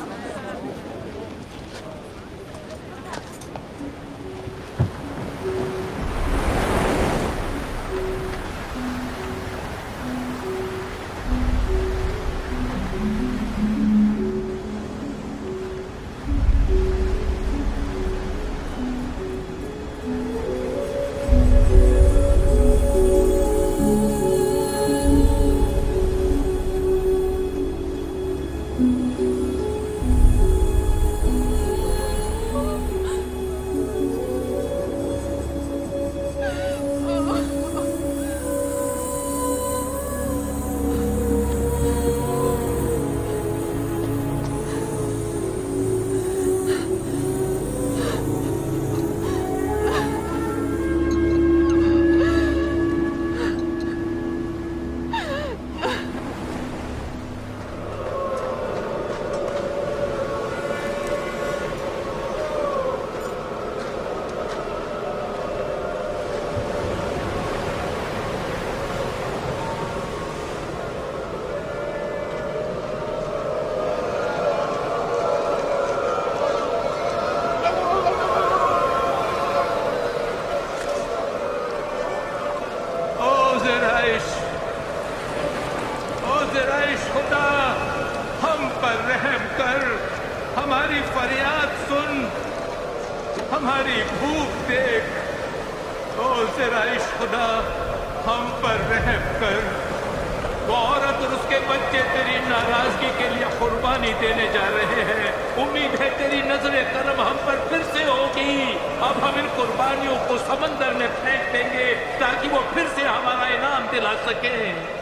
हमारी भूख देख। ओ जरा खुदा हम पर रहम कर। वो औरत और उसके बच्चे तेरी नाराजगी के लिए कुर्बानी देने जा रहे हैं। उम्मीद है तेरी नजरे करम हम पर फिर से होगी। अब हम इन कुर्बानियों को समंदर में फेंक देंगे ताकि वो फिर से हमारा इनाम दिला सके।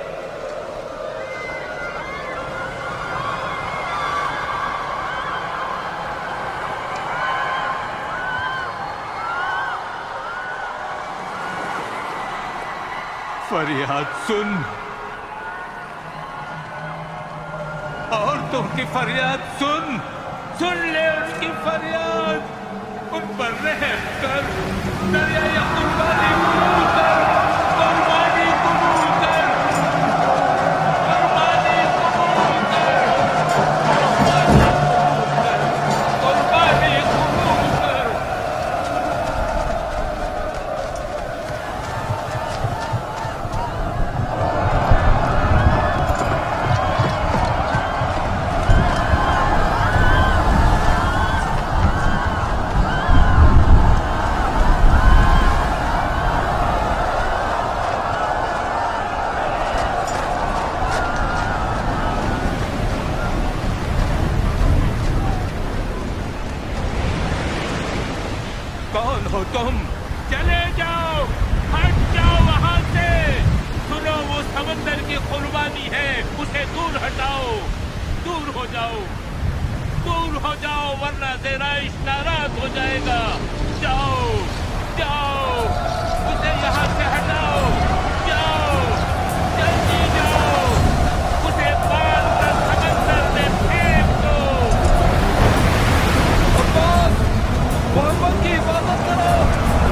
फरियाद सुन, औरतों की फरियाद सुन, सुन ले उनकी फरियाद, उन पर रहम कर। दरिया या कुर्बानी कबूल कर, कुर्बानी कबूल कर, कुर्बानी कबूल कर, कुर्बानी कबूल कर। कौन हो तुम? चले जाओ, हट जाओ वहां से। सुनो, वो समंदर की कुर्बानी है, उसे दूर हटाओ। दूर हो जाओ, दूर हो जाओ, वरना ज़राइश नाराज हो जाएगा। जाओ, जाओ, उसे यहाँ से हटाओ। जाओ, जल्दी जाओ, उसे बाल कर समंदर में फेंक दो। मोहम्मद की हिफाजत करो।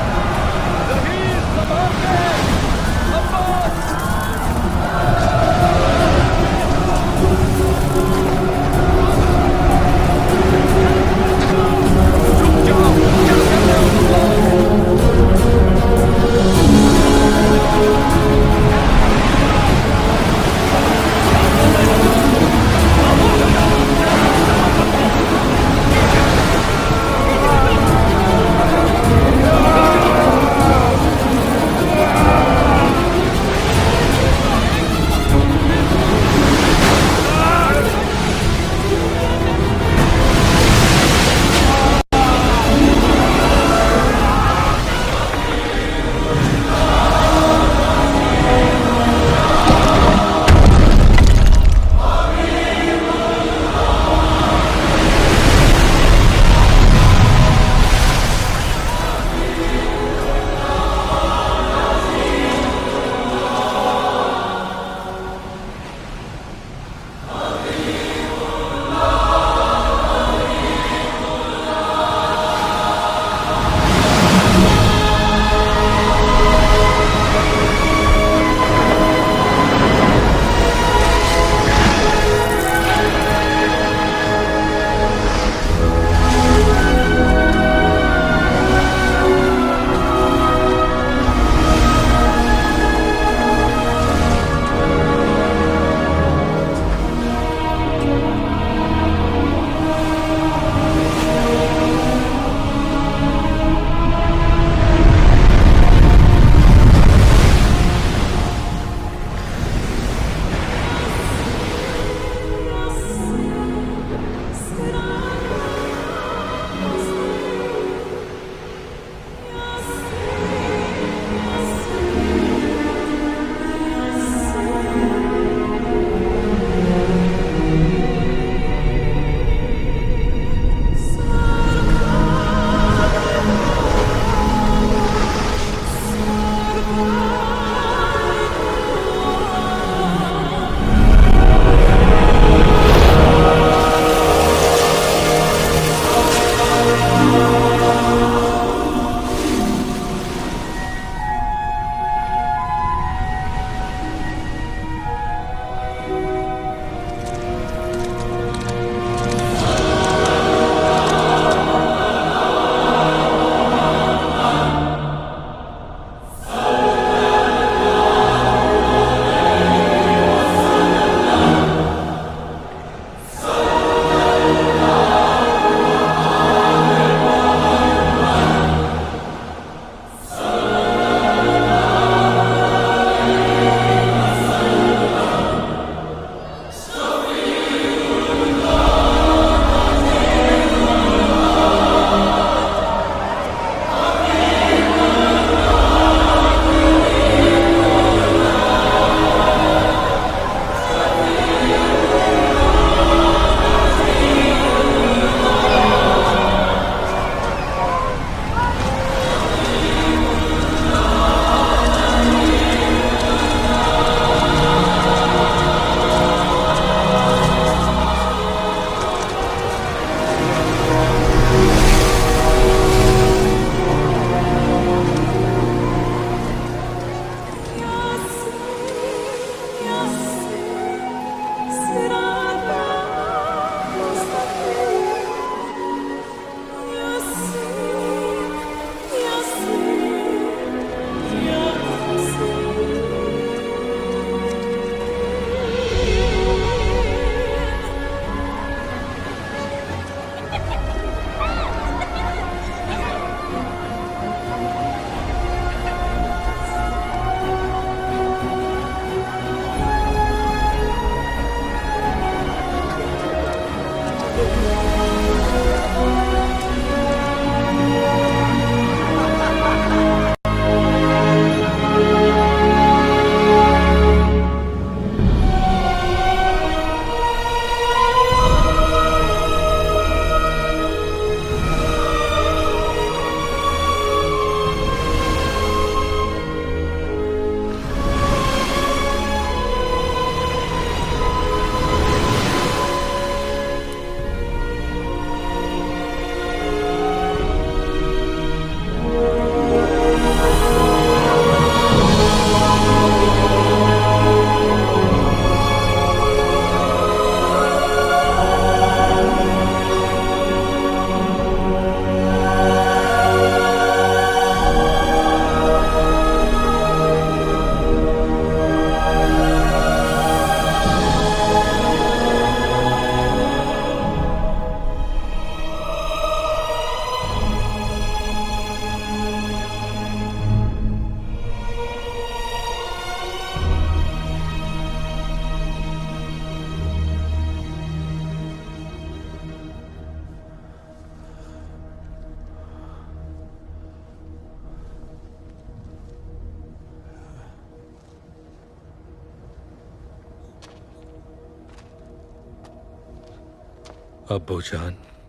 अब्बू जान,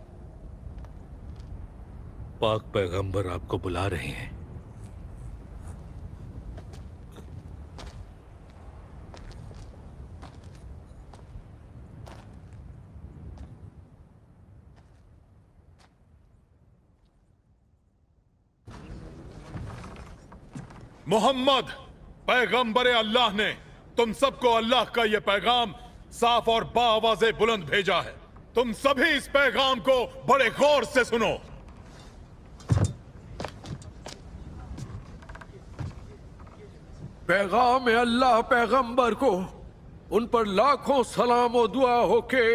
पाक पैगंबर आपको बुला रहे हैं। मोहम्मद पैगंबर अल्लाह ने तुम सबको अल्लाह का यह पैगाम साफ और बाआवाज़े बुलंद भेजा है। तुम सभी इस पैगाम को बड़े गौर से सुनो। पैगाम अल्लाह पैगंबर को, उन पर लाखों सलाम और दुआ हो के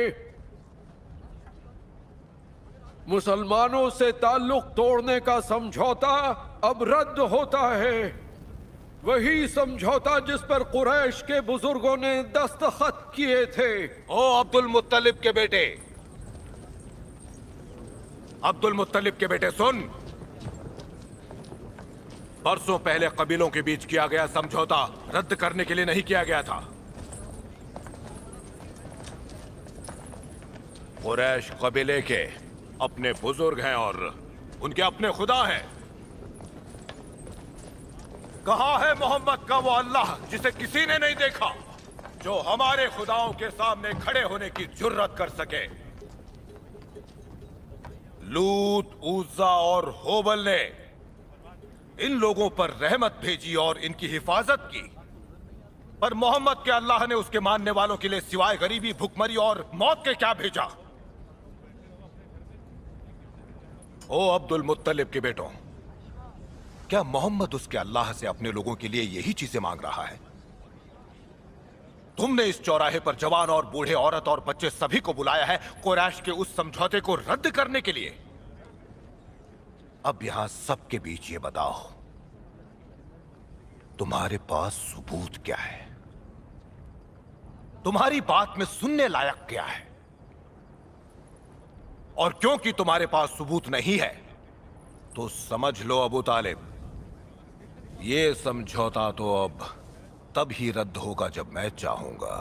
मुसलमानों से ताल्लुक तोड़ने का समझौता अब रद्द होता है। वही समझौता जिस पर कुरैश के बुजुर्गों ने दस्तखत किए थे। ओ अब्दुल मुत्तलिब के बेटे, अब्दुल मुत्तलिब के बेटे सुन। बरसों पहले कबीलों के बीच किया गया समझौता रद्द करने के लिए नहीं किया गया था। कुरैश कबीले के अपने बुजुर्ग हैं और उनके अपने खुदा हैं। कहाँ है मोहम्मद का वो अल्लाह जिसे किसी ने नहीं देखा, जो हमारे खुदाओं के सामने खड़े होने की जुर्रत कर सके। लूत, उज़्ज़ा और होबल ने इन लोगों पर रहमत भेजी और इनकी हिफाजत की, पर मोहम्मद के अल्लाह ने उसके मानने वालों के लिए सिवाय गरीबी, भुखमरी और मौत के क्या भेजा। ओ अब्दुल मुत्तलिब के बेटों, क्या मोहम्मद उसके अल्लाह से अपने लोगों के लिए यही चीजें मांग रहा है? तुमने इस चौराहे पर जवान और बूढ़े, औरत और बच्चे सभी को बुलाया है कुरैश के उस समझौते को रद्द करने के लिए। अब यहां सबके बीच ये बताओ, तुम्हारे पास सबूत क्या है? तुम्हारी बात में सुनने लायक क्या है? और क्योंकि तुम्हारे पास सबूत नहीं है तो समझ लो अबू तालिब, ये समझौता तो अब तब ही रद्द होगा जब मैं चाहूंगा,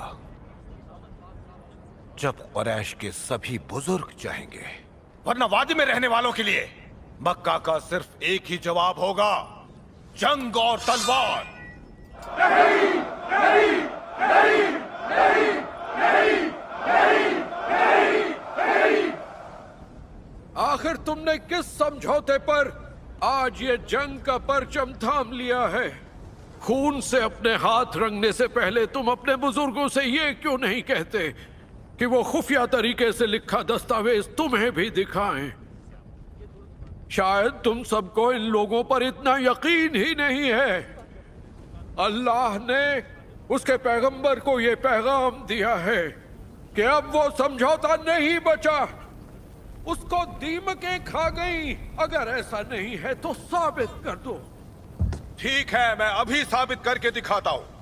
जब कुरैश के सभी बुजुर्ग चाहेंगे। वरना वादी में रहने वालों के लिए मक्का का सिर्फ एक ही जवाब होगा, जंग और तलवार। नहीं, नहीं, नहीं, नहीं, नहीं, नहीं, नहीं, नहीं। आखिर तुमने किस समझौते पर आज ये जंग का परचम थाम लिया है? खून से अपने हाथ रंगने से पहले तुम अपने बुजुर्गों से ये क्यों नहीं कहते कि वो खुफिया तरीके से लिखा दस्तावेज तुम्हें भी दिखाएं? शायद तुम सबको इन लोगों पर इतना यकीन ही नहीं है। अल्लाह ने उसके पैगंबर को ये पैगाम दिया है कि अब वो समझौता नहीं बचा, उसको दीमकें खा गई। अगर ऐसा नहीं है तो साबित कर दो। ठीक है, मैं अभी साबित करके दिखाता हूं।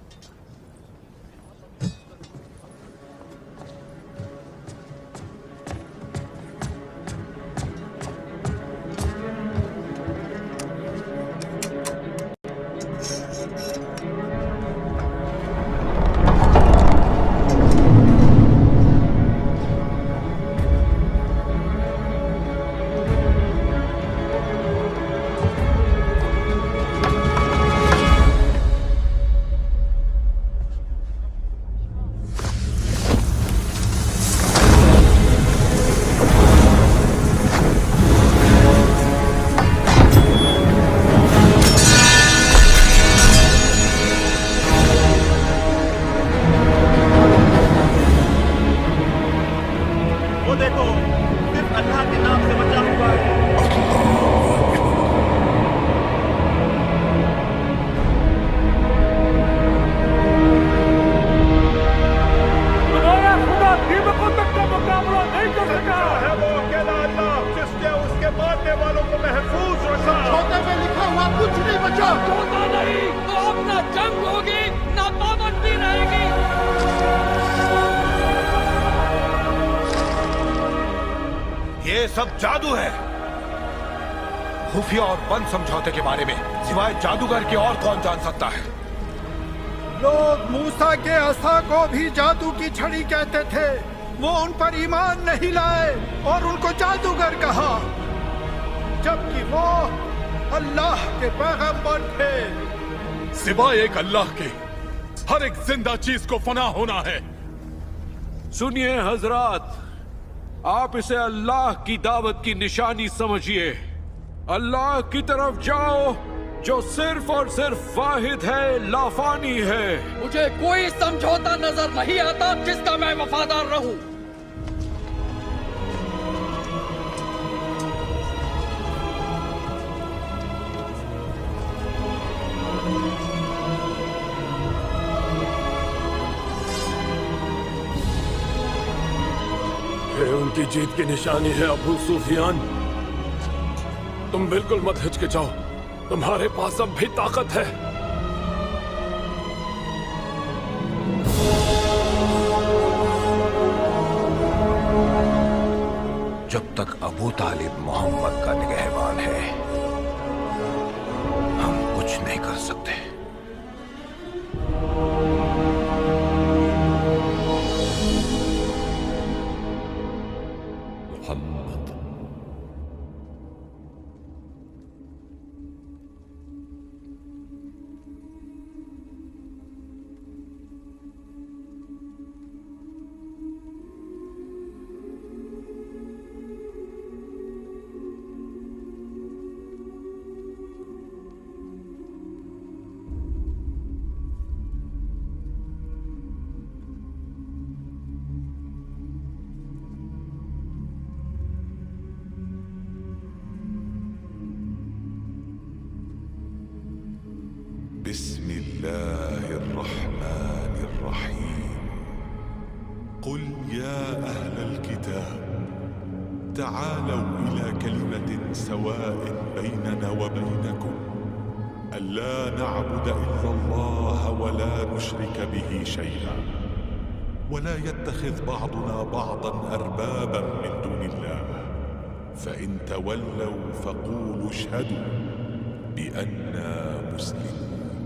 सब जादू है। खुफिया और बंद समझौते के बारे में सिवाय जादूगर के और कौन जान सकता है? लोग मूसा के असा को भी जादू की छड़ी कहते थे, वो उन पर ईमान नहीं लाए और उनको जादूगर कहा, जबकि वो अल्लाह के पैगंबर थे। सिवाय एक अल्लाह के हर एक जिंदा चीज को फना होना है। सुनिए हजरात, आप इसे अल्लाह की दावत की निशानी समझिए। अल्लाह की तरफ जाओ जो सिर्फ और सिर्फ वाहिद है, लाफानी है। मुझे कोई समझौता नजर नहीं आता जिसका मैं वफादार रहूं। ये उनकी जीत की निशानी है अबू सुफियान। तुम बिल्कुल मत हिचकिचाओ, तुम्हारे पास अब भी ताकत है। जब तक अबू तालिब मोहम्मद का निगहबान है, हम कुछ नहीं कर सकते। بسم الله الرحمن الرحيم. قل يا أهل الكتاب تعالوا إلى كلمة سواء بيننا وبينكم ألا نعبد إلا الله ولا نشرك به شيئا ولا يتخذ بعضنا بعضا أربابا من دون الله فإن تولوا فقولوا اشهدوا بأننا مسلمون.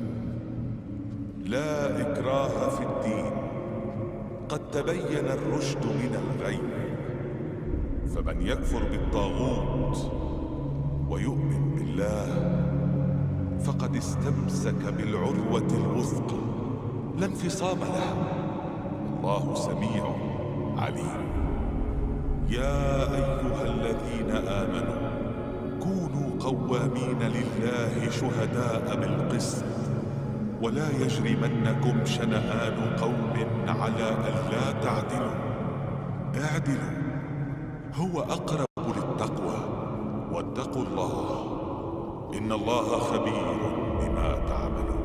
لا إكراه في الدين قد تبين الرشد من الغي فمن يكفر بالطاغوت ويؤمن بالله فقد استمسك بالعروة الوثقى لا انفصام لها الله سميع عليم. يا أيها الذين آمنوا كونوا قوامين لله شهداء بالقسط ولا يجرمنكم شنآن قوم على ألا تعدلوا اعدلوا هو أقرب للتقوى واتقوا الله إن الله خبير بما تعملون.